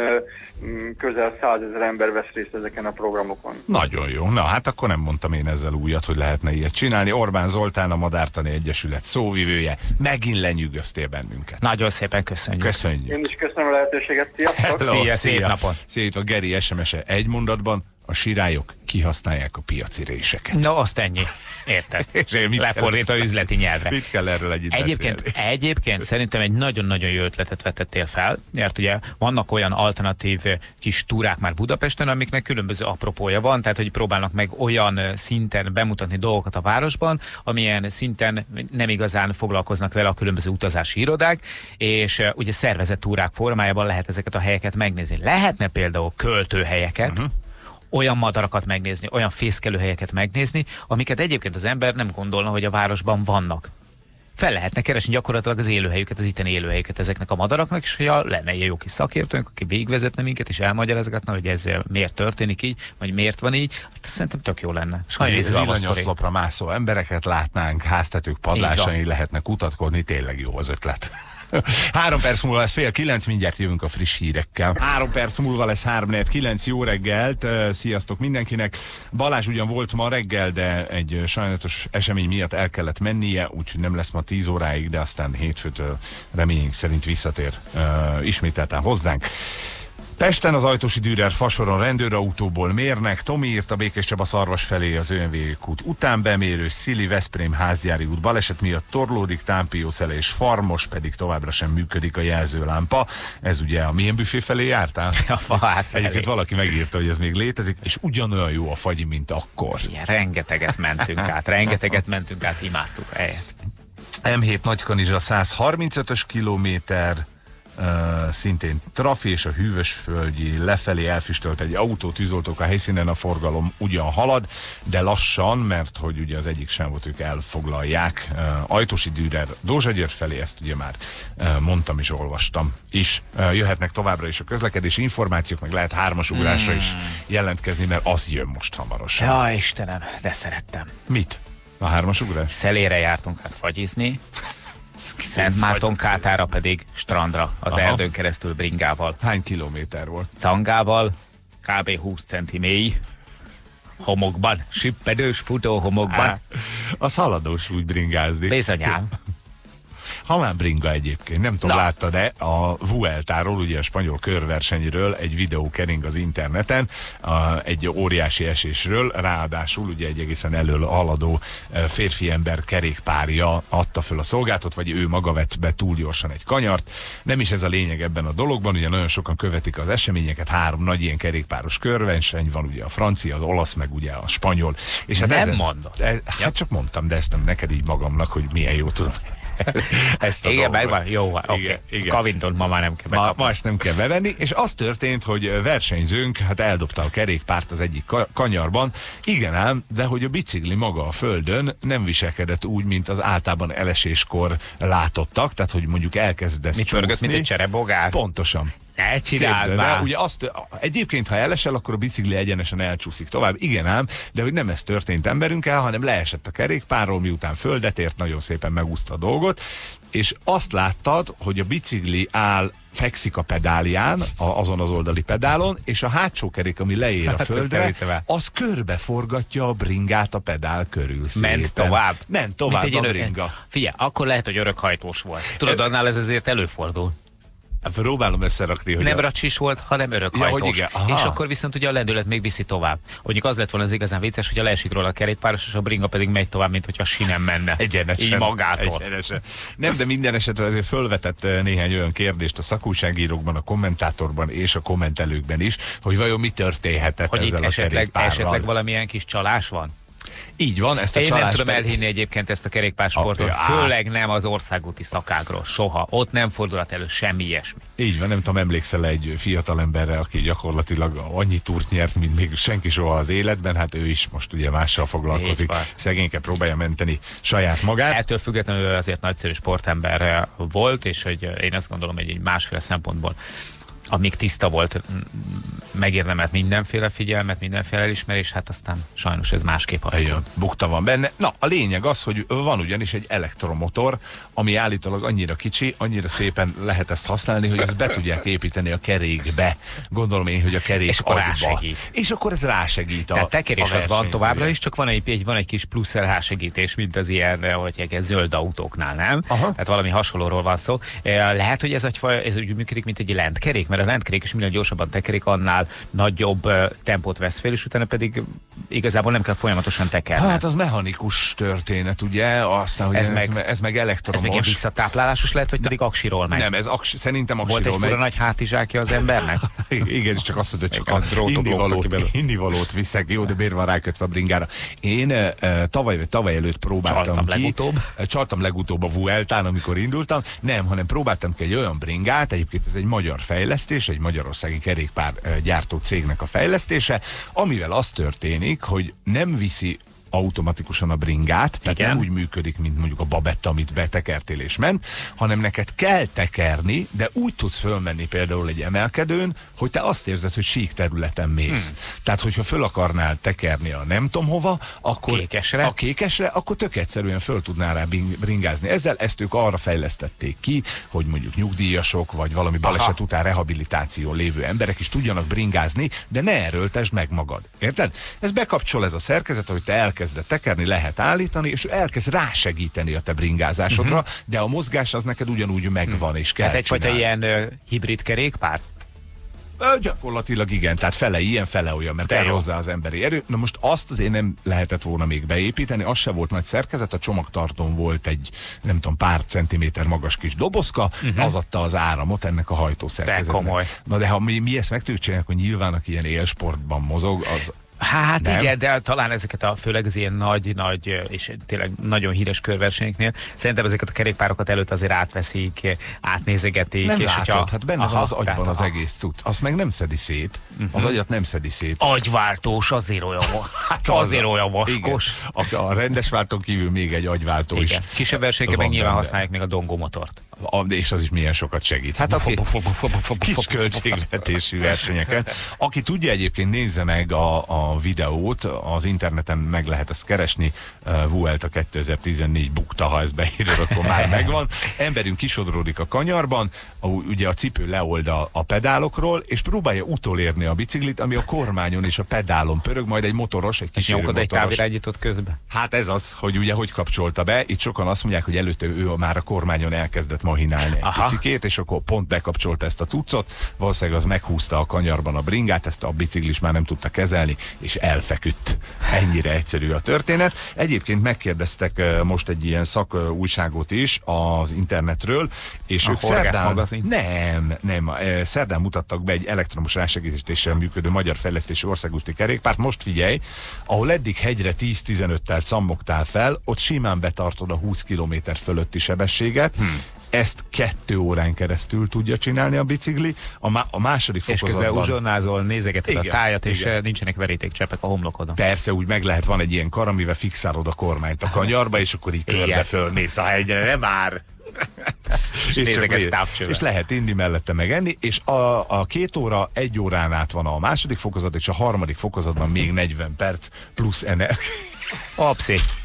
Speaker 7: közel százezer ember vesz részt ezeken a programokon.
Speaker 3: Nagyon jó. Na hát akkor nem mondtam én ezzel újat, hogy lehetne ilyet csinálni. Orbán Zoltán, a Madártani Egyesület szóvivője. Megint lenyűgöztél bennünket.
Speaker 2: Nagyon szépen köszönjük.
Speaker 3: Köszönjük.
Speaker 7: Én is köszönöm a lehetőséget. Sziasztok!
Speaker 3: Hello,
Speaker 2: szia, szép napot!
Speaker 3: Szia, itt a Geri es em es-e egy mondatban. A sirályok kihasználják a piaci réseket.
Speaker 2: No, azt ennyi. Érted? Lefordít a üzleti nyelvre.
Speaker 3: Mit kell erről együtt
Speaker 2: Egyébként,
Speaker 3: beszélni?
Speaker 2: egyébként szerintem egy nagyon-nagyon jó ötletet vetettél fel, mert ugye vannak olyan alternatív kis túrák már Budapesten, amiknek különböző apropója van, tehát hogy próbálnak meg olyan szinten bemutatni dolgokat a városban, amilyen szinten nem igazán foglalkoznak vele a különböző utazási irodák, és ugye szervezett túrák formájában lehet ezeket a helyeket megnézni. Lehetne például költőhelyeket, uh-huh. olyan madarakat megnézni, olyan fészkelőhelyeket megnézni, amiket egyébként az ember nem gondolna, hogy a városban vannak. Fel lehetne keresni gyakorlatilag az élőhelyüket, az itteni élőhelyüket ezeknek a madaraknak, és hogyha lenne ilyen jó kis szakértőnk, aki végigvezetne minket, és elmagyarázgatna, hogy ez miért történik így, vagy miért van így, hát szerintem tök jó lenne.
Speaker 3: Villanyoszlopra mászó embereket látnánk, háztetők padlásain lehetne kutatkodni, tényleg jó az ötlet. Három perc múlva lesz fél kilenc, mindjárt jövünk a friss hírekkel. Három perc múlva lesz három negyven kilenc, jó reggelt, sziasztok mindenkinek. Balázs ugyan volt ma reggel, de egy sajnálatos esemény miatt el kellett mennie, úgyhogy nem lesz ma tíz óráig, de aztán hétfőtől reményünk szerint visszatér uh, ismételten hozzánk. Pesten az Ajtósi Dürer fasoron rendőrautóból mérnek, Tomi írt a Békés Csaba Szarvas felé az ÖMV kút után bemérő, Szili Veszprém Házgyári út baleset miatt torlódik, Támpiószele és Farmos pedig továbbra sem működik a jelzőlámpa. Ez ugye a milyen büfé felé jártál?
Speaker 2: A faház felé.
Speaker 3: Egyébként valaki megírta, hogy ez még létezik, és ugyanolyan jó a fagyi, mint akkor.
Speaker 2: Igen, rengeteget mentünk át, rengeteget mentünk át, imádtuk helyet.
Speaker 3: em hét Nagykanizsa száz harmincötös kilométer, Uh, szintén trafi, és a Hűvösvölgyi lefelé elfüstölt egy autó, tűzoltók a helyszínen, a forgalom ugyan halad, de lassan, mert hogy ugye az egyik sávot ők elfoglalják. Uh, Ajtósi Dürer Dózsa-Győr felé, ezt ugye már uh, mondtam és olvastam is. Uh, jöhetnek továbbra is a közlekedési információk, meg lehet hármas ugrásra mm. is jelentkezni, mert az jön most hamarosan.
Speaker 2: Ja, Istenem, de szerettem.
Speaker 3: Mit? A hármas ugrás?
Speaker 2: Szelére jártunk át fagyizni, Szent Márton Kátára pedig strandra, az Aha. erdőn keresztül bringával.
Speaker 3: Hány kilométer volt?
Speaker 2: Cangával, kb. húsz centi mély, homokban, sippedős futó homokban. Á,
Speaker 3: az haladós úgy bringázni.
Speaker 2: Bizonyám.
Speaker 3: Ha már bringa egyébként, nem tudom, láttad-e a Vueltáról, ugye a spanyol körversenyről egy videó kering az interneten, a, egy óriási esésről, ráadásul ugye egy egészen elől haladó férfi ember kerékpárja adta föl a szolgáltat, vagy ő maga vett be túl gyorsan egy kanyart. Nem is ez a lényeg ebben a dologban, ugye nagyon sokan követik az eseményeket, három nagy ilyen kerékpáros körverseny van, ugye a francia, az olasz, meg ugye a spanyol. És hát
Speaker 2: nem
Speaker 3: ezen,
Speaker 2: mondod.
Speaker 3: E, hát csak mondtam, de ezt nem neked így magamnak, hogy milyen jó tudom. Ezt a
Speaker 2: igen, megvan, jó, oké. Okay. Kavintont ma már nem kell
Speaker 3: ma, ma ezt nem kell bevenni, és az történt, hogy versenyzőnk hát eldobta a kerékpárt az egyik kanyarban, igen ám, de hogy a bicikli maga a földön nem viselkedett úgy, mint az általában eleséskor látottak, tehát hogy mondjuk elkezdesz
Speaker 2: mit csúszni. Mint egy cserebogár?
Speaker 3: Pontosan.
Speaker 2: Ne csináld már.
Speaker 3: Ugye azt, egyébként, ha elesel, akkor a bicikli egyenesen elcsúszik tovább. Igen ám, de hogy nem ez történt emberünkkel, hanem leesett a kerékpárról, miután földet ért, nagyon szépen megúszta a dolgot, és azt láttad, hogy a bicikli áll, fekszik a pedálján, a, azon az oldali pedálon, és a hátsó kerék, ami leér a földre, az körbeforgatja a bringát a pedál körül.
Speaker 2: Ment szépen. tovább.
Speaker 3: Ment tovább a bringa.
Speaker 2: Figyelj, akkor lehet, hogy örökhajtós volt. Tudod, annál ez ezért előfordul.
Speaker 3: Próbálom összerakni, hogy
Speaker 2: Nem
Speaker 3: a...
Speaker 2: racsis volt, hanem örökhajtós.
Speaker 3: Ja,
Speaker 2: és akkor viszont ugye a lendület még viszi tovább. Mondjuk az lett volna az igazán vicces, hogyha leesik róla a kerékpáros, és a bringa pedig megy tovább, mint hogyha sinem menne.
Speaker 3: Egyenesen.
Speaker 2: Így magától.
Speaker 3: Egyenesen. Nem, de minden esetre azért fölvetett néhány olyan kérdést a szakújságírókban, a kommentátorban és a kommentelőkben is, hogy vajon mi történhetett
Speaker 2: hogy
Speaker 3: ezzel
Speaker 2: itt
Speaker 3: a
Speaker 2: esetleg,
Speaker 3: kerékpárral.
Speaker 2: esetleg valamilyen kis csalás van?
Speaker 3: Így van, ezt a
Speaker 2: Én
Speaker 3: csalást
Speaker 2: nem tudom
Speaker 3: pedig...
Speaker 2: elhinni egyébként ezt a kerékpársportot,
Speaker 3: Ah,
Speaker 2: főleg nem az országúti szakágról, soha. Ott nem fordulhat elő semmi ilyesmi.
Speaker 3: Így van, nem tudom, emlékszel egy fiatalemberre, aki gyakorlatilag annyi túrt nyert, mint még senki soha az életben, hát ő is most ugye mással foglalkozik. Szegényke próbálja menteni saját magát.
Speaker 2: Ettől függetlenül azért nagyszerű sportember volt, és hogy én azt gondolom, hogy egy másféle szempontból amíg tiszta volt, megérdemelt mindenféle figyelmet, mindenféle elismerés, hát aztán sajnos ez másképp alakult.
Speaker 3: Bukta van benne. Na, a lényeg az, hogy van ugyanis egy elektromotor, ami állítólag annyira kicsi, annyira szépen lehet ezt használni, hogy ezt be tudják építeni a kerékbe. Gondolom én, hogy a kerék
Speaker 2: és akkor
Speaker 3: agyba.
Speaker 2: rásegít.
Speaker 3: És akkor ez rásegít a
Speaker 2: Tehát tekerés
Speaker 3: a
Speaker 2: az van továbbra is, csak van egy, egy, van egy kis plusz rássegítés, mint az ilyen, hogy egy zöld autóknál, nem? Aha. Tehát valami hasonlóról van szó. Lehet, hogy ez, egy, ez úgy működik, mint egy lentkerék, mert a lentkerék is minél gyorsabban tekerik, annál nagyobb uh, tempót vesz fél, és utána pedig igazából nem kell folyamatosan tekerni.
Speaker 3: Hát az mechanikus történet, ugye? Aztán, hogy
Speaker 2: ez,
Speaker 3: ez,
Speaker 2: meg,
Speaker 3: ez meg elektromos.
Speaker 2: Ez meg ilyen visszatáplálásos lehet, vagy Na, pedig aksiról megy?
Speaker 3: Nem, ez aks, szerintem aksiról
Speaker 2: Volt egy fura nagy hátizsákja az embernek?
Speaker 3: Igen, és csak azt mondta, hogy csak
Speaker 2: a, a
Speaker 3: indivalót, indivalót viszek. Jó, de miért van rákötve a bringára? Én uh, tavaly, tavaly előtt próbáltam
Speaker 2: Csaltam
Speaker 3: ki.
Speaker 2: legutóbb?
Speaker 3: Csaltam legutóbb a Vueltán, amikor indultam. Nem, hanem próbáltam ki egy olyan bringát, egyébként ez egy magyar fejlesztés, egy magyarországi kerékpár gyártó cégnek a fejlesztése, amivel az történik, hogy nem viszi automatikusan a bringát, tehát
Speaker 2: Igen.
Speaker 3: nem úgy működik, mint mondjuk a babetta, amit betekertél és ment, hanem neked kell tekerni, de úgy tudsz fölmenni például egy emelkedőn, hogy te azt érzed, hogy sík területen mész. Hmm. Tehát, hogyha föl akarnál tekerni a nem tudom hova, akkor
Speaker 2: kékesre.
Speaker 3: a kékesre, akkor tök egyszerűen föl tudnál rá bringázni. Ezzel ezt ők arra fejlesztették ki, hogy mondjuk nyugdíjasok, vagy valami baleset Aha. után rehabilitáción lévő emberek is tudjanak bringázni, de ne erőltesd meg magad. Érted? Ez bekapcsol ez a szerkezet, hogy te elkezd elkezded tekerni, lehet állítani, és elkezd rásegíteni a te bringázásodra, uh-huh. de a mozgás az neked ugyanúgy megvan, és kell
Speaker 2: Hát egyfajta
Speaker 3: csinálni.
Speaker 2: ilyen uh, hibrid kerékpár?
Speaker 3: Ö, gyakorlatilag igen, tehát fele ilyen, fele olyan, mert kell hozzá az emberi erő. Na most azt azért nem lehetett volna még beépíteni, az se volt nagy szerkezet, a csomagtartón volt egy, nem tudom, pár centiméter magas kis dobozka, uh-huh. az adta az áramot ennek a hajtószerkezetnek.
Speaker 2: De komoly.
Speaker 3: Na de ha mi, mi ezt meg tudjuk csinálni, akkor nyilván, aki ilyen élsportban mozog, az
Speaker 2: Hát
Speaker 3: nem?
Speaker 2: igen, de talán ezeket a, főleg az ilyen nagy-nagy és tényleg nagyon híres körversenyeknél, szerintem ezeket a kerékpárokat előtt azért átveszik, átnézegetik.
Speaker 3: Nem
Speaker 2: és
Speaker 3: látod,
Speaker 2: hogyha,
Speaker 3: hát benne
Speaker 2: aha,
Speaker 3: van az agyban az
Speaker 2: aha.
Speaker 3: egész cucc. Azt meg nem szedi szét. Uh-huh. Az agyat nem szedi szét.
Speaker 2: Agyváltós, azért olyan, hát azért az, olyan vaskos.
Speaker 3: A, a rendes váltón kívül még egy agyváltó igen. is.
Speaker 2: Kisebb versenyeken meg nyilván használják még a Dongó motort.
Speaker 3: A, és az is milyen sokat segít. Hát aki kis költségvetésű versenyeken. Aki tudja, egyébként nézze meg a, a videót, az interneten meg lehet ezt keresni. Uh, Vuelta kétezer-tizennégy bukta, ha ezt beírod, akkor már megvan. Emberünk kisodródik a kanyarban, a, ugye a cipő leold a, a pedálokról, és próbálja utolérni a biciklit, ami a kormányon és a pedálon pörög, majd egy motoros, egy kísérő
Speaker 2: motoros.
Speaker 3: motoros.
Speaker 2: Egy távirányítót közben?
Speaker 3: Hát ez az, hogy ugye hogy kapcsolta be. Itt sokan azt mondják, hogy előtte ő már a kormányon elkezdett mahinálni egy Aha. picikét, és akkor pont bekapcsolta ezt a cuccot. Valószínűleg az meghúzta a kanyarban a bringát, ezt a biciklis már nem tudta kezelni, és elfeküdt. Ennyire egyszerű a történet. Egyébként megkérdeztek most egy ilyen szakújságot is az internetről, és a ők szerdán, nem, nem, szerdán mutattak be egy elektromos rásegítéssel működő magyar fejlesztési országúti kerékpárt. Most figyelj, ahol eddig hegyre tíz-tizenöttel cammogtál fel, ott simán betartod a húsz kilométer fölötti sebességet. Hmm. Ezt kettő órán keresztül tudja csinálni a bicikli. A, má a második fokozatban...
Speaker 2: És közben uzsonnázol, nézegeted a tájat, és igen. nincsenek verítékcsepek a homlokodon.
Speaker 3: Persze, úgy meg lehet, van egy ilyen kar, amivel fixálod a kormányt a kanyarba, és akkor így körbe fölmész a hegyre, nem már! és, és, és lehet inni mellette megenni, és a, a két óra, egy órán át van a második fokozat, és a harmadik fokozatban még negyven perc plusz energia.
Speaker 2: Apszi.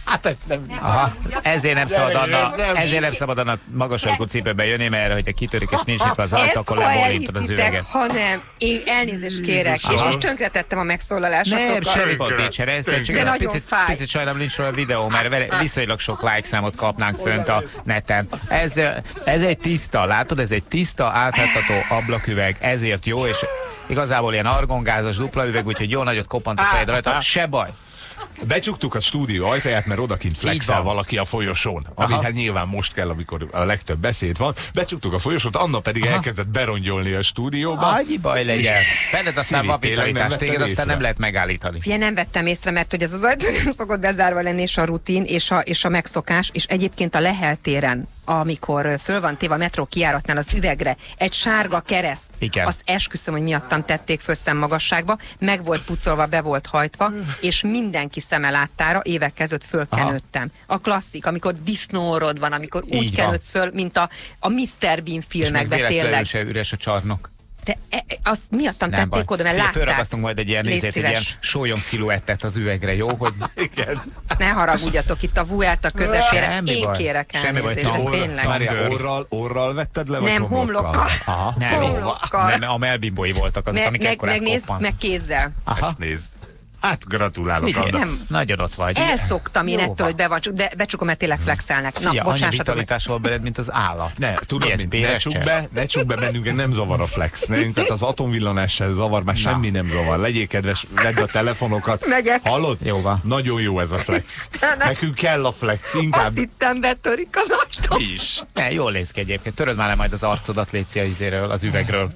Speaker 2: Hát ez nem... Aha. Ezért nem szabad Anna, ezért nem szabad Anna magasabbú cipőben jönni, mert hogyha kitörik és nincs itt az ajtó, akkor lebólintod az üveget.
Speaker 8: Hanem én elnézést kérek, aha. És most tönkretettem a megszólalásokat.
Speaker 2: Nem, semmi gond nincsen, ez csak egy picit, picit sajnálom nincs róla a videó, mert viszonylag sok like számot kapnánk fönt a neten. Ez, ez egy tiszta, látod, ez egy tiszta, átlátható ablaküveg, ezért jó, és igazából ilyen argongázas dupla üveg, úgyhogy jó nagyot koppant a fejed rajta, se baj.
Speaker 3: Becsuktuk a stúdió ajtaját, mert odakint flexel valaki a folyosón. Ami aha. Hát nyilván most kell, amikor a legtöbb beszéd van. Becsuktuk a folyosót, Anna pedig aha. elkezdett berongyolni a stúdióba.
Speaker 2: Annyi baj legyen. Benned aztán van vitalitás, téged aztán nem lehet megállítani.
Speaker 8: Fie, nem vettem észre, mert hogy ez az ajtó nem szokott bezárva lenni, és a rutin, és a, és a megszokás, és egyébként a Lehel téren, amikor föl van téve a metró kijáratnál az üvegre egy sárga kereszt, igen. Azt esküszöm, hogy miattam tették föl szemmagasságba, meg volt pucolva, be volt hajtva, és mindenki szeme láttára évek ezelőtt fölkenődtem. A klasszik, amikor disznórod van, amikor úgy így kenődsz föl, mint a, a miszter Bean filmekben tényleg.
Speaker 2: És meg üres a csarnok.
Speaker 8: De e, e, azt miattam nem tették baj. Oda, mert látták.
Speaker 2: Fölragasztunk majd egy ilyen, nézét, egy ilyen sólyom sziluettet az üvegre, jó? Hogy...
Speaker 3: Igen.
Speaker 8: Ne haragudjatok itt a Vuelta közepére.
Speaker 2: Semmi
Speaker 8: én
Speaker 2: baj.
Speaker 8: kérek elnézést,
Speaker 2: Semmi
Speaker 8: de tényleg.
Speaker 3: Várjál, orral, orral vetted le, vagy
Speaker 8: nem, homlokkal?
Speaker 2: Aha. Nem, homlokkal. Nem, a melbimbói voltak azok, amik ekkorát koppant.
Speaker 8: Meg kézzel.
Speaker 3: Aha. Ezt nézd. Hát gratulálok.
Speaker 2: Igen, nem, nagyon ott vagy.
Speaker 8: Elszoktam én ettől, hogy be van, de becsukom, mert tényleg flexelnek. Na,
Speaker 2: ja,
Speaker 8: bocsássatok.
Speaker 2: Annyi vitalitás volt beled, mint az állat.
Speaker 3: Ne, tudod, mint, ne csuk be, ne csuk be bennünket, nem zavar a flex. Minket az atomvillanás se zavar, már na. Semmi nem zavar. Legyél kedves, vedd a telefonokat.
Speaker 8: Megyek.
Speaker 3: Hallod?
Speaker 2: Jó van.
Speaker 3: Nagyon jó ez a flex. Nekünk kell a flex, inkább.
Speaker 8: Azt hittem, betörik az ajtó.
Speaker 3: Is.
Speaker 2: Ne, jól néz ki egyébként. Töröd már le majd az arcodat, légy izéről, az üvegről.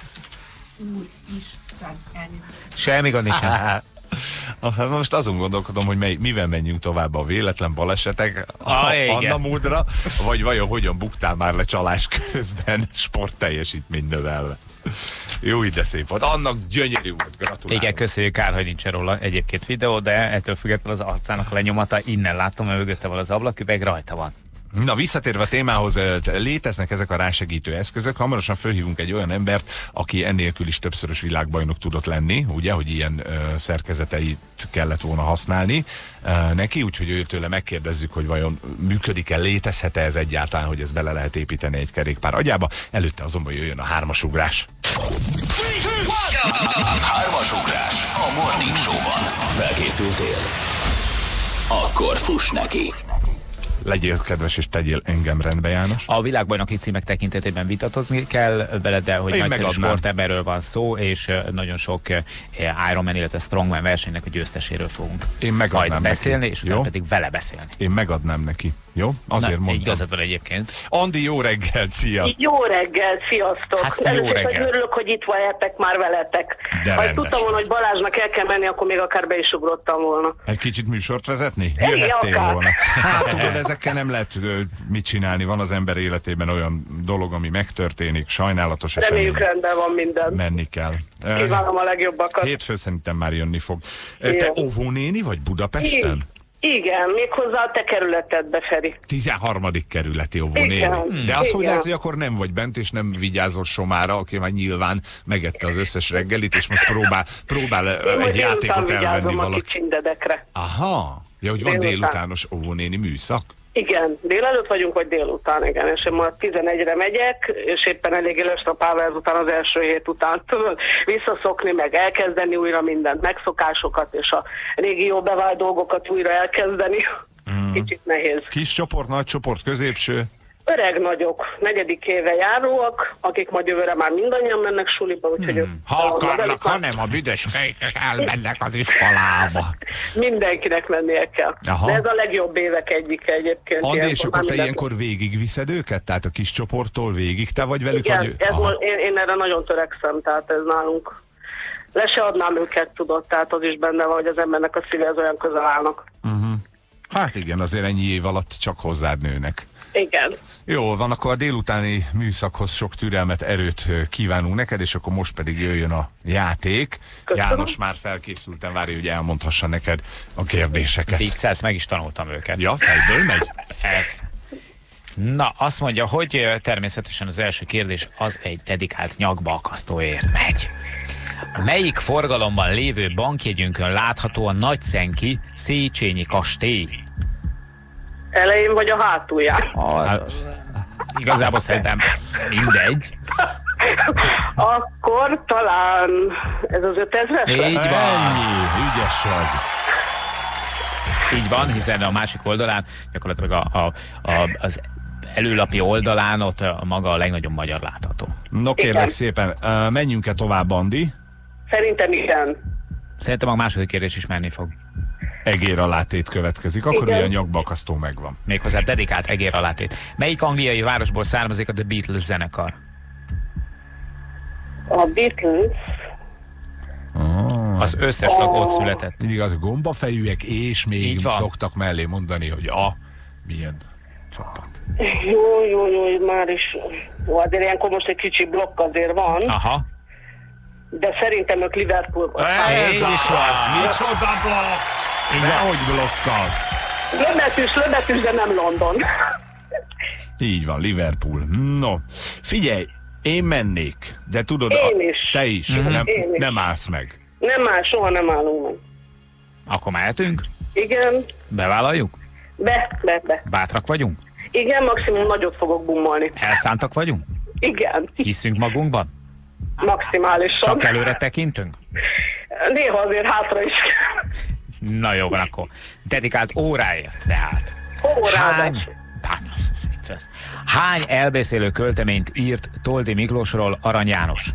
Speaker 2: Semmi gond nincsen.
Speaker 3: Most azon gondolkodom, hogy mely, mivel menjünk tovább, a véletlen balesetek,
Speaker 2: ah,
Speaker 3: Anna módra, vagy vajon hogyan buktál már le csalás közben sportteljesítmény növelve. Jó, ide szép volt. Annak gyönyörű volt, gratulálok.
Speaker 2: Igen, köszönjük, kár, hogy nincs róla egyébként videó, de ettől függetlenül az arcának a lenyomata, innen látom, mert mögötte van az ablaküveg, rajta van.
Speaker 3: Na, visszatérve a témához, léteznek ezek a rásegítő eszközök. Hamarosan fölhívunk egy olyan embert, aki ennélkül is többszörös világbajnok tudott lenni, ugye, hogy ilyen ö, szerkezeteit kellett volna használni ö, neki, úgyhogy őtőle megkérdezzük, hogy vajon működik-e, létezhet-e ez egyáltalán, hogy ezt bele lehet építeni egy kerékpár agyába. Előtte azonban jöjjön a hármasugrás.
Speaker 1: Hármasugrás a Morning Show-ban. Felkészültél? Akkor fuss neki!
Speaker 3: Legyél kedves és tegyél engem rendbe, János.
Speaker 2: A világbajnoki címek tekintetében vitatozni kell vele, de hogy nagyszerű sportemberről van szó, és nagyon sok Ironman, illetve Strongman versenynek a győzteséről fogunk
Speaker 3: én megadnám
Speaker 2: majd beszélni,
Speaker 3: neki.
Speaker 2: És utána pedig vele beszélni.
Speaker 3: Én megadnám neki. Jó? Azért
Speaker 2: na,
Speaker 3: mondtam.
Speaker 2: Igazad van egyébként.
Speaker 3: Andi, jó reggelt, szia!
Speaker 9: Jó reggelt, sziasztok!
Speaker 2: Hát jó
Speaker 9: Először,
Speaker 2: reggelt.
Speaker 9: hogy örülök, hogy itt voltak már veletek.
Speaker 3: De
Speaker 9: ha
Speaker 3: rendes.
Speaker 9: tudtam volna, hogy Balázsnak el kell menni, akkor még akár be is ugrottam volna.
Speaker 3: Egy kicsit műsort vezetni?
Speaker 9: Egy
Speaker 3: Jöhettél
Speaker 9: akár.
Speaker 3: volna. Hát tudod, ezekkel nem lehet ö, mit csinálni. Van az ember életében olyan dolog, ami megtörténik, sajnálatos esemény.
Speaker 9: Reméljük, rendben van minden.
Speaker 3: Menni kell.
Speaker 9: Kívánom a legjobbakat.
Speaker 3: Hétfő szerintem már jönni fog. Te óvónéni vagy Budapesten?
Speaker 9: Igen, méghozzá a te kerületedbe, Feri.
Speaker 3: tizenharmadik kerületi óvónéni.
Speaker 9: Igen.
Speaker 3: De az, hogy
Speaker 9: Igen.
Speaker 3: lehet, hogy akkor nem vagy bent, és nem vigyázol Somára, aki már nyilván megette az összes reggelit, és most próbál, próbál
Speaker 9: Én
Speaker 3: egy játékot elvenni
Speaker 9: a
Speaker 3: valaki.
Speaker 9: kicsindedekre.
Speaker 3: Aha, ja, hogy van
Speaker 9: Délután.
Speaker 3: délutános óvónéni műszak?
Speaker 9: Igen, délelőtt vagyunk, vagy délután, igen, és én ma tizenegyre megyek, és éppen eléggé lestrapálva ezután az első hét után tudod visszaszokni, meg elkezdeni újra mindent, megszokásokat, és a régi jó bevált dolgokat újra elkezdeni. Mm. Kicsit nehéz.
Speaker 3: Kis csoport, nagy csoport, középső?
Speaker 9: Öreg nagyok, negyedik éve járóak, akik majd jövőre már mindannyian mennek suliba, úgyhogy...
Speaker 3: Hmm. Ha akarnak, ha nem, a büdös fejkek elmennek az iskolába.
Speaker 9: Mindenkinek mennie kell.
Speaker 3: Aha.
Speaker 9: De ez a legjobb évek egyike egyébként.
Speaker 3: Andi, és akkor te
Speaker 9: minden...
Speaker 3: ilyenkor végigviszed őket? Tehát a kis csoporttól végig? Te vagy velük?
Speaker 9: Igen,
Speaker 3: vagy...
Speaker 9: ez volt, én, én erre nagyon törekszem, tehát ez nálunk. Le se adnám őket, tudod, tehát az is benne van, hogy az embernek a szívéhez olyan közel állnak.
Speaker 3: Uh-huh. Hát igen, azért ennyi év alatt csak hozzád nőnek.
Speaker 9: Igen.
Speaker 3: Jól van, akkor a délutáni műszakhoz sok türelmet, erőt kívánunk neked, és akkor most pedig jöjjön a játék.
Speaker 9: Köszönöm.
Speaker 3: János már felkészülten várja, hogy elmondhassa neked a kérdéseket.
Speaker 2: Viccelsz, meg is tanultam őket.
Speaker 3: Ja, fejből megy?
Speaker 2: Ez. Na, azt mondja, hogy természetesen az első kérdés az egy dedikált nyakba akasztóért megy. Melyik forgalomban lévő bankjegyünkön látható a Nagyszenki Széchenyi kastély?
Speaker 9: elején vagy a hátulján?
Speaker 2: Hát, igazából szerintem mindegy.
Speaker 9: Akkor talán ez az ötezres?
Speaker 2: Így van.
Speaker 3: Ennyi, ügyes vagy.
Speaker 2: Így van, hiszen a másik oldalán, gyakorlatilag a, a, a, az előlapi oldalán ott a maga a legnagyobb magyar látható.
Speaker 3: No kérlek
Speaker 9: Igen.
Speaker 3: szépen, uh, menjünk-e tovább, Andi?
Speaker 9: Szerintem igen.
Speaker 2: Szerintem a második kérdés is menni fog.
Speaker 3: Egér alátét következik, akkor
Speaker 9: Igen.
Speaker 3: ugye a nyakbakasztó megvan.
Speaker 2: Méghozzá dedikált egér alátét. Melyik angliai városból származik a The Beatles zenekar?
Speaker 9: A Beatles.
Speaker 3: Ah.
Speaker 2: Az összes tag ott született.
Speaker 3: Mindig az a gombafejűek, és még
Speaker 2: Így van.
Speaker 3: szoktak mellé mondani, hogy a, milyen csapat.
Speaker 9: Jó, jó, jó, már is. Jó, azért ilyenkor most egy kicsi blokk azért van,
Speaker 2: Aha.
Speaker 9: de szerintem ők Liverpoolban.
Speaker 3: Ez
Speaker 2: is
Speaker 3: az,
Speaker 2: van.
Speaker 3: micsoda blokk! Nehogy blokkaz!
Speaker 9: Löbetűs, löbetűs, de nem London.
Speaker 3: Így van, Liverpool. No, figyelj, én mennék, de tudod,
Speaker 9: Én
Speaker 3: a,
Speaker 9: is.
Speaker 3: te is,
Speaker 9: Mhm.
Speaker 3: nem,
Speaker 9: Én is.
Speaker 3: nem állsz meg.
Speaker 9: Nem áll, soha nem állunk meg.
Speaker 2: Akkor mehetünk?
Speaker 9: Igen,
Speaker 2: Bevállaljuk?
Speaker 9: be, be, be.
Speaker 2: Bátrak vagyunk?
Speaker 9: Igen, maximum nagyot fogok bumolni.
Speaker 2: Elszántak vagyunk?
Speaker 9: Igen,
Speaker 2: Hiszünk magunkban?
Speaker 9: maximálisan.
Speaker 2: Csak előre tekintünk?
Speaker 9: Néha azért hátra is.
Speaker 2: Na jó van akkor. Dedikált óráért tehát.
Speaker 9: Órázás.
Speaker 2: Hány, hát, vicces. Hány elbeszélő költeményt írt Toldy Miklósról Arany János?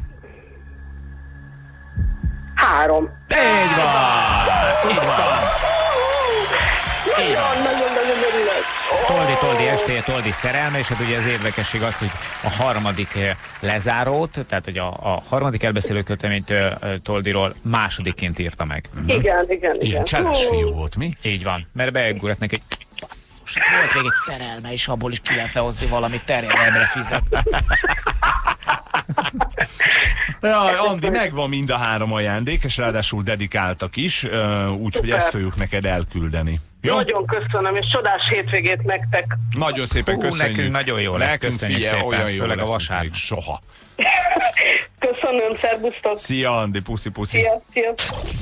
Speaker 9: Három.
Speaker 2: Így van! Így van! Így van.
Speaker 9: Nagyon-nagyon örülök.
Speaker 2: Toldi, Toldi esté, Toldi szerelme, és hát ugye az érdekesség az, hogy a harmadik eh, lezárót, tehát hogy a, a harmadik elbeszélő költeményt eh, Toldiról másodikként írta meg.
Speaker 9: Igen, igen, igen.
Speaker 3: Ilyen cseles fiú volt, mi?
Speaker 2: Így van, mert beugrat neki, hogy basszus, volt még egy szerelme, és abból is ki lehetne hozni valamit, terjedelmre fizet.
Speaker 3: Jaj, Andi, megvan mind a három ajándék, és ráadásul dedikáltak is, úgyhogy ezt fogjuk neked elküldeni. Jó?
Speaker 9: Nagyon köszönöm, és csodás hétvégét nektek.
Speaker 3: Nagyon szépen
Speaker 2: Hú,
Speaker 3: köszönjük.
Speaker 2: nekünk nagyon jó lesz,
Speaker 3: Nekünk,
Speaker 2: köszönjük
Speaker 3: figyelj,
Speaker 2: szépen,
Speaker 3: olyan jó
Speaker 2: főleg a
Speaker 3: lesz,
Speaker 2: vasárnap.
Speaker 3: még soha.
Speaker 9: Köszönöm, szervusztok.
Speaker 3: Szia, Andi, puszi, puszi.
Speaker 9: Szia, szia.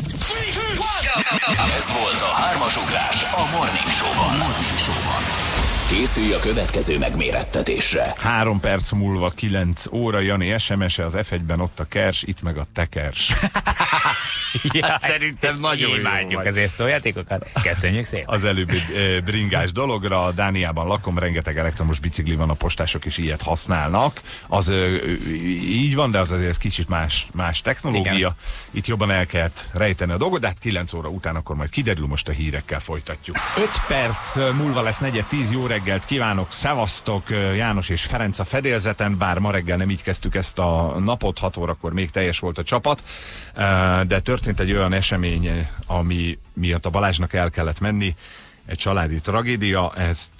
Speaker 1: Ez volt a hármas ugrás a Morning Show-ban. Morning Show-ban. Készülj a következő megmérettetésre.
Speaker 3: Három perc múlva kilenc óra, Jani es em es-e, az ef egyben ott a kers, itt meg a tekers.
Speaker 2: Ja,
Speaker 3: Szerintem nagyon jó
Speaker 2: imádjuk
Speaker 3: vagy.
Speaker 2: az szójátékokat. Köszönjük szépen.
Speaker 3: Az előbbi e, bringás dologra, Dániában lakom, rengeteg elektromos bicikli van, a postások is ilyet használnak. Az e, így van, de az azért kicsit más, más technológia. Igen. Itt jobban el kellett rejteni a dolgot, de hát kilenc óra után akkor majd kiderül, most a hírekkel folytatjuk. öt perc múlva lesz negyed tíz, jó reggelt kívánok, szevasztok, János és Ferenc a fedélzeten, bár ma reggel nem így kezdtük ezt a napot, hat órakor még teljes volt a csapat, de történt egy olyan esemény, ami miatt a Balázsnak el kellett menni, egy családi tragédia, ezt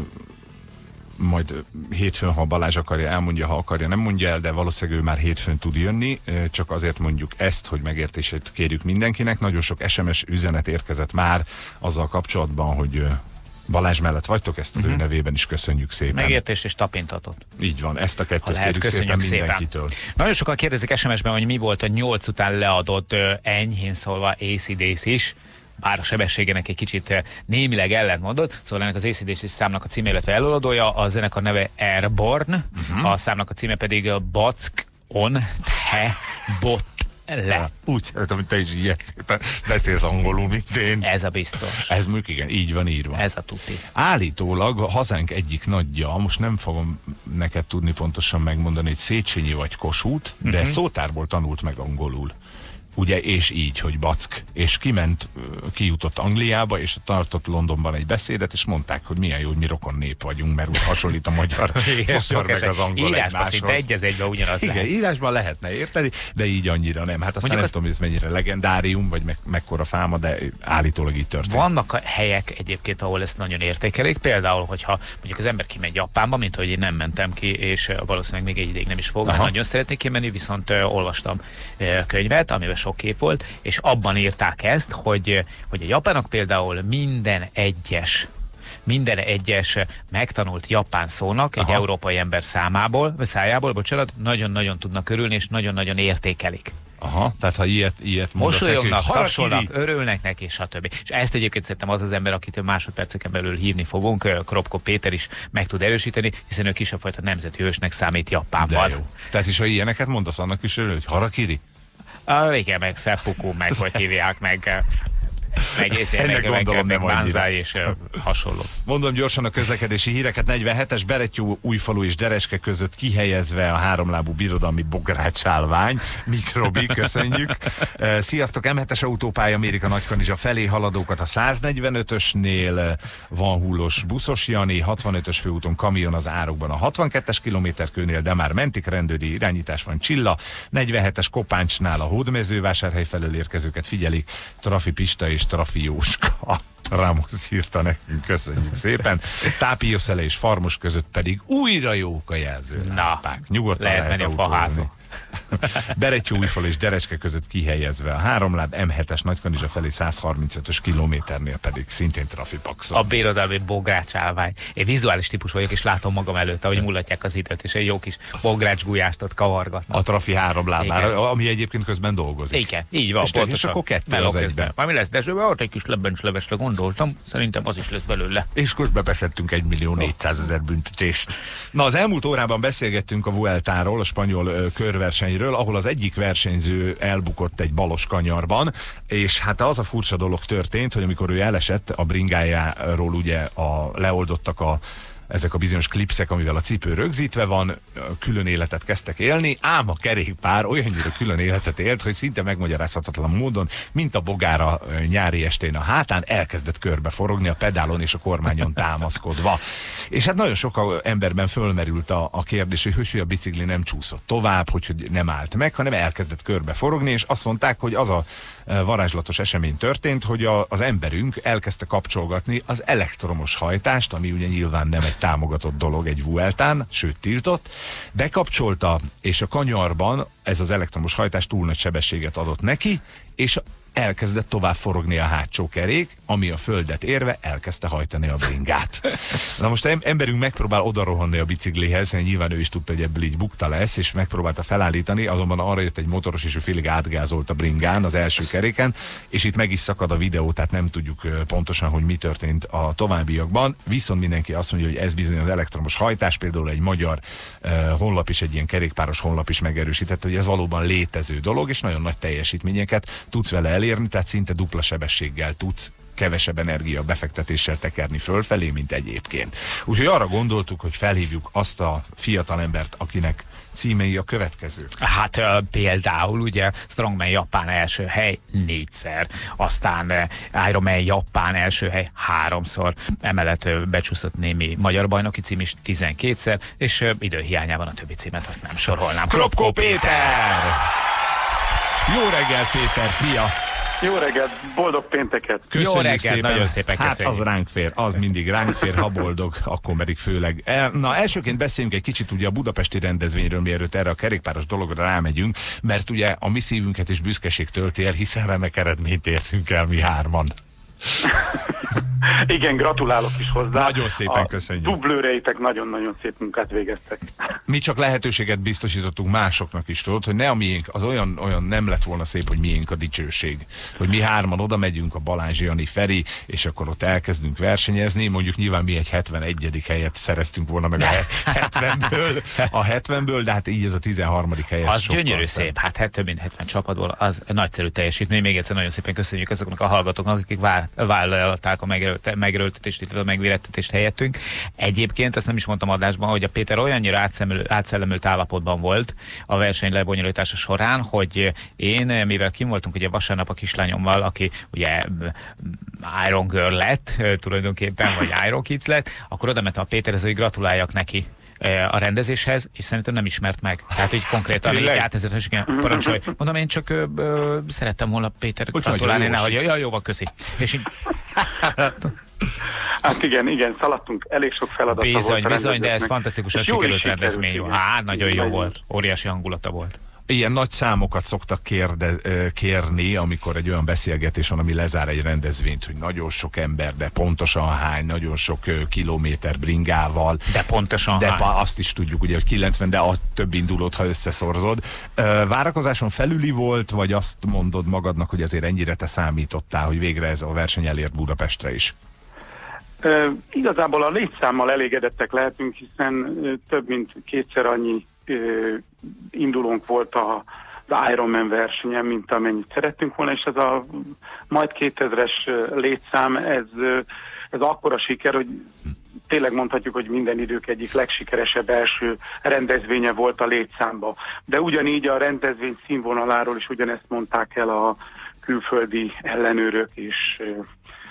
Speaker 3: majd hétfőn, ha Balázs akarja, elmondja, ha akarja, nem mondja el, de valószínűleg ő már hétfőn tud jönni, csak azért mondjuk ezt, hogy megértését kérjük mindenkinek. Nagyon sok es em es üzenet érkezett már azzal kapcsolatban, hogy Balázs mellett vagytok, ezt az uh-huh. ő nevében is köszönjük szépen.
Speaker 2: Megértés és tapintatot.
Speaker 3: Így van, ezt a kettőt
Speaker 2: lehet,
Speaker 3: kérjük szépen,
Speaker 2: szépen
Speaker 3: mindenkitől.
Speaker 2: Nagyon sokan kérdezik es em es-ben, hogy mi volt a nyolc után leadott ö, enyhén szólva á cé dé cé is, bár a sebességenek egy kicsit ö, némileg ellentmondott, szóval ennek az á cé dé cé számnak a címe, illetve előadója, a zenekar neve Airborne, uh-huh. a számnak a címe pedig Back on the Bot. Le.
Speaker 3: Úgy szeretem, hogy te is ilyen szépen beszélsz angolul, mint én.
Speaker 2: Ez a biztos.
Speaker 3: Ez mondjuk igen, így van írva.
Speaker 2: Ez a tuti.
Speaker 3: Állítólag a hazánk egyik nagyja, most nem fogom neked tudni pontosan megmondani, hogy Széchenyi vagy Kossuth, de uh-huh. szótárból tanult meg angolul. Ugye, és így, hogy Back. És kiment, kijutott Angliába, és tartott Londonban egy beszédet, és mondták, hogy milyen jó, hogy mi rokon nép vagyunk, mert úgy hasonlít a magyar, magyar meg az angol
Speaker 2: írásban szinte egy az egyben ugyanaz
Speaker 3: igen,
Speaker 2: lehet.
Speaker 3: írásban lehetne érteni, de így annyira nem. Hát aztán
Speaker 2: Mondjuk
Speaker 3: nem
Speaker 2: azt...
Speaker 3: tudom, hogy ez mennyire legendárium, vagy me mekkora fáma, de állítólag így történt.
Speaker 2: Vannak a helyek egyébként, ahol ezt nagyon értékelik. Például, hogyha mondjuk az ember kimegy Japánba, mint hogy én nem mentem ki, és valószínűleg még egy ideig nem is fog, mert nagyon szeretnék kimenni, viszont uh, olvastam uh, könyvet, amiben sok kép volt, és abban írták ezt, hogy, hogy a japánok például minden egyes minden egyes megtanult japán szónak egy európai ember számából, vagy szájából, bocsánat, nagyon-nagyon tudnak örülni, és nagyon-nagyon értékelik.
Speaker 3: Aha, tehát ha ilyet, ilyet mondasz neki,
Speaker 2: mosolyognak,
Speaker 3: hogy
Speaker 2: tapsolnak, örülnek neki, stb. És ezt egyébként szerintem az az ember, akit másodperceken belül hívni fogunk, Kropko Péter is meg tud erősíteni, hiszen ő kisebb fajta nemzeti hősnek számít Japánban.
Speaker 3: De jó. Tehát is, ha ilyeneket mondasz, annak is örül, hogy harakiri?
Speaker 2: Ah, igen, meg seppuku, meg hogy hívják, meg... meg észre,
Speaker 3: Ennek
Speaker 2: meg,
Speaker 3: gondolom
Speaker 2: meg,
Speaker 3: nem
Speaker 2: meg
Speaker 3: annyira.
Speaker 2: bánzáj és uh, hasonló.
Speaker 3: Mondom gyorsan a közlekedési híreket. negyvenhetes Berettyó, Újfalu és Dereske között kihelyezve a háromlábú birodalmi bográcsálvány. Mikrobi, köszönjük. Sziasztok, em hetes autópálya mérik a Nagykanizsa felé haladókat a száznegyvenötösnél, van hullós buszos Jani, hatvanötös főúton kamion az árokban a hatvankettes kilométerkőnél, de már mentik, rendőri irányítás van Csilla, negyvenhetes Kopáncsnál a Hódmezővásárhely felől érkezőket figyelik, Trafi Pista és Trafi Jóska. Ramos írta nekünk, köszönjük szépen. Tápiószele és Farmos között pedig újra jók a jelzőlámpák. Nyugodtan
Speaker 2: lehet, lehet menni a faházba.
Speaker 3: Berettyó, Újfal és Dereske között kihelyezve a háromláb, em hetes Nagykanizsa felé százharmincötös kilométernél pedig szintén trafipaxon.
Speaker 2: A birodalmi bográcsálvány. Én vizuális típus vagyok, és látom magam előtt, ahogy mulatják az időt, és egy jó kis bográcsgulyást ott kavargatnak.
Speaker 3: A trafi háromlábára, ami egyébként közben dolgozik.
Speaker 2: Igen, így van,
Speaker 3: és
Speaker 2: pontosan.
Speaker 3: És akkor kettő az egyben.
Speaker 2: Majd mi lesz Dezsőben? Ott egy kis lebencslevesre gondoltam, szerintem az is lesz belőle.
Speaker 3: És közben beszéltünk egy millió négyszázezer büntetést. Na, az elmúlt órában beszélgettünk a Vueltáról, a spanyol körversenyről, ahol az egyik versenyző elbukott egy balos kanyarban, és hát az a furcsa dolog történt, hogy amikor ő elesett, a bringájáról ugye a, leoldottak a ezek a bizonyos klipszek, amivel a cipő rögzítve van, külön életet kezdtek élni, ám a kerékpár olyannyira külön életet élt, hogy szinte megmagyarázhatatlan módon, mint a bogára nyári estén a hátán, elkezdett körbeforogni a pedálon és a kormányon támaszkodva. És hát nagyon sok emberben fölmerült a, a kérdés, hogy, hogy a bicikli nem csúszott tovább, hogy, hogy nem állt meg, hanem elkezdett körbeforogni, és azt mondták, hogy az a varázslatos esemény történt, hogy a, az emberünk elkezdte kapcsolgatni az elektromos hajtást, ami ugye nyilván nem egy támogatott dolog egy Vueltán, sőt tiltott, bekapcsolta, és a kanyarban ez az elektromos hajtás túl nagy sebességet adott neki, és elkezdett tovább forogni a hátsó kerék, ami a földet érve elkezdte hajtani a bringát. Na most emberünk megpróbál odarohanni a biciklihez, nyilván ő is tudta, hogy ebből így bukta lesz, és megpróbálta felállítani, azonban arra jött egy motoros, és ő félig átgázolt a bringán, az első keréken, és itt meg is szakad a videó, tehát nem tudjuk pontosan, hogy mi történt a továbbiakban. Viszont mindenki azt mondja, hogy ez bizony az elektromos hajtás, például egy magyar uh, honlap is, egy ilyen kerékpáros honlap is megerősítette, hogy ez valóban létező dolog, és nagyon nagy teljesítményeket tudsz vele elérni, tehát szinte dupla sebességgel tudsz kevesebb energia befektetéssel tekerni fölfelé, mint egyébként. Úgyhogy arra gondoltuk, hogy felhívjuk azt a fiatalembert, akinek címei a következők.
Speaker 2: Hát uh, például ugye Strongman Japán első hely négyszer, aztán uh, Ironman Japán első hely háromszor, emellett uh, becsúszott némi magyar bajnoki cím is tizenkétszer, és uh, időhiányában a többi címet azt nem sorolnám.
Speaker 3: Kropko Péter! Jó reggelt, Péter, szia!
Speaker 10: Jó reggelt, boldog pénteket!
Speaker 3: Köszönjük
Speaker 2: Jó reggelt,
Speaker 3: szépen.
Speaker 2: nagyon szépen köszönjük.
Speaker 3: Hát az ránk fér, az mindig ránk fér, ha boldog, akkor pedig főleg. Na, elsőként beszéljünk egy kicsit ugye a budapesti rendezvényről, mielőtt erre a kerékpáros dologra rámegyünk, mert ugye a mi szívünket is büszkeség tölti el, hiszen remek eredményt értünk el mi hárman.
Speaker 10: Igen, gratulálok is hozzá.
Speaker 3: Nagyon szépen
Speaker 10: a
Speaker 3: köszönjük.
Speaker 10: Dublőreitek nagyon-nagyon szép munkát végeztek.
Speaker 3: Mi csak lehetőséget biztosítottunk másoknak is, tudod, hogy ne a miénk, az olyan, olyan nem lett volna szép, hogy miénk a dicsőség. Hogy mi hárman oda megyünk, a Balázs, Jani, Feri, és akkor ott elkezdünk versenyezni. Mondjuk nyilván mi egy hetvenegyedik helyet szereztünk volna meg a hetvenből, a hetvenből, de hát így ez a tizenharmadik hely.
Speaker 2: Az gyönyörű szép, hát, hát több mint hetven csapatból, az nagyszerű teljesítmény. Még egyszer nagyon szépen köszönjük azoknak a hallgatóknak, akik vállalták a megerőltetést, illetve a megvérettetést helyettünk. Egyébként, ezt nem is mondtam adásban, hogy a Péter olyannyira átszellemült állapotban volt a verseny lebonyolítása során, hogy én, mivel kim voltunk ugye vasárnap a kislányommal, aki ugye Iron Girl lett tulajdonképpen, vagy Iron Kids lett, akkor oda mentem a Péterhez, hogy gratuláljak neki a rendezéshez, és szerintem nem ismert meg. Tehát így konkrétan így átezett, hogy igen, parancsolj. Mondom, én csak ö, ö, szerettem volna Péter gratulálni, nehogy jaj, jó van, köszi. És így...
Speaker 10: Hát igen, igen, szaladtunk, elég sok feladata
Speaker 2: bizony,
Speaker 10: volt.
Speaker 2: Bizony, de ez fantasztikusan sikerült rendezvény. Hát, nagyon jó volt. Óriási hangulata volt.
Speaker 3: Ilyen nagy számokat szoktak kérde, kérni, amikor egy olyan beszélgetés van, ami lezár egy rendezvényt, hogy nagyon sok ember, de pontosan hány, nagyon sok kilométer bringával.
Speaker 2: De pontosan
Speaker 3: de
Speaker 2: hány.
Speaker 3: Azt is tudjuk, ugye, hogy kilencven, de a több indulót, ha összeszorzod. Várakozáson felüli volt, vagy azt mondod magadnak, hogy azért ennyire te számítottál, hogy végre ez a verseny elért Budapestre is?
Speaker 10: Uh, igazából a létszámmal elégedettek lehetünk, hiszen uh, több mint kétszer annyi uh, indulónk volt a, az Ironman versenyen, mint amennyit szerettünk volna, és ez a majd kétezres uh, létszám, ez, uh, ez akkora siker, hogy tényleg mondhatjuk, hogy minden idők egyik legsikeresebb első rendezvénye volt a létszámba. De ugyanígy a rendezvény színvonaláról is ugyanezt mondták el a külföldi ellenőrök és uh,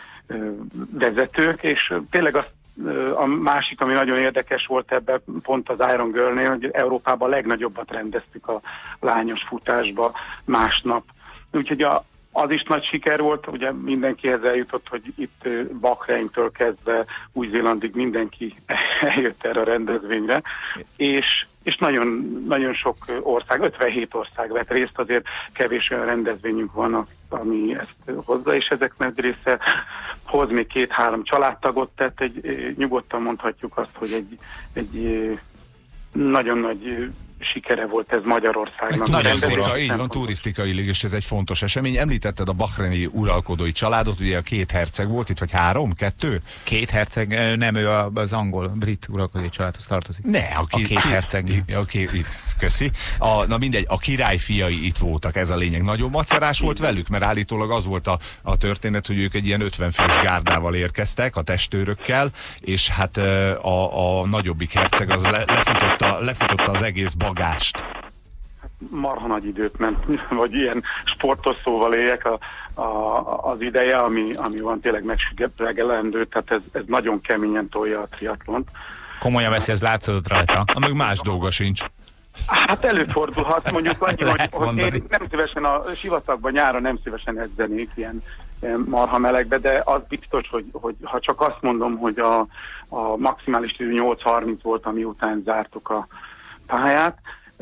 Speaker 10: vezetők, és tényleg az, a másik, ami nagyon érdekes volt ebben pont az Iron Girl-nél, hogy Európában a legnagyobbat rendeztük a lányos futásba másnap. Úgyhogy a, az is nagy siker volt, ugye mindenkihez eljutott, hogy itt Bahreintől kezdve Új-Zélandig mindenki eljött erre a rendezvényre, és és nagyon, nagyon sok ország, ötvenhét ország vett részt, azért kevés olyan rendezvényünk van, ami ezt hozza, és ezek nagy része hoz még két-három családtagot, tehát egy, nyugodtan mondhatjuk azt, hogy egy, egy nagyon nagy sikere volt ez Magyarországnak.
Speaker 3: Turisztika, így van, turisztikailag, és ez egy fontos esemény. Említetted a bahreini uralkodói családot, ugye a két herceg volt itt, vagy három, kettő?
Speaker 2: Két herceg, nem, ő az angol, brit uralkodói családhoz tartozik.
Speaker 3: Ne, a, ki,
Speaker 2: a két
Speaker 3: ki,
Speaker 2: herceg.
Speaker 3: A, ki, itt, köszi. A, na mindegy, a király fiai itt voltak, ez a lényeg. Nagyon macerás volt velük, mert állítólag az volt a, a történet, hogy ők egy ilyen ötven fős gárdával érkeztek, a testőrökkel, és hát a, a nagyobbik herceg az le, lefutotta, lefutotta az egész bagást.
Speaker 10: Marha nagy időt ment, vagy ilyen sportos szóval éljek a, a, az ideje, ami, ami van tényleg megsügetelendő, tehát ez, ez nagyon keményen tolja a triatlont.
Speaker 2: Komolyan veszi, ez látszott rajta.
Speaker 3: Amíg más dolga sincs.
Speaker 10: Hát előfordulhat, mondjuk annyi, hogy, hogy én nem szívesen a sivatagban nyáron nem szívesen edzenék ilyen, ilyen marha melegbe, de az biztos, hogy, hogy ha csak azt mondom, hogy a, a maximális idő nyolc harminc volt, ami után zártuk a pályát,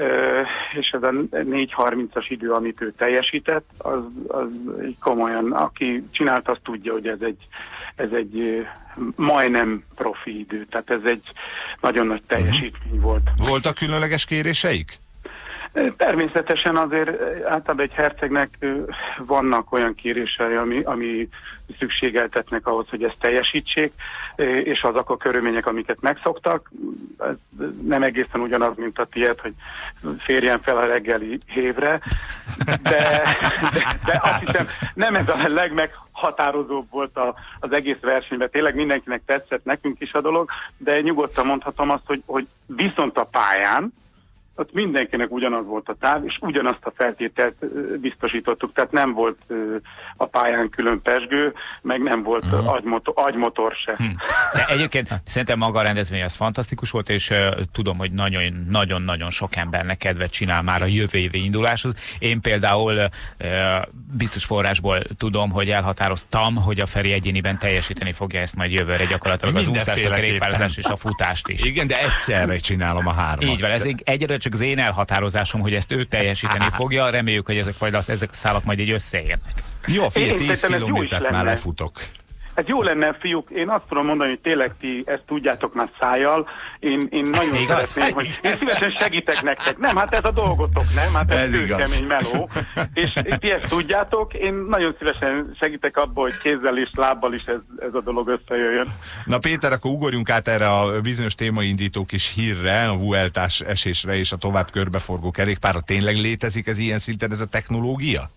Speaker 10: és ez a négy harmincas idő, amit ő teljesített, az, az komolyan, aki csinált, azt tudja, hogy ez egy, ez egy majdnem profi idő, tehát ez egy nagyon nagy teljesítmény volt.
Speaker 3: Voltak különleges kéréseik?
Speaker 10: Természetesen azért általában egy hercegnek vannak olyan kérései, ami, ami szükségeltetnek ahhoz, hogy ezt teljesítsék, és azok a körülmények, amiket megszoktak, ez nem egészen ugyanaz, mint a tiéd, hogy férjen fel a reggeli hévre, de, de, de azt hiszem nem ez a legmeghatározóbb volt a, az egész versenyben. Tényleg mindenkinek tetszett, nekünk is a dolog, de nyugodtan mondhatom azt, hogy, hogy viszont a pályán ott mindenkinek ugyanaz volt a táv, és ugyanazt a feltételt biztosítottuk, tehát nem volt a pályán külön pezsgő, meg nem volt uh-huh. agymotor, agymotor se.
Speaker 2: Hmm. De egyébként szerintem maga a rendezvény az fantasztikus volt, és uh, tudom, hogy nagyon-nagyon sok embernek kedvet csinál már a jövő évi induláshoz. Én például uh, biztos forrásból tudom, hogy elhatároztam, hogy a Feri egyéniben teljesíteni fogja ezt majd jövőre gyakorlatilag az úszást, a kerékpározás és a futást is.
Speaker 3: Igen, de egyszerre csinálom a hármat.
Speaker 2: Így van, ez egyre csak az én elhatározásom, hogy ezt ő teljesíteni fogja. Reméljük, hogy ezek, majd az, ezek a szálak majd így összeérnek.
Speaker 3: Jó, figyelj, tíz kilométert már lefutok.
Speaker 10: Ez jó lenne, fiúk, én azt tudom mondani, hogy tényleg ti ezt tudjátok már szájjal. Én, én nagyon igaz? szeretném, hogy én szívesen segítek nektek. Nem, hát ez a dolgotok, nem? Hát ez, ez kemény meló. És ti ezt tudjátok, én nagyon szívesen segítek abba, hogy kézzel és lábbal is ez, ez a dolog összejöjjön.
Speaker 3: Na Péter, akkor ugorjunk át erre a bizonyos témaindító kis hírre, a Vueltás esésre és a tovább körbeforgó kerékpárra. Tényleg létezik ez ilyen szinten, ez a technológia?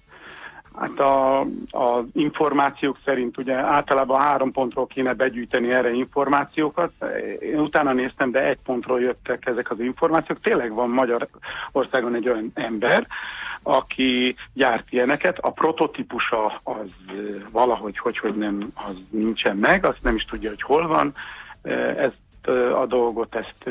Speaker 10: Hát a, az információk szerint ugye általában három pontról kéne begyűjteni erre információkat. Én utána néztem, de egy pontról jöttek ezek az információk. Tényleg van Magyarországon egy olyan ember, aki gyárt ilyeneket. A prototípusa az valahogy, hogy, hogy nem, az nincsen meg, azt nem is tudja, hogy hol van. Ezt a dolgot, ezt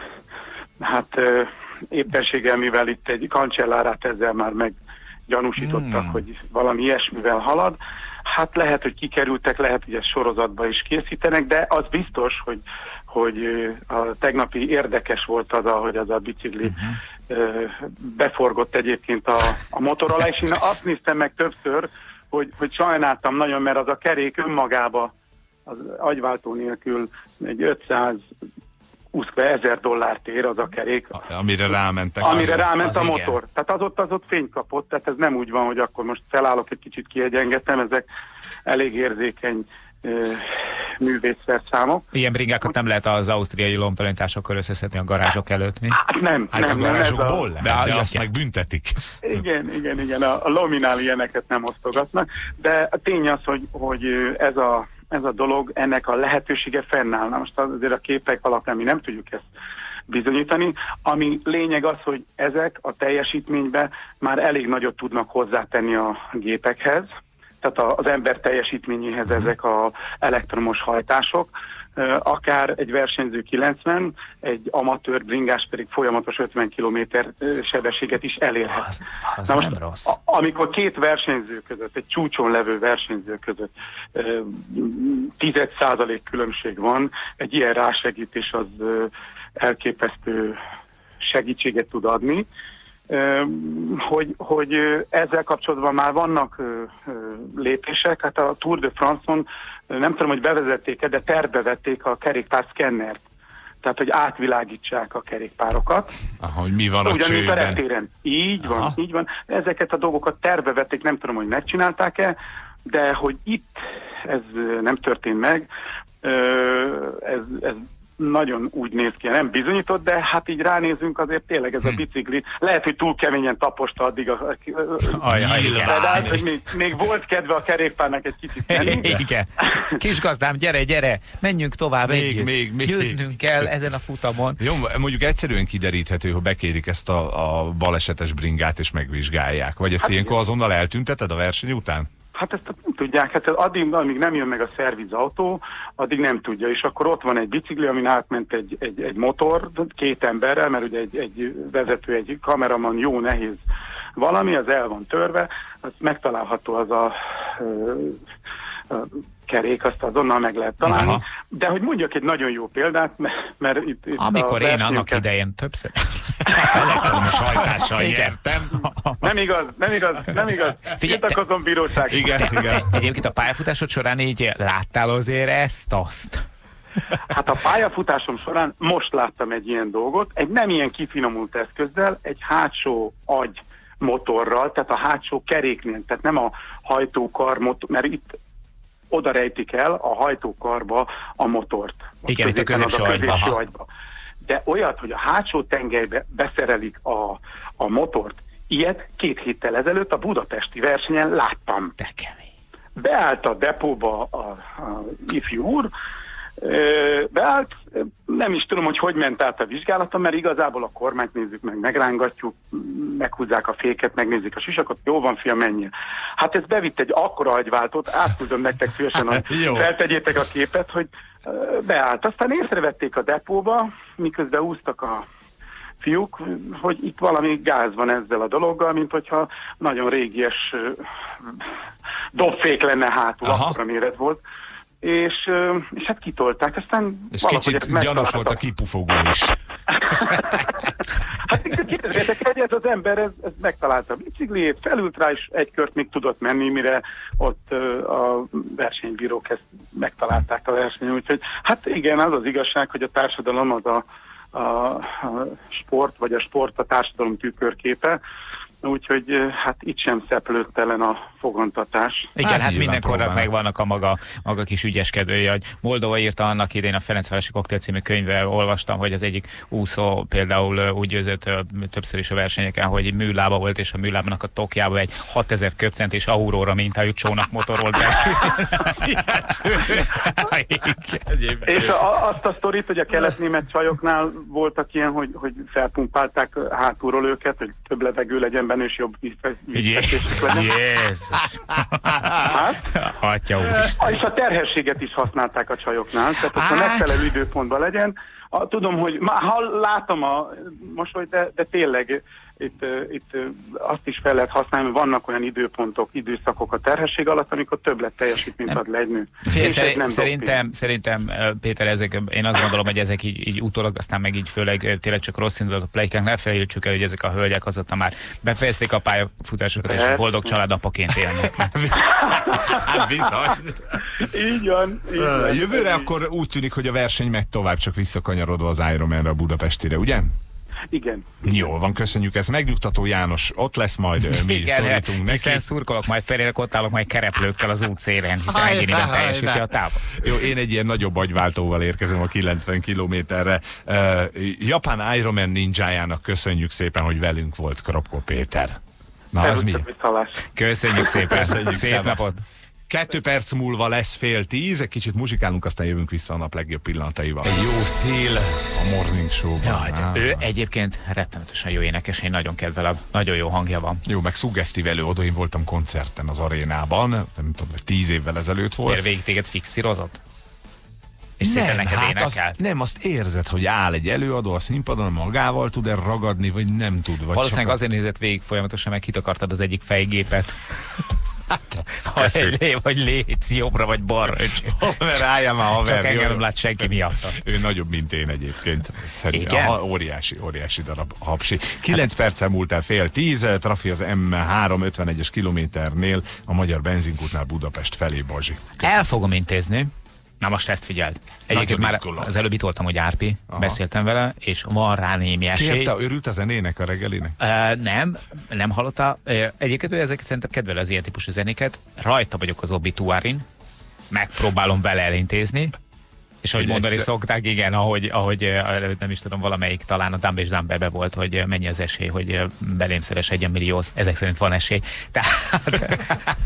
Speaker 10: hát éppenséggel, mivel itt egy kancellárát ezzel már meg gyanúsítottak, hmm. hogy valami ilyesmivel halad. Hát lehet, hogy kikerültek, lehet, hogy ezt sorozatba is készítenek, de az biztos, hogy, hogy a tegnapi érdekes volt az, ahogy az a bicikli uh-huh. beforgott egyébként a, a motor alá, és én azt néztem meg többször, hogy, hogy sajnáltam nagyon, mert az a kerék önmagába az agyváltó nélkül egy ötszáz ezer dollárt ér az a kerék.
Speaker 3: Amire rámentek.
Speaker 10: Amire
Speaker 3: az,
Speaker 10: ráment
Speaker 3: az
Speaker 10: a
Speaker 3: igen.
Speaker 10: motor. Tehát az ott, az ott fény kapott, tehát ez nem úgy van, hogy akkor most felállok, egy kicsit kiegyengetem, ezek elég érzékeny művészszerszámok.
Speaker 2: Ilyen bringákat nem lehet az ausztriai lombtalanításokkal összeszedni a garázsok előtt, mi?
Speaker 10: Hát nem,
Speaker 3: hát
Speaker 10: nem,
Speaker 3: a garázsokból
Speaker 10: nem,
Speaker 3: lehet,
Speaker 2: de,
Speaker 3: de azt meg büntetik.
Speaker 10: Igen, igen, igen, a, a lominál ilyeneket nem osztogatnak, de a tény az, hogy, hogy ez, a, ez a dolog, ennek a lehetősége fennáll. Na most azért a képek alapján mi nem tudjuk ezt bizonyítani. Ami lényeg az, hogy ezek a teljesítménybe már elég nagyot tudnak hozzátenni a gépekhez, tehát az ember teljesítményéhez ezek az elektromos hajtások, akár egy versenyző kilencven, egy amatőr bringás pedig folyamatos ötven kilométer sebességet is elérhet.
Speaker 2: Az, az
Speaker 10: Na most,
Speaker 2: nem rossz.
Speaker 10: a, amikor két versenyző között, egy csúcson levő versenyző között tíz százalék különbség van, egy ilyen rásegítés az elképesztő segítséget tud adni. Hogy, hogy ezzel kapcsolatban már vannak lépések, hát a Tour de France-on nem tudom, hogy bevezették-e, de tervbe vették a kerékpár szkennert. Tehát, hogy átvilágítsák a kerékpárokat.
Speaker 3: Aha, hogy mi van a
Speaker 10: ugyanúgy
Speaker 3: csőben.
Speaker 10: a reptéren. Így van, Aha. így van. Ezeket a dolgokat tervbe vették, nem tudom, hogy megcsinálták-e, de hogy itt ez nem történt meg, ez, ez nagyon úgy néz ki, nem bizonyított, de hát így ránézünk, azért tényleg ez a bicikli, lehet, hogy túl keményen taposta addig a...
Speaker 2: Ajaj, igen.
Speaker 10: Hogy még, még volt kedve a kerékpárnak egy kicsit menni.
Speaker 2: Igen. Kisgazdám, gyere, gyere, menjünk tovább
Speaker 3: még,
Speaker 2: együtt.
Speaker 3: Még, még.
Speaker 2: Győznünk kell ezen a futamon.
Speaker 3: Jó, mondjuk egyszerűen kideríthető, hogy bekérik ezt a, a balesetes bringát és megvizsgálják. Vagy ezt hát ilyenkor azonnal eltünteted a verseny után?
Speaker 10: Hát ezt nem tudják, hát addig, amíg nem jön meg a szervizautó, addig nem tudja, és akkor ott van egy bicikli, amin átment egy, egy, egy motor, két emberrel, mert ugye egy, egy vezető, egy kameraman, jó nehéz valami, az el van törve, az megtalálható az a, a kerék, azt azonnal meg lehet találni. Aha. De hogy mondjak egy nagyon jó példát, mert, mert itt, itt
Speaker 2: amikor én annak idején többször
Speaker 3: elektromos hajtással értem.
Speaker 10: Nem igaz, nem igaz, nem igaz. Tiltakozom bíróság.
Speaker 3: Igen,
Speaker 2: te,
Speaker 3: igen.
Speaker 2: Te, egyébként a pályafutásod során így láttál azért ezt-azt?
Speaker 10: Hát a pályafutásom során most láttam egy ilyen dolgot, egy nem ilyen kifinomult eszközzel, egy hátsó agy motorral, tehát a hátsó keréknél, tehát nem a hajtókar motor, mert itt oda rejtik el a hajtókarba a motort.
Speaker 2: Igen, itt a középső agyba.
Speaker 10: agyba. De olyat, hogy a hátsó tengelybe beszerelik a, a motort, ilyet két héttel ezelőtt a budapesti versenyen láttam.
Speaker 2: De kemény.
Speaker 10: Beállt a depóba a, a ifjú úr, beállt, nem is tudom, hogy hogy ment át a vizsgálaton, mert igazából a kormányt nézzük meg, megrángatjuk, meghúzzák a féket, megnézik a sisakot, jó van, fiam, menjél. Hát ez bevitt egy akkora agyváltót, átküldöm nektek szívesen, hogy feltegyétek a képet, hogy beállt. Aztán észrevették a depóba, miközben úsztak a fiúk, hogy itt valami gáz van ezzel a dologgal, mint hogyha nagyon régies dobfék lenne hátul, akkora méret volt. És, és hát kitolták, aztán...
Speaker 3: És kicsit gyanús volt a kipufogó is.
Speaker 10: Hát kérdezzétek, hogy ez az ember ez, ez megtalálta a bicikliét, felült rá, és egy kört még tudott menni, mire ott a versenybírók ezt megtalálták a versenyen. Úgyhogy hát igen, az az igazság, hogy a társadalom az a, a, a sport, vagy a sport a társadalom tükörképe, úgyhogy hát itt sem szeplőttelen a fogantatás.
Speaker 2: Igen, hát, hát mindenkornak megvannak a maga, maga kis ügyeskedője, hogy Moldova írta annak idején a Ferencvárosi Koktél című könyvvel, olvastam, hogy az egyik úszó például úgy győzött többször is a versenyeken, hogy műlába volt, és a műlábnak a tokjába egy hatezer köbcentis Aurora mintájú csónakmotor volt be.
Speaker 10: És a, azt a sztorit, hogy a kelet-német csajoknál voltak ilyen, hogy, hogy felpumpálták hátulról őket, hogy több levegő legyen benne, és jobb vízfekvésük legyen.
Speaker 2: Jézus! Hát? Hatya úr.
Speaker 10: És a terhességet is használták a csajoknál, tehát hogy a megfelelő időpontban legyen. A, tudom, hogy már ha látom a mosolyt, de, de tényleg itt, itt azt is fel lehet használni, hogy vannak olyan időpontok, időszakok a terhesség alatt, amikor többlet teljesítményt ad le egy nő.
Speaker 2: Szerint, szerintem, szerintem, Péter, ezek, én azt gondolom, hogy ezek így, így utólag, aztán meg így főleg tényleg csak rossz indulat a plejkánk, ne felejtsük el, hogy ezek a hölgyek azóta már befejezték a pályafutásokat, és boldog családapaként élnek.
Speaker 3: Bizony.
Speaker 10: Így van. Így van.
Speaker 3: Jövőre akkor úgy tűnik, hogy a verseny megy tovább, csak visszakanyarodva az Ironmanre, a Budapestire, ugye?
Speaker 10: Igen.
Speaker 3: Jól van, köszönjük, ez megnyugtató, János, ott lesz majd, mi
Speaker 2: igen,
Speaker 3: szólítunk neki.
Speaker 2: Hiszen szurkolok majd felérek, ott állok majd kereplőkkel az út szélén, hiszen ennyiben teljesíti a távot.
Speaker 3: Jó, én egy ilyen nagyobb agyváltóval érkezem a kilencven kilométerre. Uh, Japán Ironman ninjájának köszönjük szépen, hogy velünk volt Kropko Péter. Na, az mi?
Speaker 2: Köszönjük szépen,
Speaker 3: köszönjük,
Speaker 2: szép napot.
Speaker 3: Kettő perc múlva lesz fél tíz, egy kicsit muzsikálunk, aztán jövünk vissza a nap legjobb pillanataival. Egy jó szél a Morning Show-ban.
Speaker 2: Ja, ah. Ő egyébként rettenetesen jó énekes, én nagyon kedvelem, nagyon jó hangja van.
Speaker 3: Jó, meg szuggesztív előadó, én voltam koncerten az arénában, nem tudom, tíz évvel ezelőtt volt.
Speaker 2: Miért végig téged fixírozott? És
Speaker 3: nem,
Speaker 2: neked
Speaker 3: hát azt, nem, azt érzed, hogy áll egy előadó a színpadon, magával tud-e ragadni, vagy nem tud. Vagy
Speaker 2: valószínűleg azért nézett végig folyamatosan, meg kitakartad az egyik fejgépet. Hát, vagy, vagy létsz jobbra, vagy balra.
Speaker 3: Rájám a haver.
Speaker 2: Csak engem nem lát senki miatt.
Speaker 3: Ő nagyobb, mint én egyébként. Igen? A, óriási, óriási darab hapsi. Kilenc hát, perccel múlt el fél tíz, trafi az M három ötvenegyes kilométernél, a Magyar Benzinkútnál Budapest felé, Bazsi. Köszönöm.
Speaker 2: El fogom intézni. Na most ezt figyeld. Egyébként már az előbb itt voltam, hogy Árpi, aha, beszéltem vele, és van rá némi esély.
Speaker 3: Kérte, örült a zenének, a reggelinek?
Speaker 2: Uh, nem, nem hallotta. Uh, egyébként ő ezeket szerintem kedvel az ilyen típusú zenéket. Rajta vagyok az obituárin, megpróbálom vele elintézni, és ahogy mondani egyszer szokták, igen, ahogy, ahogy nem is tudom, valamelyik talán a Dumb és Dumberbe volt, hogy mennyi az esély, hogy belém szeres egy millióz. Ezek szerint van esély. Tehát,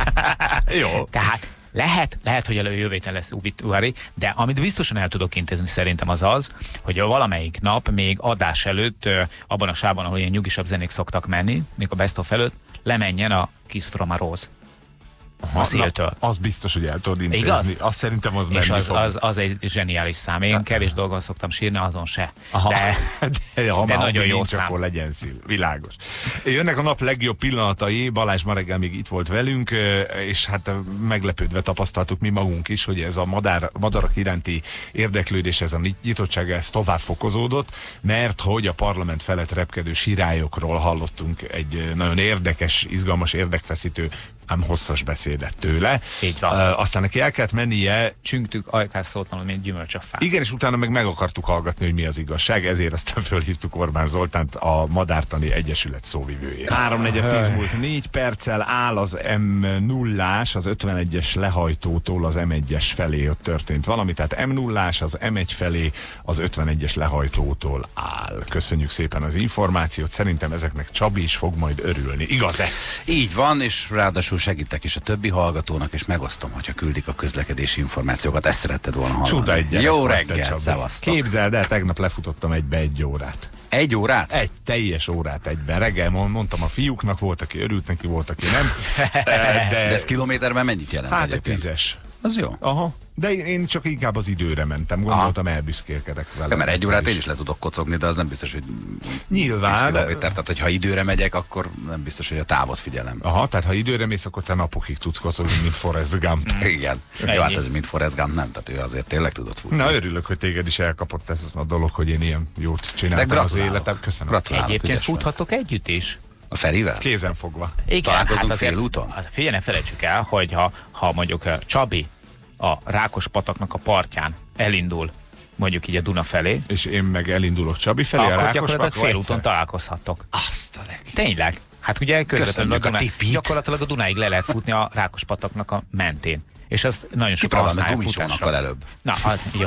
Speaker 3: jó.
Speaker 2: Tehát Lehet, lehet, hogy elő jövő héten lesz obituári, de amit biztosan el tudok intézni szerintem az az, hogy valamelyik nap még adás előtt, abban a sávban, ahol ilyen nyugisabb zenék szoktak menni, még a Best of előtt, lemenjen a Kiss from a Rose.
Speaker 3: Aha, a széltől. Az biztos, hogy el tudod intézni. Igaz? Azt szerintem az menni
Speaker 2: és az,
Speaker 3: fog.
Speaker 2: Az, az egy zseniális szám. Én kevés dolgon szoktam sírni, azon se.
Speaker 3: Aha.
Speaker 2: De,
Speaker 3: de, ja,
Speaker 2: de nagyon jó
Speaker 3: nincs,
Speaker 2: szám.
Speaker 3: Akkor legyen szív. Világos. Jönnek a nap legjobb pillanatai. Balázs ma reggel még itt volt velünk, és hát meglepődve tapasztaltuk mi magunk is, hogy ez a madár, madarak iránti érdeklődés, ez a nyitottság, ez tovább fokozódott, mert hogy a parlament felett repkedő sirályokról hallottunk egy nagyon érdekes, izgalmas, érdekfeszítő, ám hosszas beszédet tőle.
Speaker 2: Így van.
Speaker 3: Uh, aztán neki el kellett mennie.
Speaker 2: Csüngtük ajkás szótlanul, mint gyümölcs a fán.
Speaker 3: Igen, és utána meg meg akartuk hallgatni, hogy mi az igazság, ezért aztán fölhívtuk Orbán Zoltánt, a Madártani Egyesület szóvivőjét. három negyven tíz múlt négy perccel áll az M nullás, az ötvenegyes lehajtótól az M egyes felé ott történt valami, tehát M nullás az M egy felé az ötvenegyes lehajtótól áll. Köszönjük szépen az információt, szerintem ezeknek Csabi is fog majd örülni. Igaz-e?
Speaker 11: Így van, és ráadásul segítek is a többi hallgatónak, és megosztom, hogyha küldik a közlekedési információkat. Ezt szeretted volna hallani.
Speaker 3: Csuda egy gyerek.
Speaker 11: Jó reggelt, szevasztok.
Speaker 3: Képzeld el, tegnap lefutottam egybe egy órát.
Speaker 11: Egy órát?
Speaker 3: Egy teljes órát egyben. Reggel mondtam a fiúknak, volt, aki örült neki, volt, aki nem.
Speaker 11: De, de ez kilométerben mennyit jelent?
Speaker 3: Hát egy tízes.
Speaker 11: Az jó.
Speaker 3: Aha. De én csak inkább az időre mentem, gondoltam, aha, elbüszkélkedek vele.
Speaker 11: Ja, mert egy órát én is le tudok kocogni, de az nem biztos, hogy
Speaker 3: nyilván.
Speaker 11: De... Tehát, hogyha időre megyek, akkor nem biztos, hogy a távot figyelem.
Speaker 3: Aha, tehát ha időre mész, akkor te napokig tudsz kocogni, mint Forrest Gump.
Speaker 11: Mm. Igen. Jó, hát ez mint Forrest Gump nem, tehát ő azért tényleg tudott futni.
Speaker 3: Na, örülök, hogy téged is elkapott ez a dolog, hogy én ilyen jót csináltam az életem. Köszönöm.
Speaker 2: Gratulálok. Egyébként futhatok együtt is.
Speaker 11: A Ferivel?
Speaker 3: Kézen fogva.
Speaker 2: Igen,
Speaker 11: találkozunk
Speaker 2: hát
Speaker 11: félúton?
Speaker 2: Hát figyelj, ne felejtsük el, hogy ha, ha mondjuk Csabi a Rákospataknak a partján elindul, mondjuk így a Duna felé.
Speaker 3: És én meg elindulok Csabi felé,
Speaker 2: akkor
Speaker 3: a Rákospatak
Speaker 2: gyakorlatilag félúton találkozhattok.
Speaker 11: Azt a leg...
Speaker 2: Tényleg. Hát ugye közvetlenül a Dunáig, gyakorlatilag a Dunáig le lehet futni a Rákospataknak a mentén. És azt nagyon sokan használják futásra.
Speaker 11: Előbb.
Speaker 2: Na, az jó.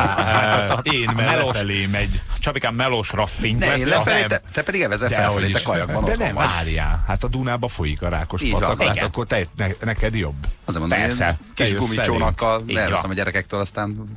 Speaker 3: Én lefelé megy.
Speaker 2: Csabikám melós rafting.
Speaker 11: Ne, én lefelé, te, te pedig evezel felfelé, te kajakban
Speaker 3: otthon. De nem, várjál. Hát a Dunába folyik a Rákospatak, hát akkor te, ne, neked jobb.
Speaker 11: Azért mondom,
Speaker 2: persze.
Speaker 11: Kis gumicsónakkal elveszem a gyerekektől, aztán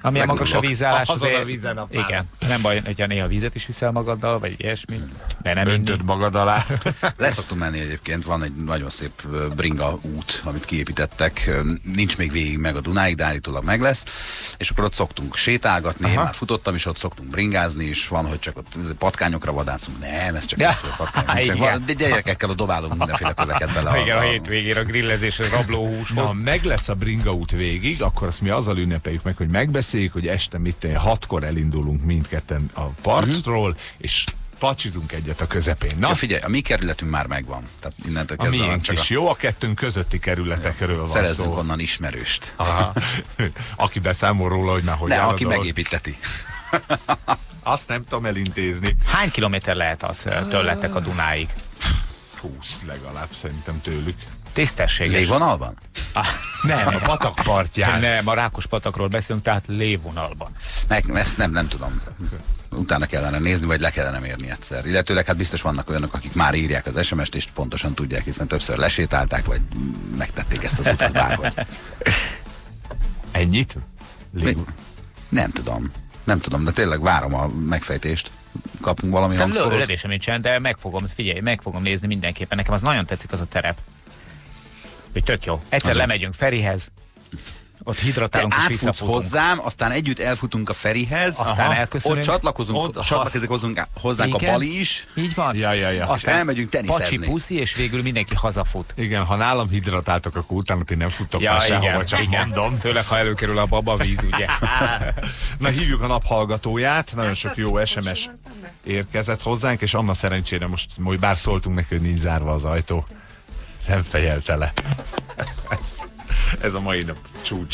Speaker 2: Amilyen magas a vízállás,
Speaker 3: azon
Speaker 2: azért,
Speaker 3: a vízen a
Speaker 2: igen, nem baj, hogyha néha vizet is viszel magaddal, vagy ilyesmi. De nem
Speaker 3: öntöd magad alá.
Speaker 11: Leszoktunk menni egyébként, van egy nagyon szép bringa út, amit kiépítettek, nincs még végig meg a Dunáig, de állítólag meg lesz, és akkor ott szoktunk sétálgatni, én már futottam is, ott szoktunk bringázni, és van, hogy csak ott patkányokra vadászunk, nem, ez csak ja. egy patkányok, csak van, de gyerekekkel a dobálunk mindenféle köveket bele.
Speaker 2: Igen, a, a hétvégére a grillezés, a rablóhúshoz.
Speaker 3: Na, meg lesz a bringa út végig, akkor azt mi azzal ünnepeljük meg, hogy megbeszéljük, hogy este mit hatkor elindulunk mindketten a partról, uh-huh. és pacsizunk egyet a közepén. Na?
Speaker 11: Ja, figyelj, a mi kerületünk már megvan. Tehát innentől
Speaker 3: a
Speaker 11: kezdve
Speaker 3: miénk
Speaker 11: csak
Speaker 3: is
Speaker 11: a...
Speaker 3: jó, a kettőnk közötti kerületekről van
Speaker 11: Szerezzünk
Speaker 3: szó.
Speaker 11: onnan ismerőst.
Speaker 3: Aha. Aki beszámol róla, hogy már hogy
Speaker 11: ne,
Speaker 3: áll
Speaker 11: aki
Speaker 3: a dolog.
Speaker 11: megépíteti.
Speaker 3: Azt nem tudom elintézni.
Speaker 2: Hány kilométer lehet az tőletek a Dunáig?
Speaker 3: húsz legalább szerintem tőlük.
Speaker 2: Tisztességes.
Speaker 11: Lévonalban?
Speaker 2: Ah,
Speaker 3: nem, a patak partján.
Speaker 2: Nem, a Rákos patakról beszélünk, tehát lévonalban.
Speaker 11: Meg, ezt nem, nem tudom. Utána kellene nézni, vagy le kellene mérni egyszer. Illetőleg hát biztos vannak olyanok, akik már írják az es em est, és pontosan tudják, hiszen többször lesétálták, vagy megtették ezt az utat bárhogy.
Speaker 3: Ennyit?
Speaker 11: Mi? Nem tudom. Nem tudom, de tényleg várom a megfejtést. Kapunk valami hangszórót.
Speaker 2: Lövésem nincsen, de meg fogom, figyelj, meg fogom nézni mindenképpen. Nekem az nagyon tetszik az a terep. Hogy tök jó. Egyszer Azon. lemegyünk Ferihez, ott hidratálunk és visszafutunk.
Speaker 11: Hozzám, aztán együtt elfutunk a Ferihez,
Speaker 2: aztán elköszönünk.
Speaker 11: Ott csatlakozunk, ott, csatlakozik hozzánk, hozzánk a Bali is.
Speaker 2: Így van.
Speaker 3: Ja, ja, ja.
Speaker 2: Aztán
Speaker 11: elmegyünk teniszezni.
Speaker 2: Pacsi puszi, és végül mindenki hazafut.
Speaker 3: Igen, ha nálam hidratáltok, akkor utána ti nem futtok
Speaker 2: ja,
Speaker 3: már sehova, csak
Speaker 2: igen.
Speaker 3: mondom.
Speaker 2: Főleg, ha előkerül a babavíz, ugye.
Speaker 3: Na, hívjuk a naphallgatóját, nagyon sok jó es em es érkezett hozzánk, és Anna szerencsére most, hogy bár szóltunk neki, hogy nincs zárva az ajtó, nem fejelte le. Ez a mai nap csúcsa.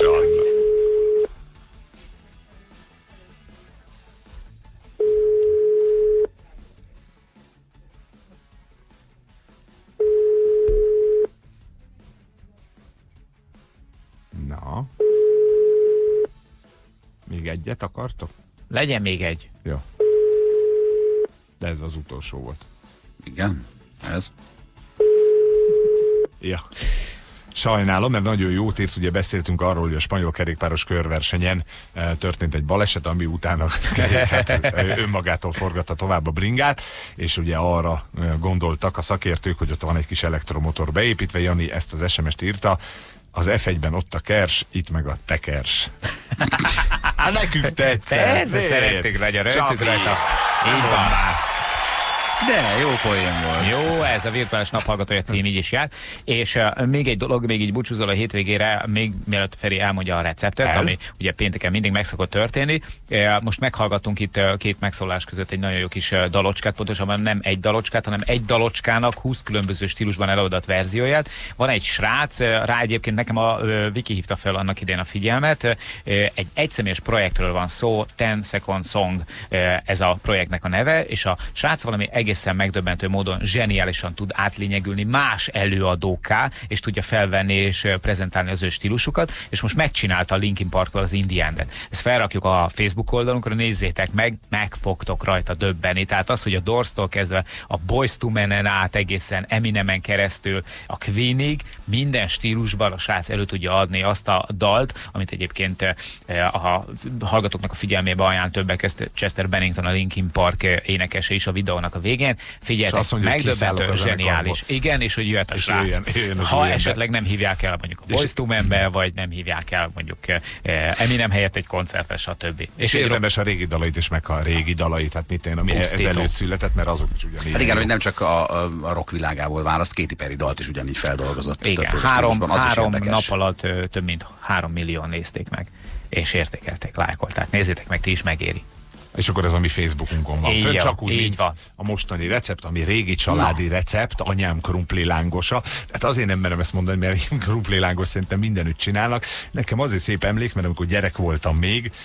Speaker 3: Na. Még egyet akartok?
Speaker 2: Legyen még egy.
Speaker 3: Jó. De ez az utolsó volt.
Speaker 11: Igen, ez.
Speaker 3: Ja. Sajnálom, mert nagyon jót írt, ugye beszéltünk arról, hogy a spanyol kerékpáros körversenyen e, történt egy baleset, ami utána keréket önmagától forgatta tovább a bringát, és ugye arra e, gondoltak a szakértők, hogy ott van egy kis elektromotor beépítve. Jani ezt az es em est írta, az ef egyben ott a kers, itt meg a tekers. Hát nekünk tetszett.
Speaker 2: Persze, szerettük legyen, rögtük rajta. Így van már.
Speaker 11: De jó poén volt.
Speaker 2: Jó, ez a virtuális naphallgatója cím így is jár. És uh, még egy dolog, még így búcsúzol a hétvégére, még mielőtt Feri elmondja a receptet, El? ami ugye pénteken mindig meg szokott történni. Uh, most meghallgattunk itt uh, két megszólás között egy nagyon jó kis uh, dalocskát, pontosabban nem egy dalocskát, hanem egy dalocskának húsz különböző stílusban előadott verzióját. Van egy srác, uh, rá egyébként nekem a uh, Viki hívta fel annak idején a figyelmet. Uh, egy egyszemélyes projektről van szó, ten second song uh, ez a projektnek a neve, és a srác valami egészen megdöbbentő módon zseniálisan tud átlényegülni más előadókká, és tudja felvenni és prezentálni az ő stílusukat, és most megcsinálta a Linkin Parkkal az In the End-et. Ezt felrakjuk a Facebook oldalunkra, nézzétek meg, meg fogtok rajta döbbenni. Tehát az, hogy a Doors-tól kezdve a Boyz two Men-en át egészen Eminemen keresztül a Queenig, minden stílusban a srác elő tudja adni azt a dalt, amit egyébként a hallgatóknak a figyelmébe ajánl többek között Chester Bennington, a Linkin Park énekese is a videónak a végén. Figyeljetek, megdöbbentő, zseniális. Igen, és hogy jöhet a srác. Jöjjön, jöjjön ha esetleg nem hívják el mondjuk a Boyz two Men-be, vagy nem hívják el mondjuk Eminem helyett egy koncertre, stb. És,
Speaker 3: és érdemes a régi dalait is, meg a régi dalait, hát mit én, ami ezelőtt született, mert azok is ugyanígy.
Speaker 11: Hát igen, hogy nem csak a, a, a rock világából választ, Katy Perry dalt is ugyanígy feldolgozott.
Speaker 2: Igen, három, három nap alatt több mint három millió nézték meg, és értékelték, lájkolták. Nézzétek meg, ti is megéri.
Speaker 3: És akkor ez a mi Facebookunkon van. Fönn csak úgy, mint
Speaker 2: van.
Speaker 3: A mostani recept, ami régi családi Na. recept, anyám krumpli lángosa. Hát azért nem merem ezt mondani, mert krumpli lángos szerintem mindenütt csinálnak. Nekem azért szép emlék, mert amikor gyerek voltam még,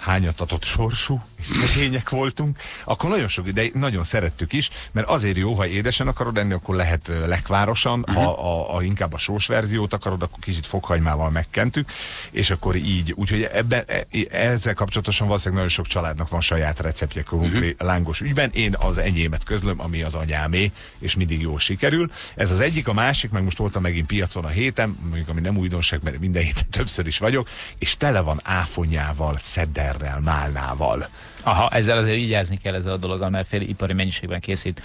Speaker 3: hányatatott sorsú, és szegények voltunk, akkor nagyon sok ide, nagyon szerettük is, mert azért jó, ha édesen akarod enni, akkor lehet lekvárosan, uh-huh. ha a, a, inkább a sós verziót akarod, akkor kicsit fokhagymával megkentük, és akkor így, úgyhogy ebben, ezzel kapcsolatosan valószínűleg nagyon sok családnak van saját receptje krumpli uh-huh. lángos ügyben. Én az enyémet közlöm, ami az anyámé, és mindig jól sikerül. Ez az egyik, a másik, meg most voltam megint piacon a héten, mondjuk ami nem újdonság, mert minden héten többször is vagyok, és tele van áfonyával, szedderrel, málnával.
Speaker 2: Aha, ezzel azért vigyázni kell ezzel a dologgal, mert fél ipari mennyiségben készít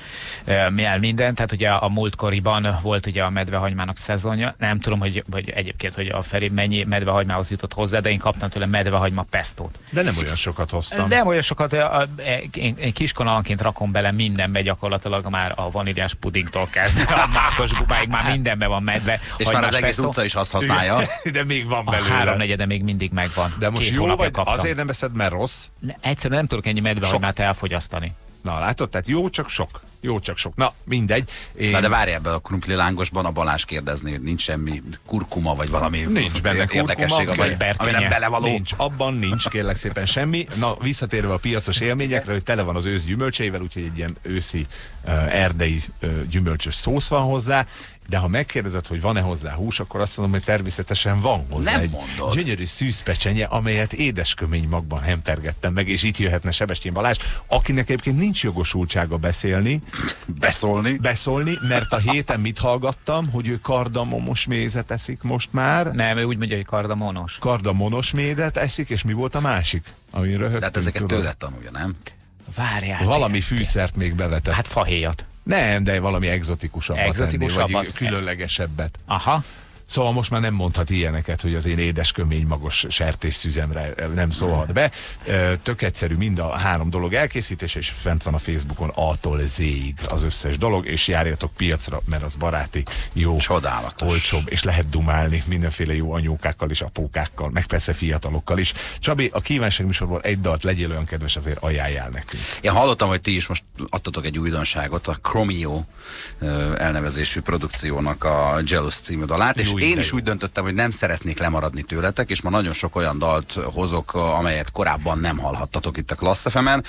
Speaker 2: el mindent. Tehát ugye a múltkoriban volt ugye a medvehagymának szezonja. Nem tudom, hogy, hogy egyébként, hogy a Feri mennyi medvehagymához jutott hozzá, de én kaptam tőle medvehagyma pestót.
Speaker 3: De nem olyan sokat hoztam.
Speaker 2: Nem olyan sokat, én, én kiskonalanként rakom bele mindenbe gyakorlatilag, már a vaníliás pudingtól kezdve a mákos gubáig már mindenbe van medve.
Speaker 11: És már az egész pesto. Utca is azt használja.
Speaker 3: De még van belőle.
Speaker 2: A háromnegyede még mindig megvan.
Speaker 3: De most
Speaker 2: Két
Speaker 3: jó vagy,
Speaker 2: kaptam.
Speaker 3: azért nem veszed, mert rossz?
Speaker 2: Ne, egyszerűen nem tudok ennyi medvehagymát elfogyasztani.
Speaker 3: Na látod, tehát jó, csak sok. Jó, csak sok. Na, mindegy.
Speaker 11: Én... Na de várj, ebben a krumpli lángosban a Balázs kérdezni, hogy nincs semmi kurkuma, vagy valami
Speaker 3: nincs benne
Speaker 11: érdekesség,
Speaker 3: kurkuma,
Speaker 11: vagy ami nem belevaló.
Speaker 3: Nincs, abban nincs, kérlek szépen semmi. Na, visszatérve a piacos élményekre, hogy tele van az ősz gyümölcseivel, úgyhogy egy ilyen őszi uh, erdei uh, gyümölcsös szósz van hozzá. De ha megkérdezed, hogy van-e hozzá hús, akkor azt mondom, hogy természetesen van hozzá
Speaker 11: nem
Speaker 3: egy
Speaker 11: mondod.
Speaker 3: gyönyörű szűzpecsenye, amelyet édeskömény magban hempergettem meg, és itt jöhetne Sebestyén Balázs, akinek egyébként nincs jogosultsága beszélni.
Speaker 11: Beszólni.
Speaker 3: Beszólni, mert a héten mit hallgattam, hogy ő kardamomos mézet eszik most már.
Speaker 2: Nem, ő úgy mondja, hogy kardamonos.
Speaker 3: Kardamonos mézet eszik, és mi volt a másik? Ami röhögtünk,
Speaker 11: de hát ezeket
Speaker 3: tudod?
Speaker 11: tőle tanulja, nem?
Speaker 2: Várjál.
Speaker 3: Valami fűszert még bevetett.
Speaker 2: Hát fahéjat.
Speaker 3: Nem, de valami egzotikusabbat,
Speaker 2: egzotikusabbat
Speaker 3: enni, vagy különlegesebbet.
Speaker 2: Aha.
Speaker 3: Szóval most már nem mondhat ilyeneket, hogy az én édeskömény magos sertésszüzemre nem szólhat be. Tök egyszerű mind a három dolog elkészítése, és fent van a Facebookon A-tól Z-ig az összes dolog, és járjatok piacra, mert az baráti, jó,
Speaker 11: csodálatos,
Speaker 3: olcsóbb, és lehet dumálni mindenféle jó anyókákkal és apókákkal, meg persze fiatalokkal is. Csabi, a kívánságműsorból egy dalt legyél olyan kedves, azért ajánljál nekünk.
Speaker 11: Én hallottam, hogy ti is most adtatok egy újdonságot, a Chromio elnevezésű produkciónak a Jealous című dalát, és én is úgy döntöttem, hogy nem szeretnék lemaradni tőletek, és ma nagyon sok olyan dalt hozok, amelyet korábban nem hallhattatok itt a Class ef em-en.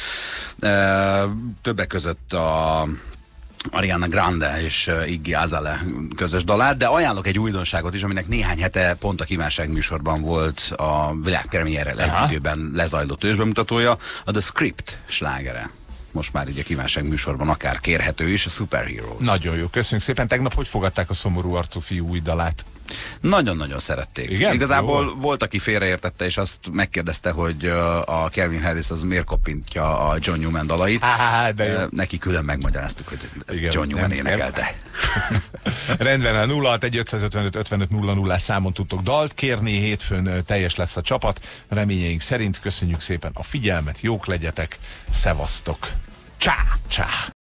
Speaker 11: Többek között a Ariana Grande és Iggy Azalea közös dalát, de ajánlok egy újdonságot is, aminek néhány hete pont a kívánság műsorban volt a világpremierrel egy időben lezajlott ősbemutatója, a The Script slágere. Most már így a kívánság műsorban akár kérhető is, a Superheroes.
Speaker 3: Nagyon jó, köszönjük szépen. Tegnap hogy fogadták a szomorú arcú fiú új dalát?
Speaker 11: Nagyon-nagyon szerették.
Speaker 3: Igen?
Speaker 11: Igazából
Speaker 3: jó.
Speaker 11: Volt, aki félreértette, és azt megkérdezte, hogy a Calvin Harris az miért kopintja a John Newman dalait.
Speaker 3: Há, de jó.
Speaker 11: Neki külön megmagyaráztuk, hogy ez
Speaker 3: igen,
Speaker 11: John Newman énekelte.
Speaker 3: Rendben, a nulla hat egy ötszázötvenöt ötvenöt nulla nulla számon tudtok dalt kérni, hétfőn teljes lesz a csapat. Reményeink szerint köszönjük szépen a figyelmet, jók legyetek, szevasztok. Csá! Csá!